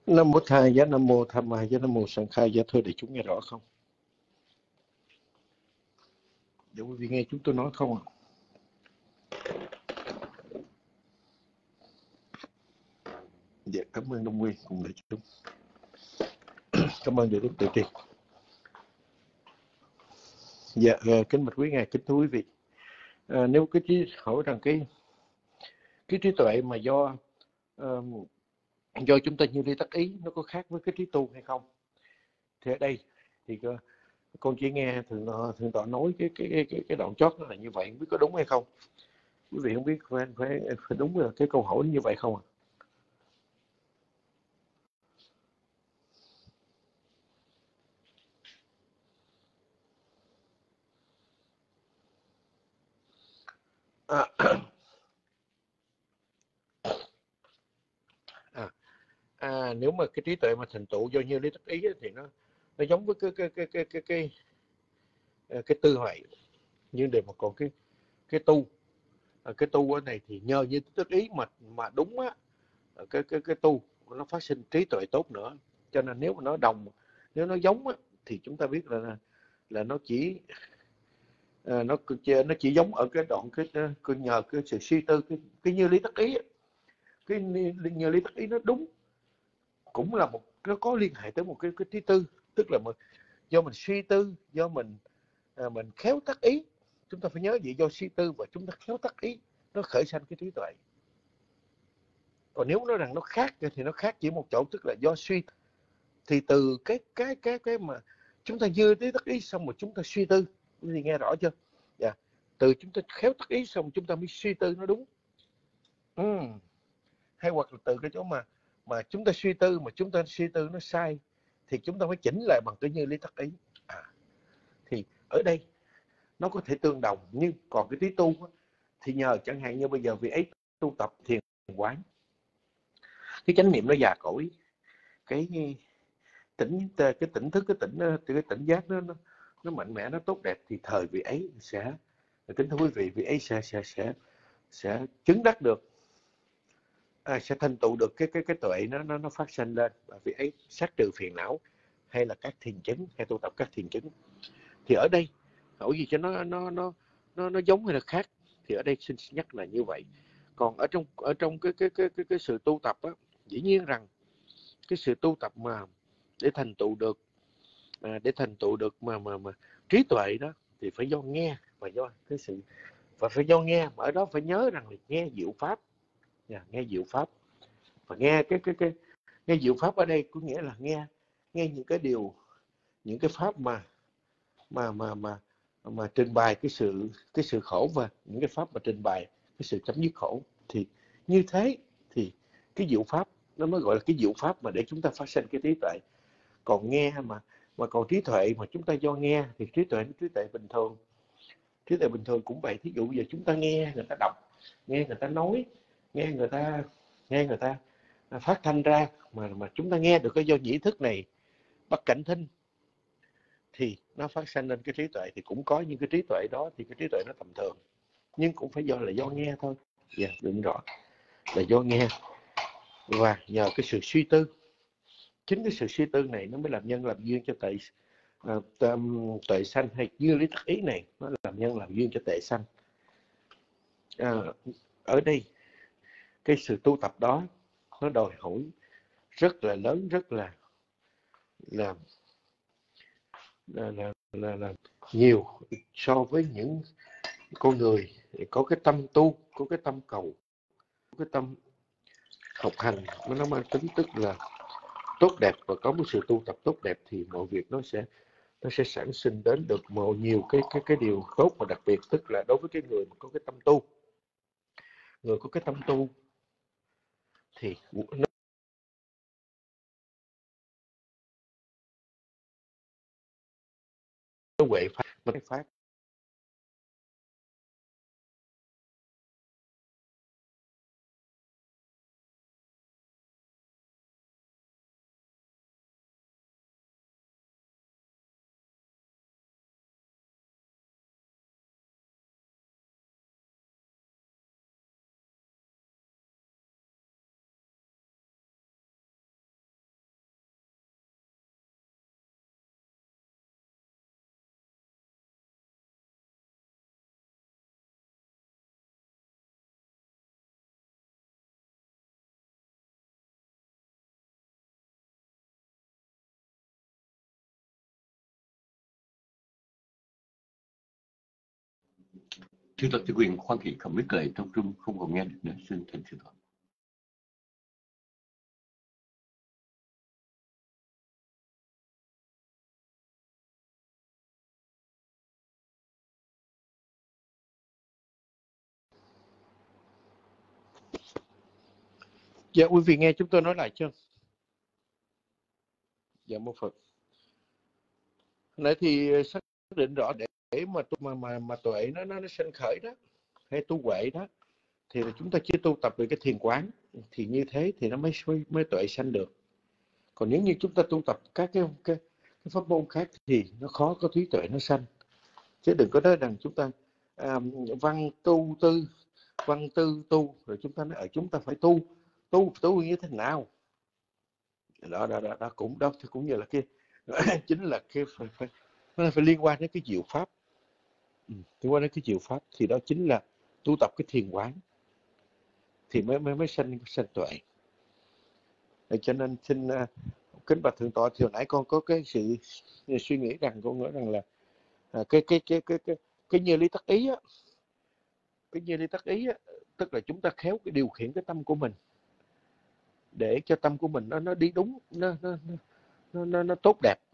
Nam mô Thầy giá, Nam mô Tham Ma giá, Nam mô Sanh Khai giá, thưa đại chúng nghe rõ không? Để quý vị nghe chúng tôi nói không ạ? Dạ, cảm ơn Đông Nguyên cùng đại chúng. Cảm ơn đại đức Tự Tri. Dạ, kính bạch quý ngài, kính thưa quý vị. À, nếu cái trí hỏi rằng cái cái trí tuệ mà do uh, do chúng ta như lý tác ý nó có khác với cái trí tu hay không, thì ở đây thì uh, con chỉ nghe thường thường tọa nói cái cái cái cái đoạn chót nó là như vậy, không biết có đúng hay không. Quý vị không biết phải phải, phải đúng là cái câu hỏi như vậy không ạ? À, à, à, nếu mà cái trí tuệ mà thành tựu do như lý tác ý thì nó nó giống với cái cái cái cái cái cái cái, cái tư huệ, nhưng để mà còn cái cái tu cái tu ở này thì nhờ như tác ý mà mà đúng á, cái cái cái tu nó phát sinh trí tuệ tốt nữa. Cho nên nếu mà nó đồng, nếu nó giống á, thì chúng ta biết là là nó chỉ à, nó nó chỉ giống ở cái đoạn cái, cái nhờ cái sự suy tư cái, cái như lý tác ý, cái như lý tác ý nó đúng, cũng là một, nó có liên hệ tới một cái cái trí tư, tức là mình, do mình suy tư, do mình à, mình khéo tác ý. Chúng ta phải nhớ vậy, do suy tư và chúng ta khéo tác ý nó khởi sanh cái trí tuệ. Còn nếu nói rằng nó khác thì nó khác chỉ một chỗ, tức là do suy, thì từ cái cái cái cái mà chúng ta dư tới tác ý xong rồi chúng ta suy tư, thì nghe rõ chưa? Dạ. Từ chúng ta khéo tác ý xong chúng ta mới suy tư nó đúng. Ừ. Hay hoặc là từ cái chỗ mà mà chúng ta suy tư mà chúng ta suy tư nó sai, thì chúng ta phải chỉnh lại bằng cái như lý tác ý. À, thì ở đây nó có thể tương đồng, nhưng còn cái trí tu thì nhờ chẳng hạn như bây giờ vị ấy tu tập thiền quán, cái chánh niệm nó già cỗi, cái tỉnh cái tỉnh thức, cái tỉnh cái tỉnh giác nó nó, nó mạnh mẽ, nó tốt đẹp, thì thời vị ấy sẽ, kính thưa quý vị, vị ấy sẽ sẽ sẽ sẽ chứng đắc được, à, sẽ thành tựu được cái cái cái tuệ nó nó nó phát sinh lên, và vị ấy sát trừ phiền não hay là các thiền chứng, hay tu tập các thiền chứng. Thì ở đây hỏi gì cho nó nó nó nó nó giống hay là khác, thì ở đây xin nhắc là như vậy. Còn ở trong ở trong cái cái cái cái, cái sự tu tập á, dĩ nhiên rằng cái sự tu tập mà để thành tựu được à, để thành tựu được mà mà mà trí tuệ đó, thì phải do nghe, và do cái sự, và phải do nghe, mà ở đó phải nhớ rằng là nghe diệu pháp, yeah, nghe diệu pháp, và nghe cái cái cái nghe diệu pháp ở đây có nghĩa là nghe nghe những cái điều, những cái pháp mà mà mà mà mà trình bày cái sự cái sự khổ, và những cái pháp mà trình bày cái sự chấm dứt khổ. Thì như thế thì cái diệu pháp nó mới gọi là cái diệu pháp mà để chúng ta phát sinh cái trí tuệ. Còn nghe mà mà còn trí tuệ mà chúng ta do nghe thì trí tuệ trí tuệ bình thường, trí tuệ bình thường cũng vậy. Thí dụ giờ chúng ta nghe người ta đọc, nghe người ta nói, nghe người ta nghe người ta phát thanh ra, mà mà chúng ta nghe được cái do nhĩ thức này bất cảnh thinh, thì nó phát sinh lên cái trí tuệ. Thì cũng có những cái trí tuệ đó thì cái trí tuệ nó tầm thường, nhưng cũng phải do là do nghe thôi. Dạ, yeah, đừng rõ là do nghe, và nhờ cái sự suy tư, chính cái sự suy tư này nó mới làm nhân làm duyên cho tệ uh, tuệ sanh, hay như lý tác ý này nó làm nhân làm duyên cho tệ sanh. À, ở đây cái sự tu tập đó nó đòi hỏi rất là lớn, rất là là là, là, là, là nhiều so với những con người có cái tâm tu, có cái tâm cầu, có cái tâm học hành, nó mang tính tức là tốt đẹp, và có một sự tu tập tốt đẹp, thì mọi việc nó sẽ nó sẽ sản sinh đến được một nhiều cái cái cái điều tốt. Và đặc biệt tức là đối với cái người mà có cái tâm tu, người có cái tâm tu thì nó nó huệ pháp, nó pháp Thưa Toàn Tư Quyền, khoan thị không biết lời trong trung không còn nghe được nữa, xin thành thưa Toàn. Dạ quý vị nghe chúng tôi nói lại chưa? Dạ một Phật. Hồi nãy thì xác định rõ để mà mà mà mà tuệ nó nó nó sinh khởi đó, hay tu huệ đó, thì là chúng ta chưa tu tập về cái thiền quán, thì như thế thì nó mới mới, mới tuệ sanh được. Còn nếu như chúng ta tu tập các cái cái, cái pháp môn khác thì nó khó có trí tuệ nó sanh. Chứ đừng có nói rằng chúng ta à, văn tu tư văn tư tu rồi chúng ta nói ở chúng ta phải tu tu tu như thế nào đó đó đó, đó cũng đó thì cũng như là cái chính là cái phải, phải nó phải liên quan đến cái diệu pháp, ừ, liên quan đến cái diệu pháp thì đó chính là tu tập cái thiền quán thì mới mới mới sanh sanh tuệ. Để cho nên xin uh, kính bạch thượng tọa, thì hồi nãy con có cái sự suy nghĩ rằng con nói rằng là uh, cái cái cái cái cái cái như lý tắc ý á, cái như lý tắc ý á, tức là chúng ta khéo cái điều khiển cái tâm của mình để cho tâm của mình nó nó đi đúng, nó nó nó nó, nó tốt đẹp,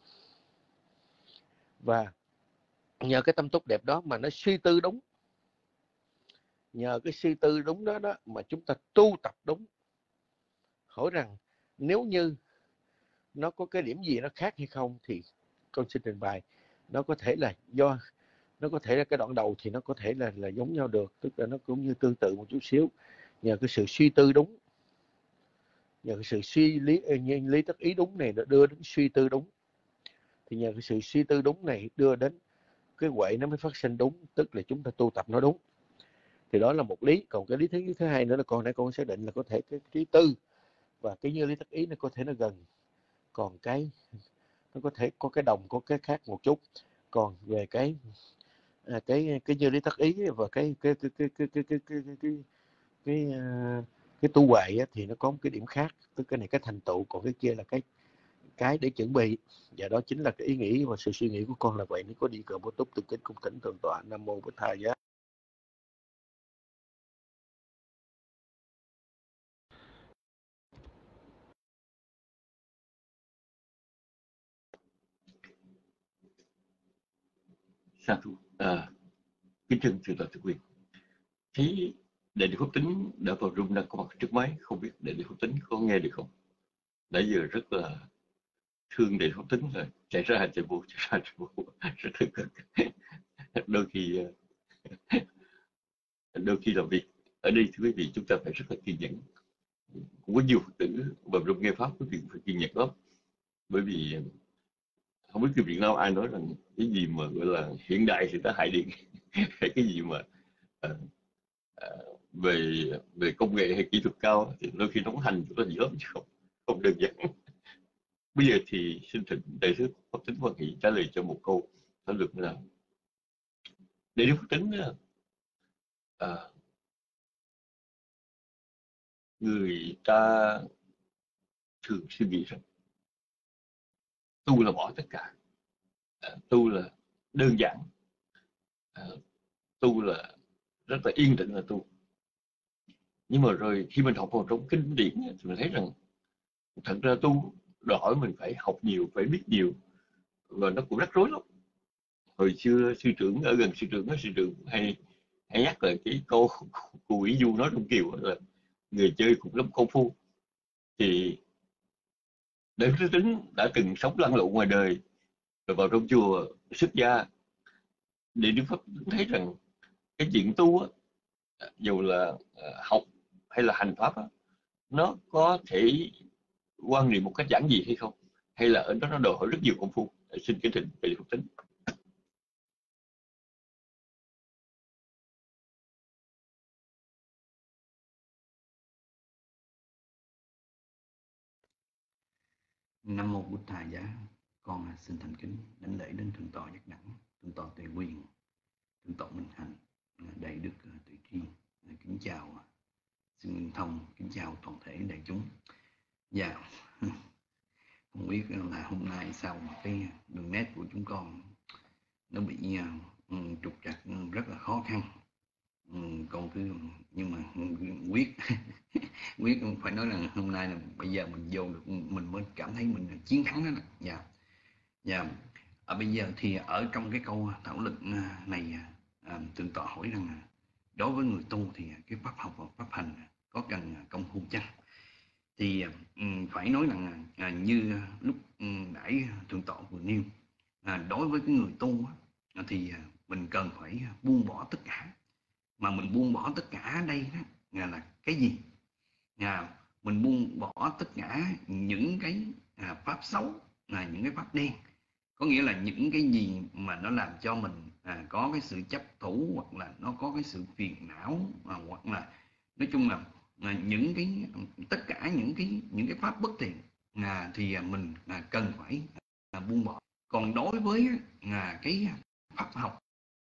và nhờ cái tâm tốt đẹp đó mà nó suy tư đúng, nhờ cái suy tư đúng đó đó mà chúng ta tu tập đúng. Hỏi rằng nếu như nó có cái điểm gì nó khác hay không thì con xin trình bày. Nó có thể là do nó có thể là cái đoạn đầu thì nó có thể là là giống nhau được, tức là nó cũng như tương tự một chút xíu, nhờ cái sự suy tư đúng, nhờ cái sự suy lý lý tất ý đúng này nó đưa đến suy tư đúng, thì nhờ cái sự suy tư đúng này đưa đến cái huệ nó mới phát sinh đúng, tức là chúng ta tu tập nó đúng. Thì đó là một lý. Còn cái lý thứ thứ hai nữa là con nãy con xác định là có thể cái trí tư và cái như lý tất ý nó có thể nó gần, còn cái nó có thể có cái đồng có cái khác một chút. Còn về cái à, cái cái như lý tất ý và cái cái cái cái cái cái cái cái cái cái cái, uh, cái tu huệ thì nó có một cái điểm khác, tức cái này cái thành tựu, còn cái kia là cái cái để chuẩn bị. Và đó chính là cái ý nghĩ và sự suy nghĩ của con là vậy. Nếu có đi cờ bố túc từ kính cung thỉnh thượng tọa. Nam mô Bổn Thầy Giá. Sa thú à, kính trân thưa Toàn Tư Quyền. Thế Đại Đức Pháp Tính đã vào room đang có mặt trước máy, không biết Đại Đức Pháp Tính có nghe được không? Nãy giờ rất là thương Đại Đức Pháp Tính là chạy ra chạy vô chạy ra chạy vô rất thương cực. Đôi khi đôi khi làm việc ở đây thưa quý vị chúng ta phải rất là kiên nhẫn. Cũng có nhiều Phật tử vào room nghe pháp quý vị phải kiên nhẫn lắm, bởi vì không biết cái Việt Nam ai nói rằng cái gì mà gọi là hiện đại thì ta hại điện hay cái gì mà uh, uh, về về công nghệ hay kỹ thuật cao thì đôi khi nó hành rất là dữ lắm chứ không không đơn giản. Bây giờ thì xin thỉnh đại sứ Pháp Tính Quan Hỷ trả lời cho một câu thảo luận là đại đức Pháp Tính uh, người ta thường suy nghĩ rằng tu là bỏ tất cả, uh, tu là đơn giản, uh, tu là rất là yên tĩnh là tu. Nhưng mà rồi khi mình học vào trong kinh điển thì mình thấy rằng thật ra tu đòi hỏi mình phải học nhiều, phải biết nhiều, và nó cũng rắc rối lắm. Hồi xưa sư trưởng ở gần sư trưởng đó, sư trưởng hay hay nhắc lại cái câu của Ủy Du nói trong Kiều là người chơi cũng lắm công phu. Thì Đại Đức Tính đã từng sống lăn lộn ngoài đời rồi vào trong chùa xuất gia, để Đức Pháp thấy rằng cái chuyện tu á, dù là học hay là hành pháp á, nó có thể quan niệm một cách giản dị hay không, hay là ở đó nó đòi hỏi rất nhiều công phu. Xin kính thỉnh về Pháp Tính. Nam mô Bụt Thầy Giá. Con xin thành kính đảnh lễ đến thượng tọa Giác Đẳng, thượng tọa Tuệ Quyền, thượng tọa Minh Hạnh, đại đức Tuệ Tri. Kính chào sư Nguyên Thông, kính chào toàn thể đại chúng. Dạ, không biết là hôm nay sao mà cái đường nét của chúng con nó bị uh, trục trặc rất là khó khăn. con cứ nhưng mà quyết quyết phải nói là hôm nay là bây giờ mình vô được mình mới cảm thấy mình chiến thắng đó. Dạ. Dạ. Ở bây giờ thì ở trong cái câu thảo luận này à, Thượng tọa hỏi rằng đối với người tu thì cái pháp học và pháp hành có cần công phu chăng? Thì um, phải nói rằng à, như lúc um, nãy Thượng tọa vừa nêu, à, đối với cái người tu á, thì mình cần phải buông bỏ tất cả. Mà mình buông bỏ tất cả ở đây đó là, là cái gì? À, mình buông bỏ tất cả những cái à, pháp xấu, là những cái pháp đen, có nghĩa là những cái gì mà nó làm cho mình à, có cái sự chấp thủ, hoặc là nó có cái sự phiền não, à, hoặc là nói chung là à, những cái tất cả những cái những cái pháp bất thiện à, thì à, mình à, cần phải à, buông bỏ. Còn đối với à, cái pháp học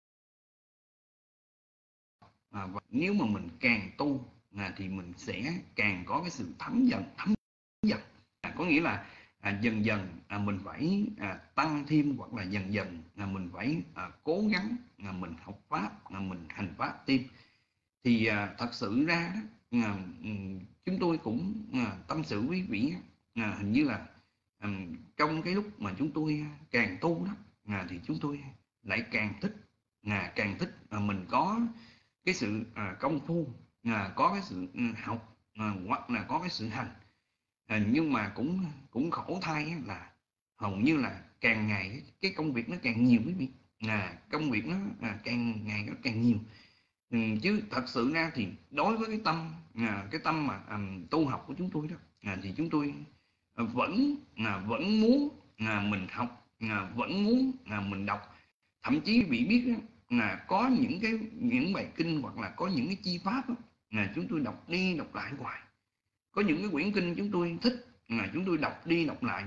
à, và nếu mà mình càng tu à, thì mình sẽ càng có cái sự thấm dần thấm dần à, có nghĩa là à, dần dần à, mình phải à, tăng thêm, hoặc là dần dần à, mình phải à, cố gắng à, mình học pháp, à, mình hành pháp thêm. Thì à, thật sự ra đó, à, chúng tôi cũng à, tâm sự với quý vị à, hình như là à, trong cái lúc mà chúng tôi càng tu đó à, thì chúng tôi lại càng thích à, càng thích à, mình có cái sự à, công phu, à, có cái sự học à, hoặc là có cái sự hành. À, nhưng mà cũng cũng khổ thay là hầu như là càng ngày cái công việc nó càng nhiều quý vị, à, công việc nó à, càng ngày nó càng nhiều. Ừ, chứ thật sự ra thì đối với cái tâm à, cái tâm mà à, tu học của chúng tôi đó à, thì chúng tôi à, vẫn à, vẫn muốn à, mình học, à, vẫn muốn à, mình đọc. Thậm chí vị biết đó, là có những cái những bài kinh hoặc là có những cái chi pháp đó, là chúng tôi đọc đi đọc lại hoài. Có những cái quyển kinh chúng tôi thích là chúng tôi đọc đi đọc lại.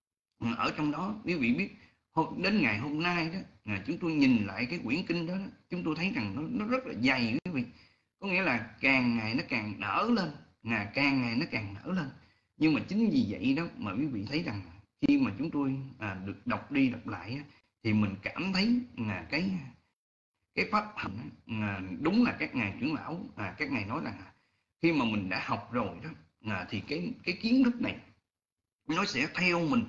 Ở trong đó quý vị biết đến ngày hôm nay đó là chúng tôi nhìn lại cái quyển kinh đó, đó chúng tôi thấy rằng nó, nó rất là dày quý vị. Có nghĩa là càng ngày nó càng nở lên, là càng ngày nó càng nở lên. Nhưng mà chính vì vậy đó mà quý vị thấy rằng khi mà chúng tôi à, được đọc đi đọc lại thì mình cảm thấy là cái cái pháp hành à, đúng là các ngài trưởng lão à, các ngài nói rằng khi mà mình đã học rồi đó à, thì cái cái kiến thức này nó sẽ theo mình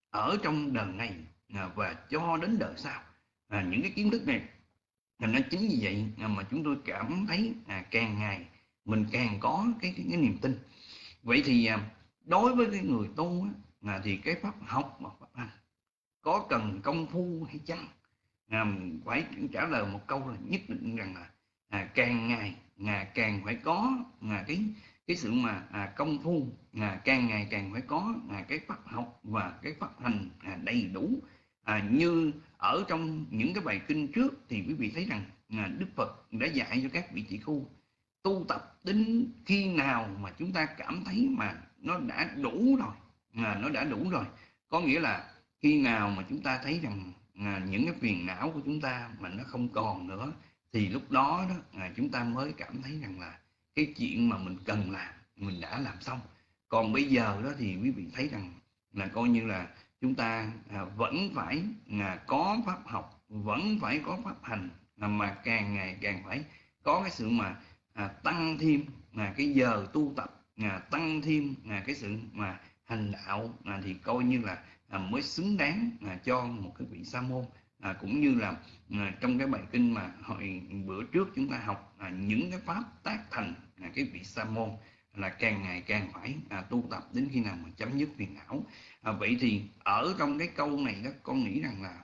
ở trong đời này à, và cho đến đời sau. À, những cái kiến thức này thành ra chính vì vậy à, mà chúng tôi cảm thấy à, càng ngày mình càng có cái, cái, cái niềm tin. Vậy thì à, đối với cái người tu á, à, thì cái pháp học và pháp hành có cần công phu hay chăng? À, phải trả lời một câu là nhất định rằng là à, càng ngày à, càng phải có à, cái cái sự mà à, công phu à, càng ngày càng phải có à, cái pháp học và cái pháp hành à, đầy đủ. À, như ở trong những cái bài kinh trước thì quý vị thấy rằng à, Đức Phật đã dạy cho các vị tỷ khu tu tập đến khi nào mà chúng ta cảm thấy mà nó đã đủ rồi, à, nó đã đủ rồi, có nghĩa là khi nào mà chúng ta thấy rằng à, những cái phiền não của chúng ta mà nó không còn nữa, thì lúc đó, đó à, chúng ta mới cảm thấy rằng là cái chuyện mà mình cần làm mình đã làm xong. Còn bây giờ đó thì quý vị thấy rằng là coi như là chúng ta à, vẫn phải à, có pháp học, vẫn phải có pháp hành, à, mà càng ngày càng phải có cái sự mà à, tăng thêm à, cái giờ tu tập, à, tăng thêm à, cái sự mà hành đạo, à, thì coi như là à, mới xứng đáng à, cho một cái vị sa môn. À, cũng như là à, trong cái bài kinh mà hồi bữa trước chúng ta học à, những cái pháp tác thành à, cái vị sa môn là càng ngày càng phải à, tu tập đến khi nào mà chấm dứt phiền não. À, vậy thì ở trong cái câu này đó con nghĩ rằng là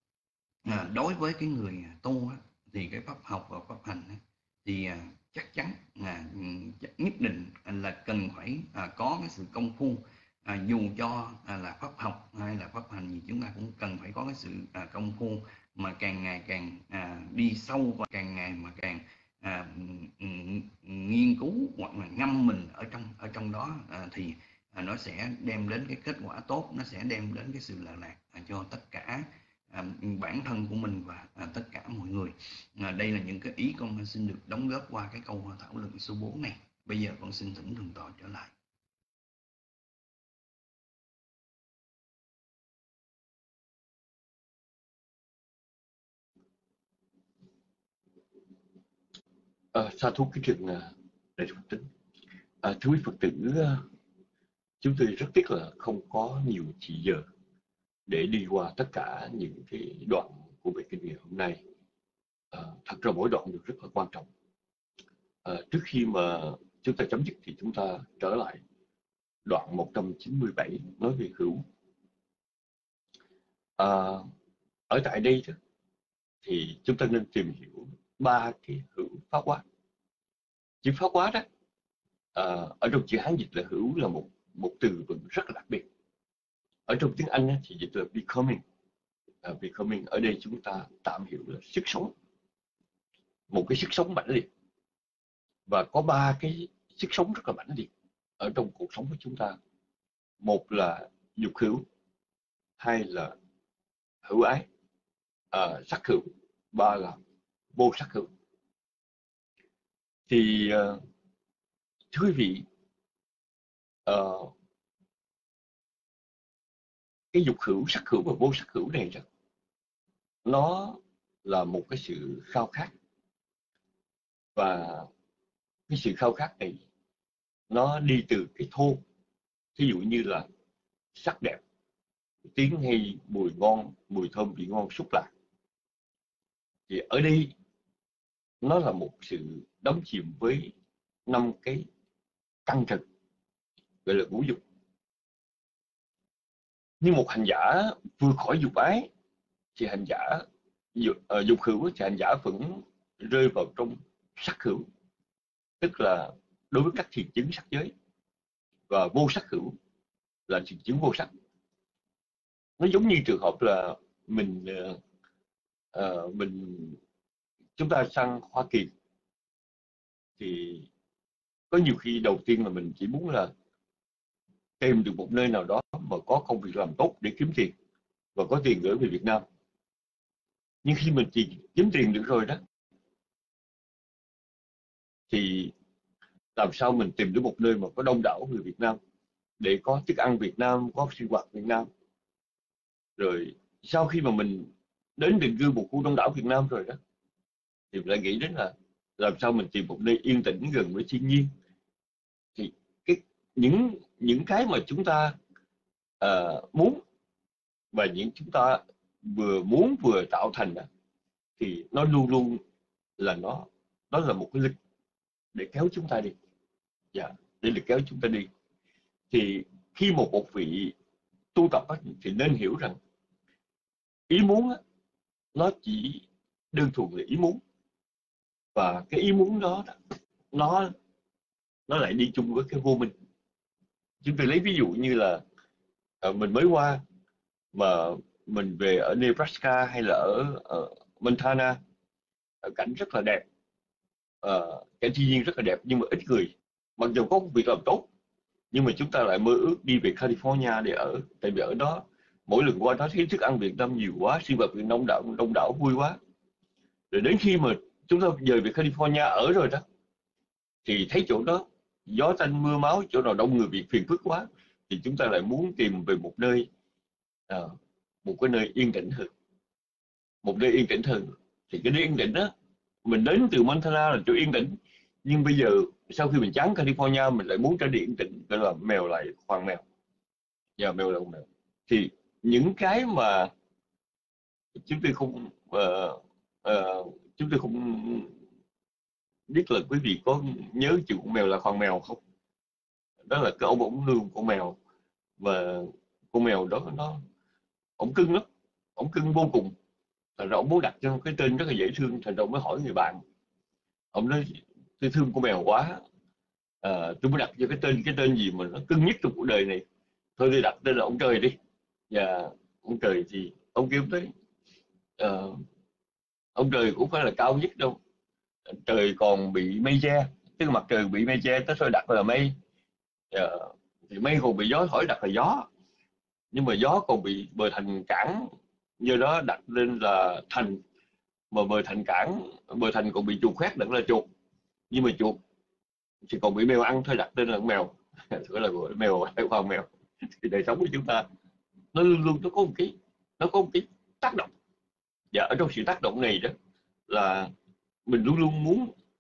à, đối với cái người tu á, thì cái pháp học và pháp hành á, thì à, chắc chắn là nhất định là cần phải à, có cái sự công phu. À, dù cho à, là pháp học hay là pháp hành gì chúng ta cũng cần phải có cái sự à, công phu mà càng ngày càng à, đi sâu và càng ngày mà càng à, nghiên cứu hoặc là ngâm mình ở trong ở trong đó à, thì à, nó sẽ đem đến cái kết quả tốt, nó sẽ đem đến cái sự lợi lạc à, cho tất cả à, bản thân của mình và à, tất cả mọi người. À, đây là những cái ý con xin được đóng góp qua cái câu thảo luận số bốn này. Bây giờ con xin thỉnh Thượng tọa trở lại. À, sa thú kính trường à, đại Phật tính. À, thưa quý Phật tử, à, chúng tôi rất tiếc là không có nhiều chỉ giờ để đi qua tất cả những cái đoạn của bài kinh nghiệm hôm nay. À, thật ra mỗi đoạn đều rất là quan trọng. À, trước khi mà chúng ta chấm dứt thì chúng ta trở lại đoạn một trăm chín mươi bảy nói về hữu. À, ở tại đây thì chúng ta nên tìm hiểu ba cái hữu pháp hóa. Chữ pháp hóa đó, à, ở trong chữ Hán dịch là hữu là một một từ vựng rất là đặc biệt. Ở trong tiếng Anh thì dịch là becoming. À, becoming ở đây chúng ta tạm hiểu là sức sống, một cái sức sống mãnh liệt. Và có ba cái sức sống rất là mãnh liệt ở trong cuộc sống của chúng ta. Một là dục hữu, hai là hữu ái, à, sắc hữu, ba là vô sắc hữu. Thì uh, thưa quý vị, uh, cái dục hữu, sắc hữu và vô sắc hữu này đó, nó là một cái sự khao khát. Và cái sự khao khát này nó đi từ cái thô, thí dụ như là sắc đẹp, tiếng hay, mùi ngon, mùi thơm vị ngon, xúc lạc. Thì ở đây nó là một sự đắm chìm với năm cái căn trần gọi là ngũ dục. Như một hành giả vừa khỏi dục ái thì hành giả dục, uh, dục hữu thì hành giả vẫn rơi vào trong sắc hữu, tức là đối với các thiền chứng sắc giới, và vô sắc hữu là thiền chứng vô sắc. Nó giống như trường hợp là mình uh, uh, mình chúng ta sang Hoa Kỳ thì có nhiều khi đầu tiên là mình chỉ muốn là tìm được một nơi nào đó mà có công việc làm tốt để kiếm tiền và có tiền gửi về Việt Nam. Nhưng khi mình chỉ kiếm tiền được rồi đó thì làm sao mình tìm được một nơi mà có đông đảo người Việt Nam để có thức ăn Việt Nam, có sinh hoạt Việt Nam. Rồi sau khi mà mình đến định cư một khu đông đảo Việt Nam rồi đó thì mình lại nghĩ đến là làm sao mình tìm một nơi yên tĩnh gần với thiên nhiên. Thì cái những những cái mà chúng ta uh, muốn và những chúng ta vừa muốn vừa tạo thành đó, thì nó luôn luôn là nó nó là một cái lực để kéo chúng ta đi. Dạ, để lực kéo chúng ta đi. Thì khi một một vị tu tập đó, thì nên hiểu rằng ý muốn đó, nó chỉ đơn thuần là ý muốn, và cái ý muốn đó nó nó lại đi chung với cái vô minh. Chúng tôi lấy ví dụ như là uh, mình mới qua mà mình về ở Nebraska hay là ở, ở Montana, ở cảnh rất là đẹp, uh, cảnh thiên nhiên rất là đẹp nhưng mà ít người, mặc dù có việc làm tốt, nhưng mà chúng ta lại mơ ước đi về California để ở, tại vì ở đó mỗi lần qua đó thấy thức ăn Việt Nam nhiều quá, sinh hoạt Việt Nam đông đảo, đông đảo vui quá. Rồi đến khi mà chúng ta dời về California ở rồi đó thì thấy chỗ đó gió tanh mưa máu, chỗ nào đông người Việt phiền phức quá, thì chúng ta lại muốn tìm về một nơi à, một cái nơi yên tĩnh hơn, một nơi yên tĩnh hơn. Thì cái nơi yên tĩnh đó, mình đến từ Montana là chỗ yên tĩnh, nhưng bây giờ sau khi mình chán California mình lại muốn trở đi yên tĩnh, gọi là mèo lại khoan mèo, và mèo lại mèo. Thì những cái mà chúng tôi không uh, uh, chúng tôi không biết là quý vị có nhớ chuyện con mèo là khoan mèo không? Đó là cái ông ổng nuôi con mèo, và con mèo đó nó ổng cưng lắm, ổng cưng vô cùng. Thành ra ổng muốn đặt cho cái tên rất là dễ thương, thành ra ổng mới hỏi người bạn. Ông nói tôi thương con mèo quá, à, tôi mới đặt cho cái tên cái tên gì mà nó cưng nhất trong cuộc đời này. Thôi tôi đặt tên là ông Trời đi. Và ông Trời thì ông kêu tới uh, ông Trời cũng phải là cao nhất đâu, trời còn bị mây che, tức là mặt trời bị mây che, tới thôi đặt là mây. Uh, thì mây còn bị gió thổi đặt là gió, nhưng mà gió còn bị bờ thành cản, do đó đặt lên là thành. Mà bờ thành cản, bờ thành còn bị chuột khoét đặt là chuột, nhưng mà chuột thì còn bị mèo ăn, thôi đặt tên là mèo. Gọi là mèo hay khoan mèo. Thì đời sống của chúng ta nó luôn luôn nó có một cái nó có một cái tác động, và ở trong sự tác động này đó là mình luôn luôn muốn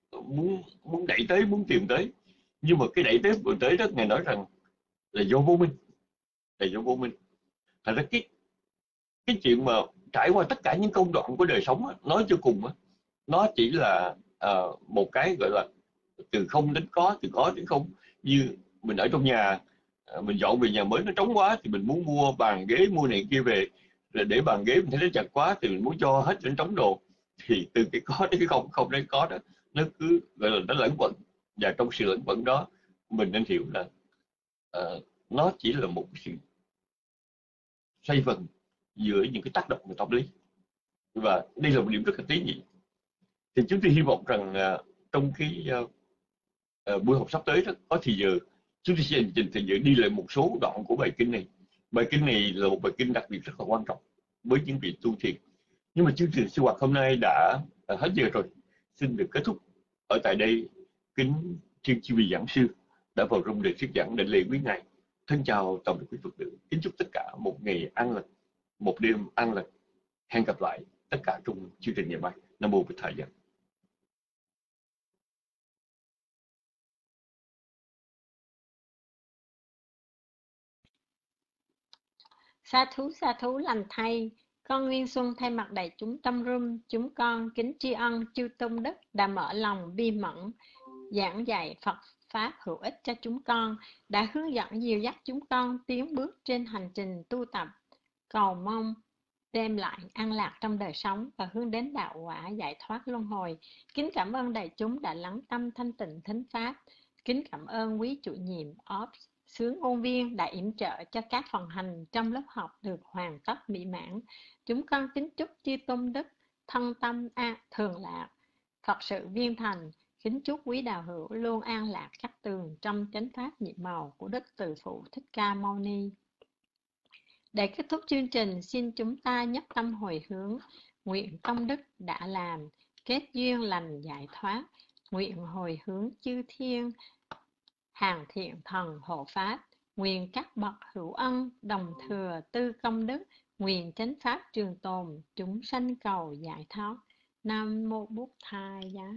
muốn muốn đẩy tới, muốn tìm tới. Nhưng mà cái đẩy tới vừa tới đó, Ngài nói rằng là do vô minh, là do vô minh. Thật ra cái cái chuyện mà trải qua tất cả những công đoạn của đời sống á, nói cho cùng á, nó chỉ là uh, một cái gọi là từ không đến có, từ có đến không. Như mình ở trong nhà, uh, mình dọn về nhà mới nó trống quá thì mình muốn mua bàn ghế, mua này kia về, rồi để bàn ghế mình thấy nó chặt quá thì mình muốn cho hết trên trống đồ. Thì từ cái có đến cái không, không đến có đó, nó cứ gọi là nó lẫn quẩn. Và trong sự lẫn quẩn đó, mình nên hiểu là uh, nó chỉ là một sự xoay vần giữa những cái tác động của tâm lý. Và đây là một điểm rất là tế nhị. Thì chúng tôi hy vọng rằng uh, trong cái uh, uh, buổi học sắp tới đó, có thì giờ chúng tôi sẽ dành thời giờ đi lại một số đoạn của bài kinh này. Bài kinh này là một bài kinh đặc biệt rất là quan trọng với những vị tu thiền. Nhưng mà chương trình sinh hoạt hôm nay đã uh, hết giờ rồi, xin được kết thúc ở tại đây. Kính Thiên Chi Vị giảng sư đã vào rung để thuyết giảng, định lễ quý ngài. Thân chào toàn thể quý Phật tử, kính chúc tất cả một ngày an lành, một đêm an lành. Hẹn gặp lại tất cả trong chương trình ngày mai. Nam mô Bổn Thầy Giá. Sa thú sa thú lành thay. Con Nguyên Xuân thay mặt đại chúng tâm room, chúng con kính tri ân chư tôn đức đã mở lòng bi mẫn giảng dạy Phật pháp hữu ích cho chúng con, đã hướng dẫn dìu dắt chúng con tiến bước trên hành trình tu tập, cầu mong đem lại an lạc trong đời sống và hướng đến đạo quả giải thoát luân hồi. Kính cảm ơn đại chúng đã lắng tâm thanh tịnh thính pháp. Kính cảm ơn quý chủ nhiệm ốp xướng ngôn viên đã yểm trợ cho các phần hành trong lớp học được hoàn tất mỹ mãn. Chúng con kính chúc chư tôn đức thân tâm an thường lạc, Phật sự viên thành. Kính chúc quý đạo hữu luôn an lạc các tường trong chánh pháp nhiệm màu của Đức Từ Phụ Thích Ca Mâu Ni. Để kết thúc chương trình, xin chúng ta nhất tâm hồi hướng, nguyện công đức đã làm, kết duyên lành giải thoát, nguyện hồi hướng chư thiên, hàng thiện thần hộ pháp, nguyện các bậc hữu ân đồng thừa tư công đức, nguyện chánh pháp trường tồn, chúng sanh cầu giải thoát. Nam mô Bổn Thầy Giá.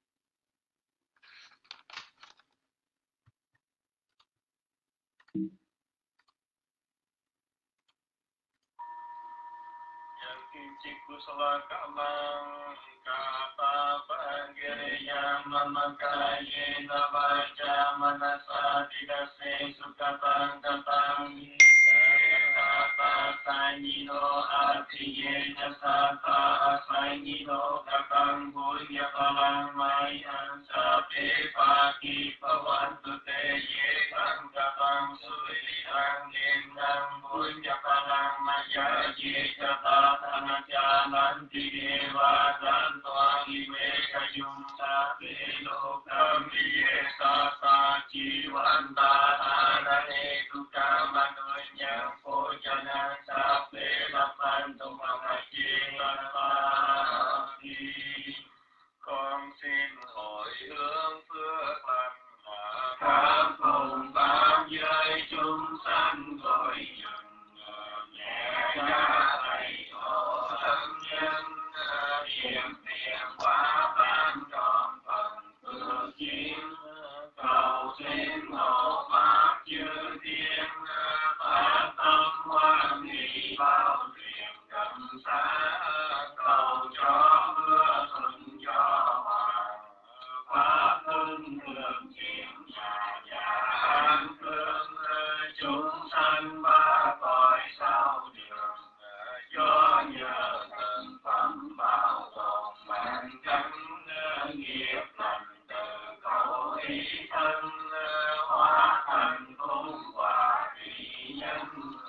Kusala kamang kapa pangiriya mama kayena vacha manasa dikase sukatang katang sata sanino artiyena sata asanino kakang bunya kalang mayan sape paki pawantu te ye kang katang suliang gendang bunya kalang maya ye kata nanti dewa dan tuangi mereka jumpa belokam biasa jiwanta anane duka manunya pojana sampai lapan tumangaji lagi. Con xin hồi hướng phước lành cảm cùng bao giới chúng sanh gọi dừng nhẹ nhàng thầy hộ thân nhân điểm niệm quá ban tròn phần tự chiến cầu xin hộ pháp chư thiên phát tâm hoan hỷ bao nguyện cẩm xá cầu cho mưa thuận cho hoàng pháp hưng thường chuyển nhà nhà an cương chúng sanh ba cõi sao đường do nhờ thần phẩm bảo tồn mạng chánh nghiệp lành từ khẩu ý thân hóa thành công quả vị nhân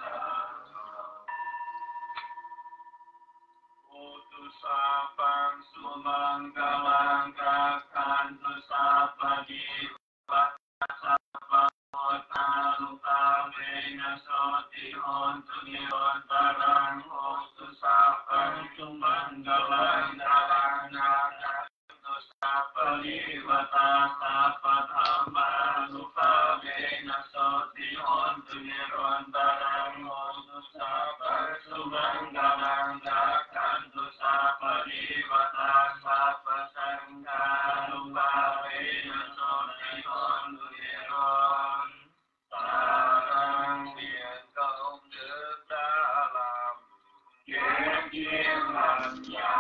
Utu sapang sumanggalang kakhan tu sapadi Vena soti hontu niron barang hotu sapang tumanggalang darana tu sapali vata sapadhamma lupa vena soti hontu niron barang hotu sapang tumanggalang darana tu sapali vata sapasangha lupa làm nhà